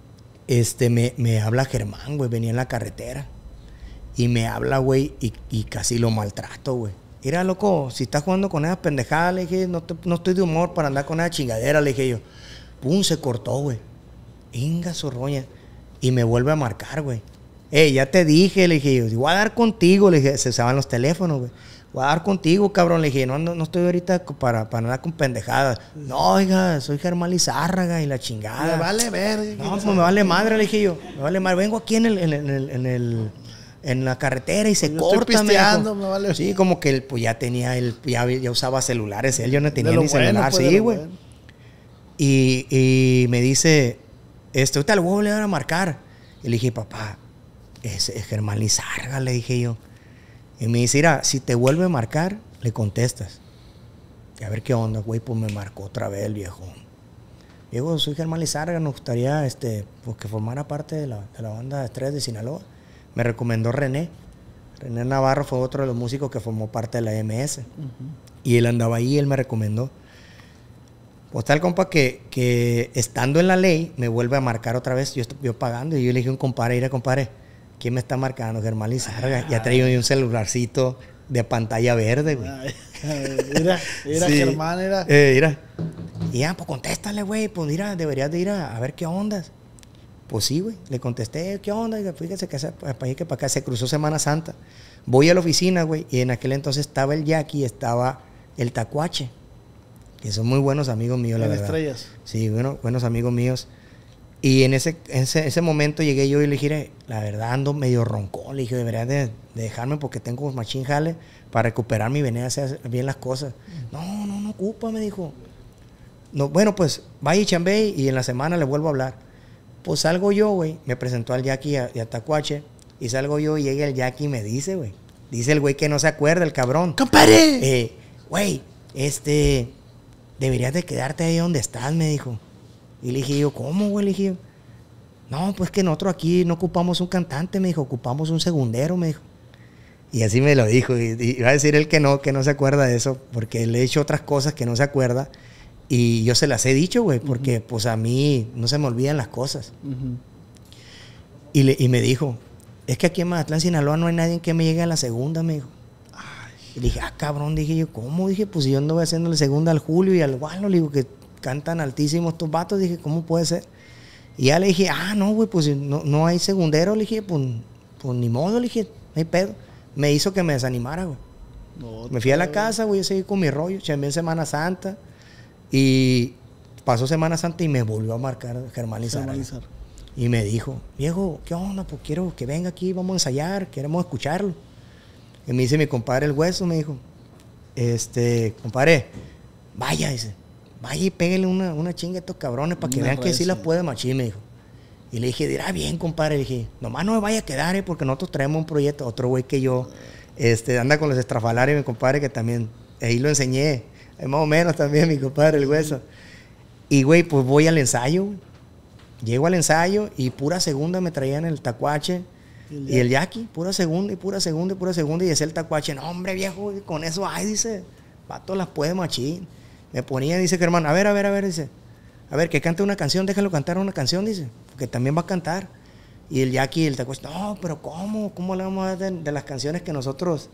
Me habla Germán, güey, venía en la carretera. Y me habla, güey, y casi lo maltrato, güey. Mira, loco, si estás jugando con esas pendejadas, le dije, no estoy de humor para andar con esa chingadera, le dije yo. Pum, se cortó, güey. Inga su roña. Y me vuelve a marcar, güey. Ya te dije, le dije yo, voy a dar contigo, le dije, se usaban los teléfonos, güey. Voy a dar contigo, cabrón, le dije, no estoy ahorita para andar con pendejadas. No, oiga, soy Germán Lizárraga y la chingada. Me vale ver. No, pues me vale madre, le dije yo. Me vale madre. Vengo aquí en la carretera y se Yo corta. estoy pisteando, me vale. Sí, como que él pues ya tenía, ya usaba celulares. Él yo no tenía De lo ni bueno, celular. pues, de Sí, lo güey. bueno. Y me dice, ahorita le voy a marcar. Y le dije, papá, ese es Germán Lizárraga, le dije yo. Y me dice, mira, si te vuelve a marcar, le contestas. Y a ver qué onda, güey, pues me marcó otra vez el viejón. Digo, soy Germán Lizárraga, nos gustaría pues que formara parte de la banda Estrellas de Sinaloa. Me recomendó René. René Navarro fue otro de los músicos que formó parte de la MS. Y él andaba ahí, él me recomendó. Pues tal compa que estando en la ley, me vuelve a marcar otra vez, yo pagando, y yo le dije a un compadre, mira compadre, ¿quién me está marcando? Germán Lizárraga. Ya traía un celularcito de pantalla verde, güey. Mira, Sí. Germán era. Mira. Y ya, pues contéstale, güey, pues mira, deberías de ir a ver qué ondas. Pues sí, güey, le contesté, ¿qué onda? Y fíjese que para acá se cruzó Semana Santa. Voy a la oficina, güey, y en aquel entonces estaba el Jackie y estaba el Tacuache, que son muy buenos amigos míos, la En verdad. Estrellas. Sí, buenos amigos míos. Y en ese momento llegué yo y le dije, la verdad ando medio roncón. Le dije, deberías de dejarme porque tengo machín jale para recuperar mi venida, hacer bien las cosas. No ocupa, me dijo. No, bueno, pues vaya y chambé y en la semana le vuelvo a hablar. Pues salgo yo, güey, me presentó al Jackie y a Tacuache, y salgo yo y llega el Jackie y me dice, güey. Dice el güey que no se acuerda, el cabrón. ¡Compadre! Güey, deberías de quedarte ahí donde estás, me dijo. Y le dije yo, ¿cómo, güey? Le dije yo, no, pues que nosotros aquí no ocupamos un cantante, me dijo, ocupamos un segundero, me dijo. Y así me lo dijo. Y iba a decir él que no se acuerda de eso, porque le he hecho otras cosas que no se acuerda. Y yo se las he dicho, güey, porque pues a mí no se me olvidan las cosas. Y me dijo, es que aquí en Mazatlán, Sinaloa, no hay nadie que me llegue a la segunda, me dijo. Y le dije, cabrón, dije yo, ¿cómo? Dije, pues si yo ando haciéndole segunda al Julio y al Gualo, le digo que cantan altísimo estos vatos, dije, ¿cómo puede ser? Y ya le dije, no, güey, pues no hay segundero, le dije, pues ni modo, le dije, no hay pedo. Me hizo que me desanimara, güey. Me fui a la casa, güey, yo seguí con mi rollo, chambeé en Semana Santa. Y pasó Semana Santa y me volvió a marcar Germán Lizárraga. Y me dijo, viejo, ¿qué onda? Pues quiero que venga aquí, vamos a ensayar, queremos escucharlo. Y me dice mi compadre el Hueso, me dijo, compadre, vaya, dice, vaya y pégale una chinga a estos cabrones para que vean que sí la puede machín, me dijo. Y le dije, dirá bien, compadre, le dije, nomás no me vaya a quedar, porque nosotros traemos un proyecto, otro güey que yo, anda con los estrafalarios, mi compadre, que también, ahí lo enseñé, más o menos también, mi compadre, el Hueso. Y, güey, pues voy al ensayo, güey. Llego al ensayo y pura segunda me traían el Tacuache y el Jackie, pura segunda y pura segunda y pura segunda. Y decía el Tacuache, no, hombre, viejo, con eso, dice, vato las puede machín. Me ponía, dice Germán, a ver, dice, a ver, que cante una canción, déjalo cantar una canción, dice, porque también va a cantar. Y el Jackie y el Tacuache, no, pero ¿cómo le vamos a dar de las canciones que nosotros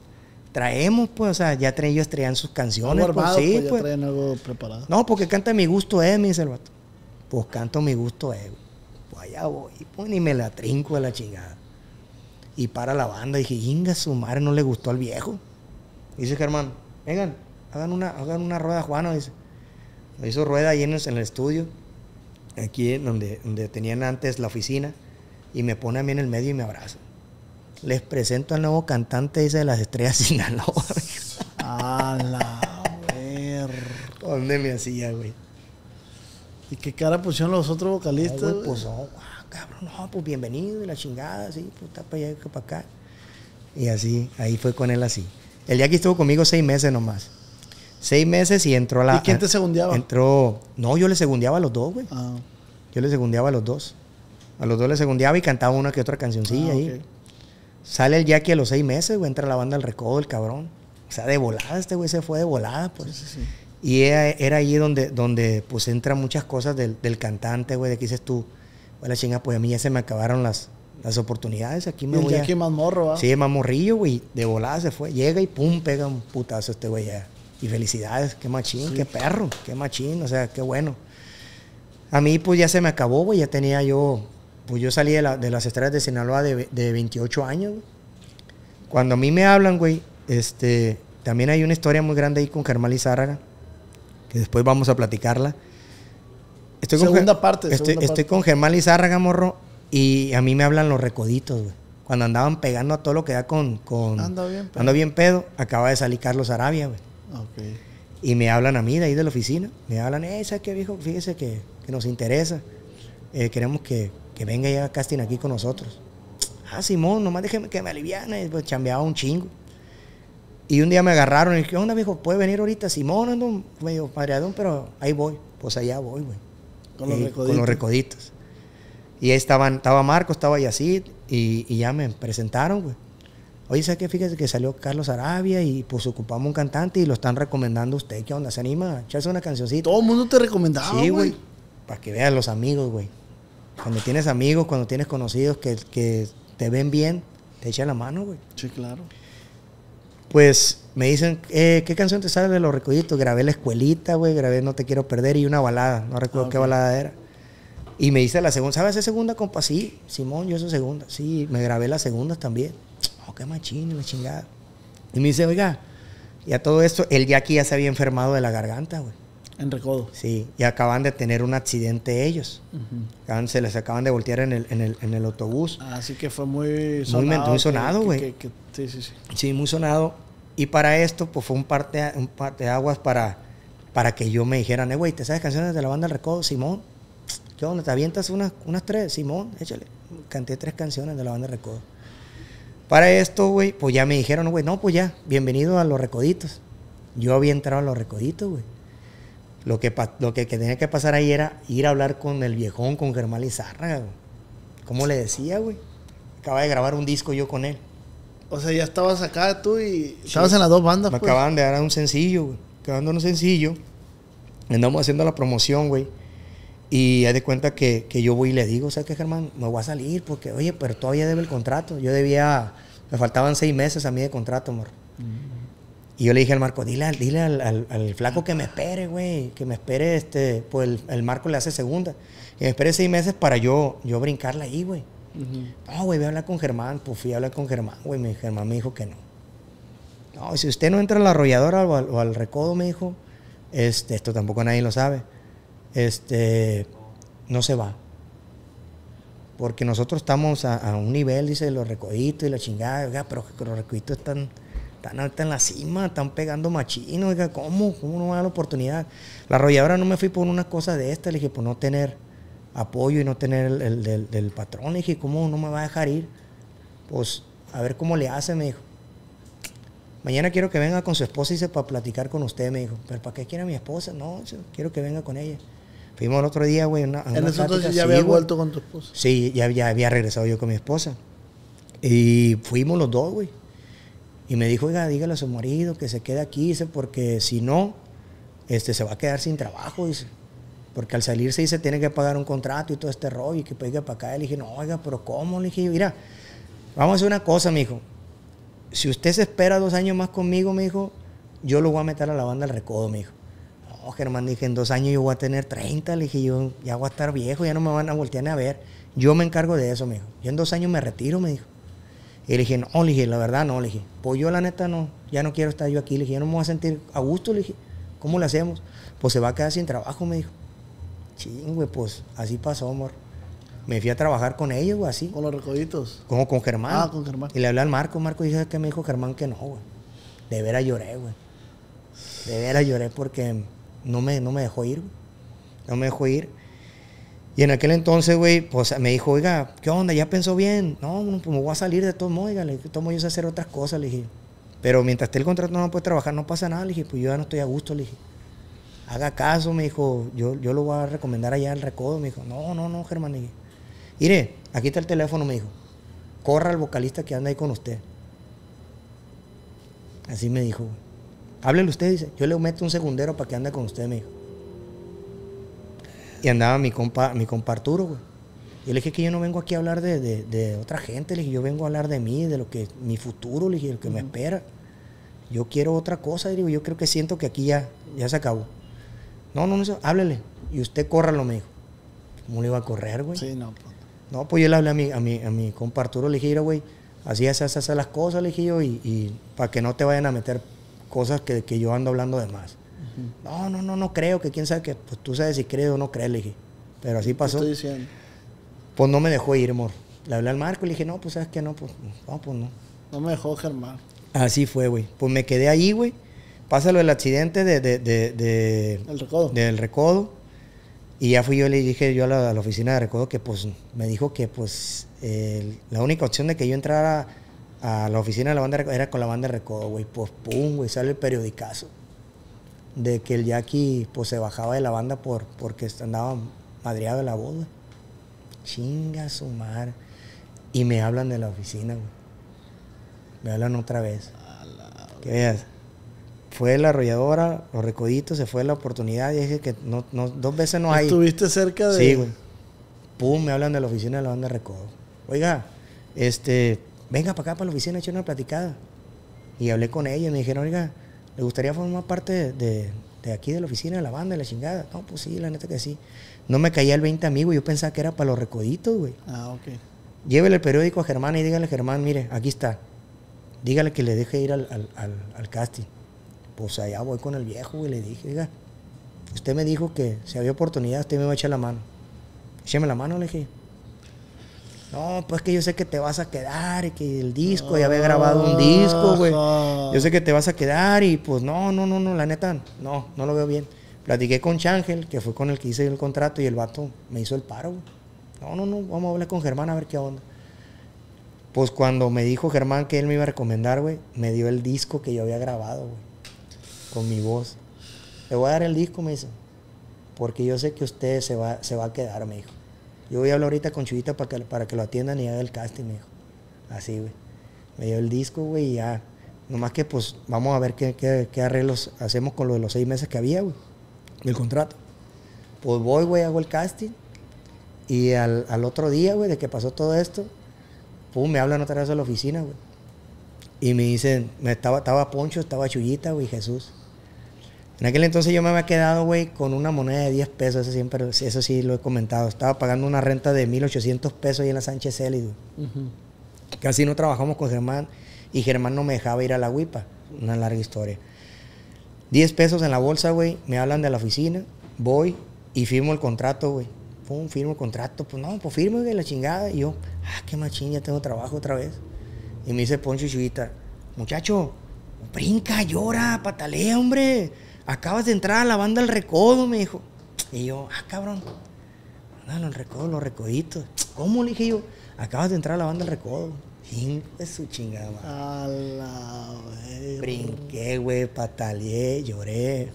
traemos, pues, o sea, ya ellos traían sus canciones, Algo pues, armado, sí, pues, ya pues. traen algo preparado. No, porque canta mi gusto, me dice el vato. Pues canto mi gusto, güey. Pues allá voy, pues ni me la trinco de la chingada. Y para la banda, dije, inga, su madre no le gustó al viejo. Dice Germán, vengan, hagan una rueda, Juana, dice. Hizo rueda ahí en el estudio, aquí donde tenían antes la oficina, y me pone a mí en el medio y me abraza. Les presento al nuevo cantante, dice, de las Estrellas Sinaloa. A la ver. ¿Dónde me hacía, güey? ¿Y qué cara pusieron los otros vocalistas? No, güey, güey? pues no, cabrón, no, pues bienvenido y la chingada, así, pues está para allá, para acá. Y así, ahí fue con él así. El día que estuvo conmigo 6 meses nomás. 6 meses y entró ¿Y quién te segundeaba? No, yo le segundeaba a los dos, güey. Ah, Yo le segundeaba a los dos. A los dos le segundeaba y cantaba una que otra cancioncilla ahí. ok. Sale el Jackie a los 6 meses, güey, entra a la banda El Recodo, el cabrón. O sea, de volada, este güey se fue de volada, pues. Sí, sí, sí. Y era ahí donde pues entran muchas cosas del cantante, güey, de que dices tú, güey, la chinga, pues a mí ya se me acabaron las oportunidades, aquí me Y el voy Jackie más morro, ¿va? Sí, más morrillo, güey, de volada se fue, llega y pum, pega un putazo este güey ya. Y felicidades, qué machín, Sí. qué perro, qué machín, o sea, qué bueno. A mí pues ya se me acabó, güey, ya tenía yo, pues yo salí de las Estrellas de Sinaloa de 28 años, güey. Cuando a mí me hablan, güey, también hay una historia muy grande ahí con Germán Lizárraga, que después vamos a platicarla. Segunda parte. Estoy con Germán Lizárraga, morro, y a mí me hablan los Recoditos, güey. Cuando andaban pegando a todo lo que da con Ando bien pedo, acaba de salir Carlos Arabia, güey. Ok. Y me hablan a mí de ahí de la oficina. Me hablan, ¿sabes qué, viejo? Fíjese que nos interesa. Queremos que venga ya a casting aquí con nosotros. Ah, Simón, nomás déjeme que me aliviane. Pues chambeaba un chingo. Y un día me agarraron y dije, ¿qué onda, viejo? ¿Puede venir ahorita? Simón, ando medio padreadón, pero ahí voy. Pues allá voy, güey. Con los Recoditos. Y ahí estaba Marco, estaba Yacid, y ya me presentaron, güey. Oye, ¿sabes qué? Fíjese que salió Carlos Arabia y pues ocupamos un cantante y lo están recomendando a usted. ¿Qué onda? ¿Se anima a echarse una cancioncita? Todo el mundo te recomendaba, Sí, güey. güey. Para que vean los amigos, güey. Cuando tienes amigos, cuando tienes conocidos que te ven bien, te echan la mano, güey. Sí, claro. Pues me dicen, ¿qué canción te sale de los Recoditos? Grabé La Escuelita, güey, grabé No Te Quiero Perder y una balada. No recuerdo qué balada era. Y me dice la segunda, ¿sabes hacer segunda, compa? Sí, Simón, yo soy segunda. Sí, me grabé las segundas también. Oh, qué machín, la chingada. Y me dice, oiga, y a todo esto, el Jackie ya se había enfermado de la garganta, güey. En Recodo. Sí, y acaban de tener un accidente ellos. Se les acaban de voltear en el autobús. Así que fue muy sonado. Muy sonado, güey. Sí, sí, sí. Sí, muy sonado. Y para esto, pues fue un parteaguas para que yo me dijeran, güey, ¿te sabes canciones de la banda El Recodo? Simón. ¿Qué onda? ¿Te avientas unas 3? Simón, échale. Canté 3 canciones de la banda El Recodo. Para esto, güey, pues ya me dijeron, güey, no, pues ya, bienvenido a los Recoditos. Yo había entrado a los Recoditos, güey. Lo que tenía que pasar ahí era ir a hablar con el viejón, con Germán Lizárraga, güey. ¿Cómo le decía, güey? Acaba de grabar un disco yo con él. O sea, ya estabas acá tú y estabas en las dos bandas, Me pues. acaban de dar un sencillo, güey. Acabando un sencillo. Andamos haciendo la promoción, güey. Y haz de cuenta que yo voy y le digo, ¿sabes qué, Germán? Me voy a salir porque, oye, pero todavía debe el contrato. Me faltaban 6 meses a mí de contrato, amor. Y yo le dije al Marco, dile al flaco que me espere, güey. Que me espere, pues el Marco le hace segunda. Que me espere 6 meses para yo brincarla ahí, güey. No, güey, voy a hablar con Germán. Pues fui a hablar con Germán, güey. Germán me dijo que no. No, si usted no entra a la arrolladora o al Recodo, me dijo, esto tampoco nadie lo sabe. No se va. Porque nosotros estamos a un nivel, dice, los Recoditos y la chingada. Oiga, pero los Recoditos están alta en la cima, están pegando machino. Oiga, ¿cómo no me da la oportunidad? La arrolladora no me fui por una cosa de esta. Le dije, por no tener apoyo y no tener el del patrón. Le dije, ¿cómo no me va a dejar ir? Pues, a ver cómo le hace, me dijo. Mañana quiero que venga con su esposa, dice, para platicar con usted, me dijo. ¿Pero para qué quiere a mi esposa? No, quiero que venga con ella. Fuimos el otro día, güey, en ese entonces ya había vuelto con tu esposa. Sí, ya había regresado yo con mi esposa. Y fuimos los dos, güey. Y me dijo, oiga, dígale a su marido que se quede aquí, dice, porque si no, se va a quedar sin trabajo, dice. Porque al salirse, dice, tiene que pagar un contrato y todo este rollo, y que pegue para acá. Le dije, no, oiga, pero ¿cómo? Le dije, mira, vamos a hacer una cosa, mijo. si usted se espera 2 años más conmigo, me dijo, yo lo voy a meter a la banda del recodo, me dijo. No, Germán, dije, en 2 años yo voy a tener 30, le dije, yo ya voy a estar viejo, ya no me van a voltear ni a ver. Yo me encargo de eso, me dijo. Yo en 2 años me retiro, me dijo. Y le dije, no, le dije, la verdad no, le dije. Pues yo la neta no, ya no quiero estar yo aquí, le dije, yo no me voy a sentir a gusto, le dije. ¿Cómo le hacemos? Pues se va a quedar sin trabajo, me dijo. Ching, güey, pues así pasó, amor. Me fui a trabajar con ellos, güey, así. Con los recoditos. Como con Germán. Ah, con Germán. Y le hablé al Marco. Marco dice que me dijo Germán que no, güey. De veras lloré, güey. De veras lloré porque no me dejó ir, güey. No me dejó ir. Y en aquel entonces, güey, pues me dijo, oiga, ¿qué onda? ¿Ya pensó bien? No, pues me voy a salir de todos modos, oiga. Le dije, de todos modos yo sé hacer otras cosas, le dije. Pero mientras esté el contrato no puede trabajar, no pasa nada, le dije. Pues yo ya no estoy a gusto, le dije. Haga caso, me dijo. Yo lo voy a recomendar allá al recodo. Me dijo, no, Germán, le dije. Mire, aquí está el teléfono, me dijo. Corra al vocalista que anda ahí con usted. Así me dijo, güey. Háblele usted, dice. Yo le meto un segundero para que ande con usted, me dijo. Y andaba mi compa Arturo, güey. Yo le dije que yo no vengo aquí a hablar de otra gente, le dije, yo vengo a hablar de mí, de lo que, mi futuro, le dije, lo que me espera. Yo quiero otra cosa, digo, yo creo que siento que aquí ya se acabó. No, háblele. Y usted córralo, me dijo. ¿Cómo le iba a correr, güey? Sí, no, pues. No, pues yo le hablé a mi compa Arturo, le dije, mira, güey, así se hacen las cosas, le dije yo, y para que no te vayan a meter cosas que yo ando hablando de más. No creo, que quién sabe que, pues tú sabes si crees o no crees, le dije. Pero así pasó. ¿Qué estoy diciendo? Pues no me dejó ir, amor. Le hablé al Marco y le dije, no, pues sabes que no, pues no. No me dejó Germán. Así fue, güey. Pues me quedé ahí, güey. Pasa lo del accidente El recodo. del recodo. Y ya fui yo, le dije yo a la oficina de recodo que pues me dijo que pues la única opción de que yo entrara a la oficina de la banda de recodo era con la banda de recodo, güey. Pues pum, güey, sale el periodicazo de que el Jackie pues se bajaba de la banda porque andaba madreado de la voz, güey. Chinga su madre. Y me hablan de la oficina, güey. Me hablan otra vez. Que veas. Fue la arrolladora, los recoditos, se fue la oportunidad y dije que no 2 veces no hay. ¿Estuviste cerca de...? Sí, güey. Pum, me hablan de la oficina de la banda de recodo. Oiga, venga para acá, para la oficina, eché una platicada. Y hablé con ella y me dijeron, oiga, ¿le gustaría formar parte de aquí de la oficina de la banda, de la chingada? No, pues sí, la neta que sí. No me caía el 20 amigo, yo pensaba que era para los recoditos, güey. Ah, ok. Llévele el periódico a Germán y dígale, Germán, mire, aquí está. Dígale que le deje ir al casting. Pues allá voy con el viejo, güey, le dije, oiga, usted me dijo que si había oportunidad, usted me va a echar la mano. Écheme la mano, le dije. No, pues que yo sé que te vas a quedar y que el disco, ya había grabado un disco, güey. Yo sé que te vas a quedar y pues no, la neta, no lo veo bien. Platiqué con Chángel, que fue con el que hice el contrato y el vato me hizo el paro, güey. No, vamos a hablar con Germán a ver qué onda. Pues cuando me dijo Germán que él me iba a recomendar, güey, me dio el disco que yo había grabado, güey. Con mi voz. Le voy a dar el disco, me dice. Porque yo sé que usted se va a quedar, me dijo. Yo voy a hablar ahorita con Chuyita para que lo atiendan y haga el casting, me dijo. Así, güey. Me dio el disco, güey, y ya. Nomás que, pues, vamos a ver qué arreglos hacemos con lo de los 6 meses que había, güey. El contrato. Pues voy, güey, hago el casting. Y al otro día, güey, de que pasó todo esto, pum, me hablan otra vez a la oficina, güey. Y me dicen, estaba Poncho, estaba Chuyita, güey, Jesús. En aquel entonces yo me había quedado, güey, con una moneda de 10 pesos, eso sí lo he comentado. Estaba pagando una renta de 1,800 pesos ahí en la Sánchez Celis, güey. Casi no trabajamos con Germán y Germán no me dejaba ir a la Huipa. Una larga historia. 10 pesos en la bolsa, güey, me hablan de la oficina, voy y firmo el contrato, güey. Pum, firmo el contrato, pues no, pues firmo, güey, la chingada. Y yo, qué machín, ya tengo trabajo otra vez. Y me dice Poncho y Chuyita, muchacho, brinca, llora, patalea, hombre. Acabas de entrar a la banda El Recodo, me dijo. Y yo, cabrón. No, el Recodo, los recoditos. ¿Cómo? Le dije yo, acabas de entrar a la banda El Recodo. Es su chingada, madre. A la Brinqué, güey, pataleé, lloré.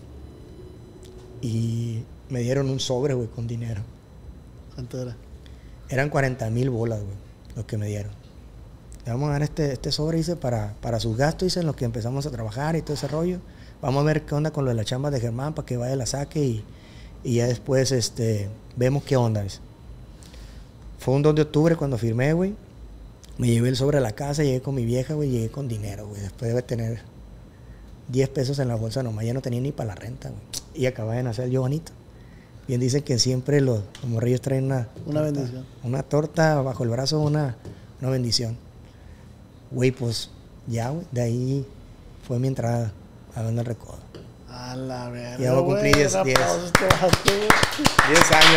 Y me dieron un sobre, güey, con dinero. ¿Cuánto era? Eran 40,000 bolas, güey, los que me dieron. Le vamos a dar este sobre, dice, para sus gastos, dice, en los que empezamos a trabajar y todo ese rollo. Vamos a ver qué onda con lo de la chamba de Germán para que vaya, la saque y ya después vemos qué onda. Dice. Fue un 2 de octubre cuando firmé, güey. Me llevé el sobre a la casa, llegué con mi vieja, güey, llegué con dinero, güey. Después de tener 10 pesos en la bolsa nomás, ya no tenía ni para la renta, güey. Y acababa de nacer el Giovanito. Bien dicen que siempre los morrillos traen una bendición. Una torta bajo el brazo, una bendición. Güey, pues ya, güey, de ahí fue mi entrada a Banda El Recodo. A la verga. Ya voy a cumplir 10 años. 10 años.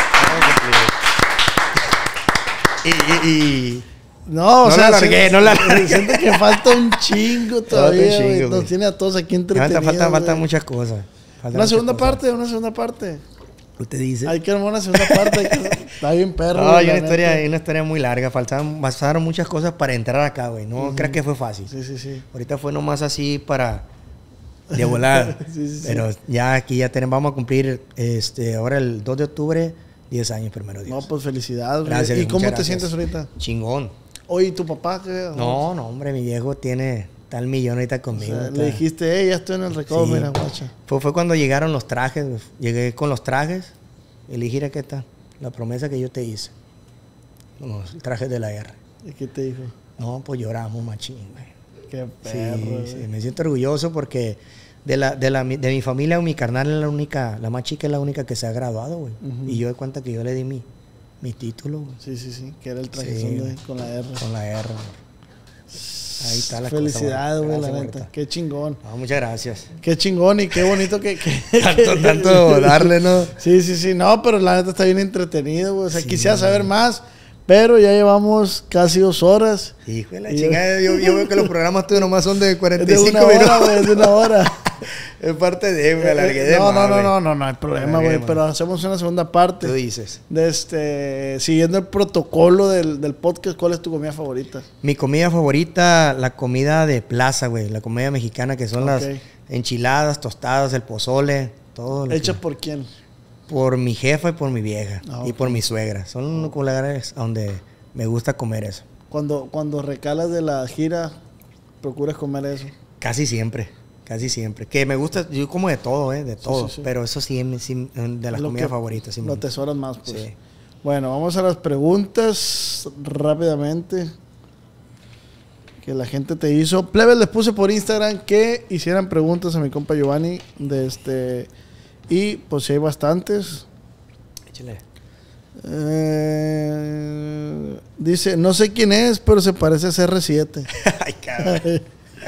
Y no, o no sea, la largué, no la largué. Siento que falta un chingo todavía, Falta un chingo, güey. Nos güey. tiene a todos aquí entretenidos. Faltan muchas cosas. Una segunda parte. Usted dice. Hay que armar una segunda parte. Está bien perro. No, güey, hay la una historia muy larga. Pasaron muchas cosas para entrar acá, güey. No creas que fue fácil. Sí. Ahorita fue nomás así para de volada. Sí. Pero ya aquí vamos a cumplir ahora el 2 de octubre, 10 años, primero Dios. No, pues felicidades. Gracias, ¿Y cómo muchas te gracias. sientes ahorita? Chingón. Oye, ¿y tu papá qué? No, hombre, mi viejo tiene tal millón ahorita O conmigo. sea, está- le dijiste, ya estoy en el recodo, Sí. mira, guacha. Fue cuando llegaron los trajes, güey. Llegué con los trajes y le dije, "Mira, ¿qué está? La promesa que yo te hice. Los trajes de la guerra. ¿Y qué te dijo? No, pues lloramos, machín, güey. Qué perro, Sí, güey. me siento orgulloso porque de mi familia, mi carnal es la única, la más chica es la única que se ha graduado, güey. Ujú. Y yo de cuenta que yo le di mi título, güey, Sí, que era el traje Sí. con la R. con la R, güey. Ahí está la Felicidades, cosa, güey, la Gracias, neta. Huerta. Qué chingón. No, muchas gracias. Qué chingón y qué bonito que Tanto darle, ¿no? Sí. No, pero la neta está bien entretenido, güey. O sea, Sí. quisiera saber más, pero ya llevamos casi 2 horas. Hijo de la Y- chingada, yo veo que los programas tuyos nomás son de Es 45 de una hora, minutos. güey, es de una hora. Es parte de, me alargué de no, más, güey. no hay problema, Alargué güey. más. Pero hacemos una segunda parte. Tú dices. Siguiendo el protocolo del podcast, ¿cuál es tu comida favorita? Mi comida favorita, la comida de plaza, güey. La comida mexicana, que son las Ok. enchiladas, tostadas, el pozole, todo. lo ¿Hecha que- por quién? por mi jefa y por mi vieja. Ah, Y ok. por mi suegra. Son los lugares donde me gusta comer eso. Cuando recalas de la gira, procuras comer eso. Casi siempre. Que me gusta, yo como de todo, de todo. sí. Pero eso sí, de las Lo comidas que favoritas. Sí, Lo atesoras más, pues. Sí. Bueno, vamos a las preguntas rápidamente que la gente te hizo. Plebes, les puse por Instagram que hicieran preguntas a mi compa Giovanni y pues sí hay bastantes. Échale. Dice, no sé quién es, pero se parece a CR7. Ay, cabrón.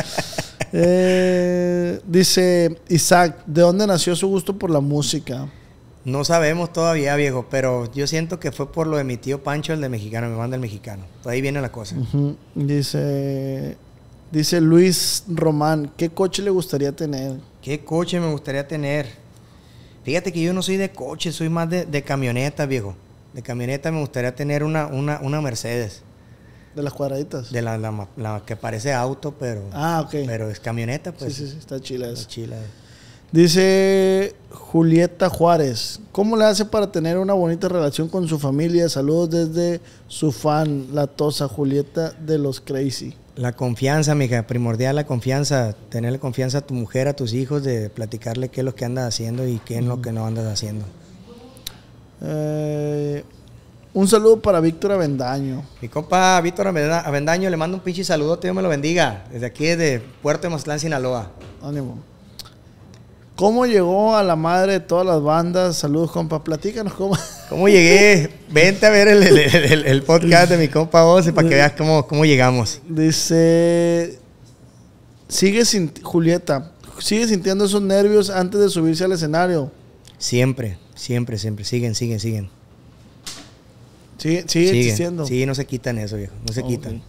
Dice Isaac, ¿de dónde nació su gusto por la música? No sabemos todavía, viejo, pero yo siento que fue por lo de mi tío Pancho, el de Mexicano, mi banda el Mexicano. Por ahí viene la cosa. Ujú. Dice Luis Román, ¿qué coche le gustaría tener? ¿Qué coche me gustaría tener? Fíjate que yo no soy de coche, soy más de camioneta, viejo. De camioneta me gustaría tener una Mercedes. De las cuadraditas. De la que parece auto, pero Ok. pero es camioneta, pues. sí, está chila Está eso. chila. Dice Julieta Juárez, ¿cómo le hace para tener una bonita relación con su familia? Saludos desde su fan, la tosa Julieta de los Crazy. La confianza, mija, primordial la confianza. Tenerle confianza a tu mujer, a tus hijos, de platicarle qué es lo que andas haciendo y qué es lo que no andas haciendo. Un saludo para Víctor Avendaño. Mi compa Víctor Avendaño, le mando un pinche saludote, Dios me lo bendiga. Desde aquí, desde Puerto de Mazatlán, Sinaloa. Ánimo. ¿Cómo llegó a la madre de todas las bandas? Saludos, compa. Platícanos cómo. ¿Cómo llegué? Vente a ver el podcast de mi compa Ose para que veas cómo llegamos. Dice, Julieta, ¿sigue sintiendo esos nervios antes de subirse al escenario? Siempre. Siguen. Sigue existiendo. Sí, no se quitan eso, viejo. No se Ok. quitan.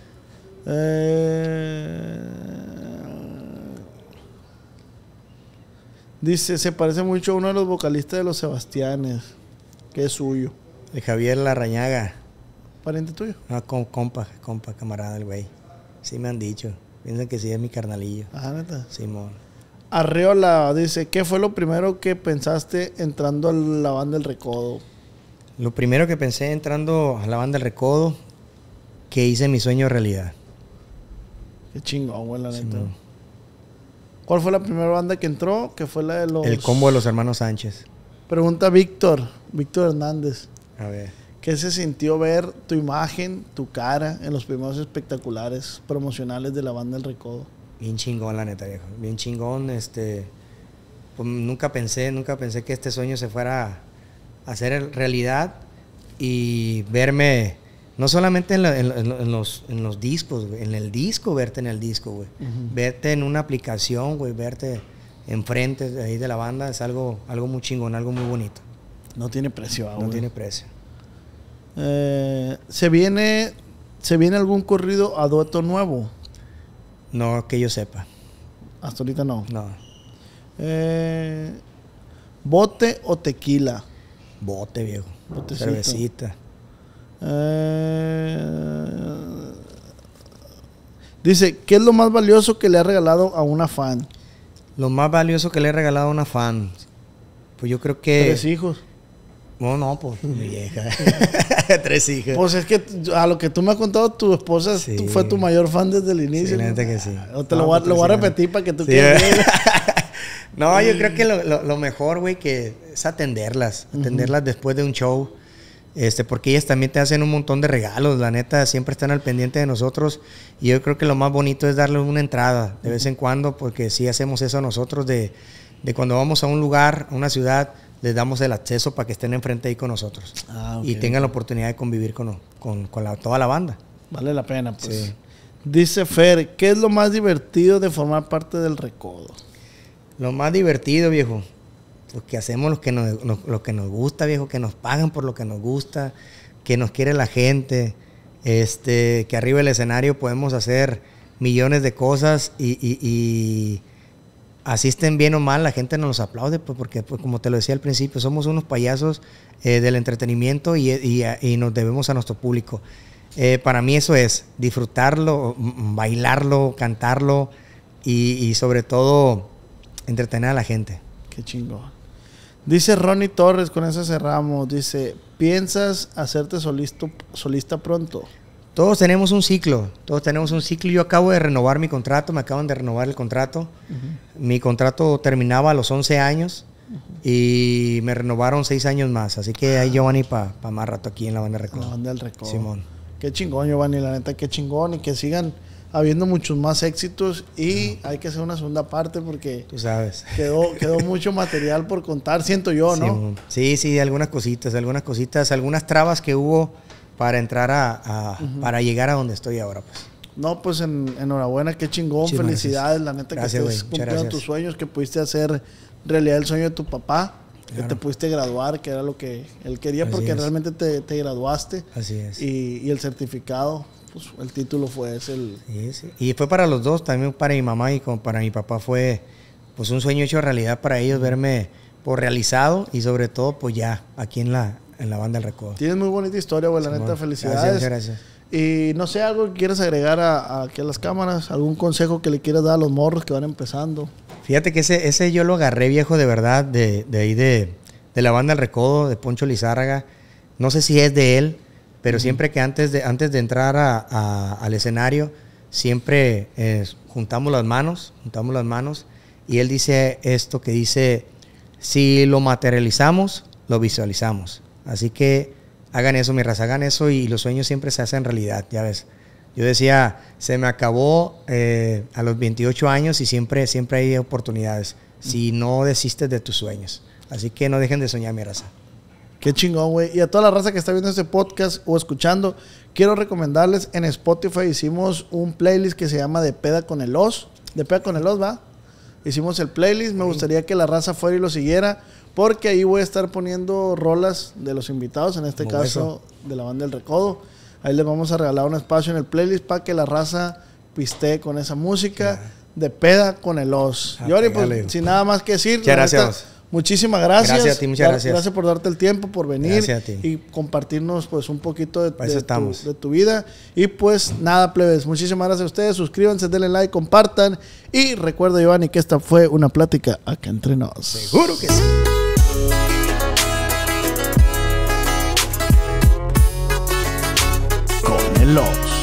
Dice, se parece mucho a uno de los vocalistas de los Sebastianes, que es suyo. El Javier Larrañaga. ¿Pariente tuyo? No, compa, camarada, el güey. Sí me han dicho. Piensan que sí es mi carnalillo. Ajá, neta. Simón. Arreola dice, ¿qué fue lo primero que pensaste entrando a la banda del Recodo? Lo primero que pensé entrando a la banda El Recodo, que hice mi sueño realidad. Qué chingón, güey, la neta. Simón. ¿Cuál fue la primera banda que entró? Que fue la de los... El combo de los hermanos Sánchez. Pregunta Víctor Hernández. A ver. ¿Qué se sintió ver tu imagen, tu cara en los primeros espectaculares promocionales de la Banda del Recodo? Bien chingón, la neta, viejo. Bien chingón, pues nunca pensé que este sueño se fuera a hacer realidad y verme, no solamente en los discos, güey, en el disco, verte en el disco, güey. Verte en una aplicación, güey, verte enfrente de ahí de la banda, es algo muy chingón, algo muy bonito. No tiene precio ahora. No tiene precio. ¿Se viene algún corrido a dueto nuevo? No que yo sepa. Hasta ahorita no. No. ¿Bote o tequila? Bote, viejo. Botecito. Cervecita. Dice, ¿qué es lo más valioso que le ha regalado a una fan? Lo más valioso que le he regalado a una fan. Pues yo creo que... 3 hijos. No, pues mi vieja. 3 hijas. Pues es que a lo que tú me has contado, tu esposa Sí. fue tu mayor fan desde el inicio. Sí, la neta que sí. Te lo voy a repetir para que tú Sí. quieras. No, yo creo que lo mejor, güey, que es atenderlas después de un show. Porque ellas también te hacen un montón de regalos, la neta, siempre están al pendiente de nosotros. Y yo creo que lo más bonito es darles una entrada de vez en cuando, porque sí hacemos eso nosotros de cuando vamos a un lugar, a una ciudad, les damos el acceso para que estén enfrente ahí con nosotros. Okay. Y tengan la oportunidad de convivir con toda la banda. Vale la pena, pues. Sí. Dice Fer, ¿qué es lo más divertido de formar parte del Recodo? Lo más divertido, viejo, pues que hacemos lo que nos gusta, viejo, que nos pagan por lo que nos gusta, que nos quiere la gente, que arriba del escenario podemos hacer millones de cosas y así estén bien o mal, la gente nos aplaude, pues, porque pues, como te lo decía al principio, somos unos payasos del entretenimiento y nos debemos a nuestro público. Para mí eso es disfrutarlo, bailarlo, cantarlo y sobre todo entretener a la gente. Qué chingón. Dice Ronnie Torres, con eso cerramos, dice, ¿piensas hacerte solista pronto? Todos tenemos un ciclo. Yo acabo de renovar mi contrato, me acaban de renovar el contrato. Mi contrato terminaba a los 11 años y me renovaron 6 años más. Así que ahí yo van a ir para más rato aquí en la Banda del Recodo. La Banda del Recodo. Simón. Qué chingón, Giovanni, la neta, qué chingón. Y que sigan habiendo muchos más éxitos. Y hay que hacer una segunda parte porque Tú sabes. quedó mucho material por contar, siento yo, ¿no? Simón. Sí, algunas cositas, algunas trabas que hubo para entrar para llegar a donde estoy ahora, pues. No, pues enhorabuena, qué chingón, Sí, felicidades, la neta, gracias, que estés güey, muchas cumpliendo gracias. tus sueños, que pudiste hacer realidad el sueño de tu papá, que Claro. te pudiste graduar, que era lo que él quería, Así porque es. realmente te graduaste. Así es. Y el certificado, pues el título fue ese. Sí. Y fue para los dos, también para mi mamá y como para mi papá fue pues un sueño hecho realidad para ellos, verme pues realizado y sobre todo pues ya aquí en la Banda del Recodo. Tienes muy bonita historia, güey, la Simón. neta, felicidades. Muchas gracias. Y no sé, algo que quieras agregar aquí a las cámaras, algún consejo que le quieras dar a los morros que van empezando. Fíjate que ese yo lo agarré, viejo, de verdad, de ahí de la Banda del Recodo, de Poncho Lizárraga. No sé si es de él, pero siempre que antes de entrar al escenario, siempre juntamos las manos, y él dice esto que dice, si lo materializamos, lo visualizamos. Así que hagan eso, mi raza, hagan eso y los sueños siempre se hacen realidad, ya ves. Yo decía, se me acabó a los 28 años y siempre hay oportunidades si no desistes de tus sueños. Así que no dejen de soñar, mi raza. Qué chingón, güey. Y a toda la raza que está viendo este podcast o escuchando, quiero recomendarles, en Spotify hicimos un playlist que se llama De Peda con el Oz. De Peda con el Oz, ¿va? Hicimos el playlist. Me gustaría que la raza fuera y lo siguiera, porque ahí voy a estar poniendo rolas de los invitados, en este Como caso de la Banda del Recodo. Ahí les vamos a regalar un espacio en el playlist para que la raza pistee con esa música. De Peda con el Oz. Ah, Yori, pues pégale. sin nada más que decir. Muchas la neta, gracias. Muchísimas gracias. Gracias a ti, muchas gracias. Gracias por darte el tiempo, por venir Gracias a ti. y compartirnos pues un poquito Para eso estamos. de tu vida. Y pues nada, plebes, muchísimas gracias a ustedes. Suscríbanse, denle like, compartan. Y recuerda, Giovanni, que esta fue una plática acá entre nos. Seguro que sí. Con el Oz.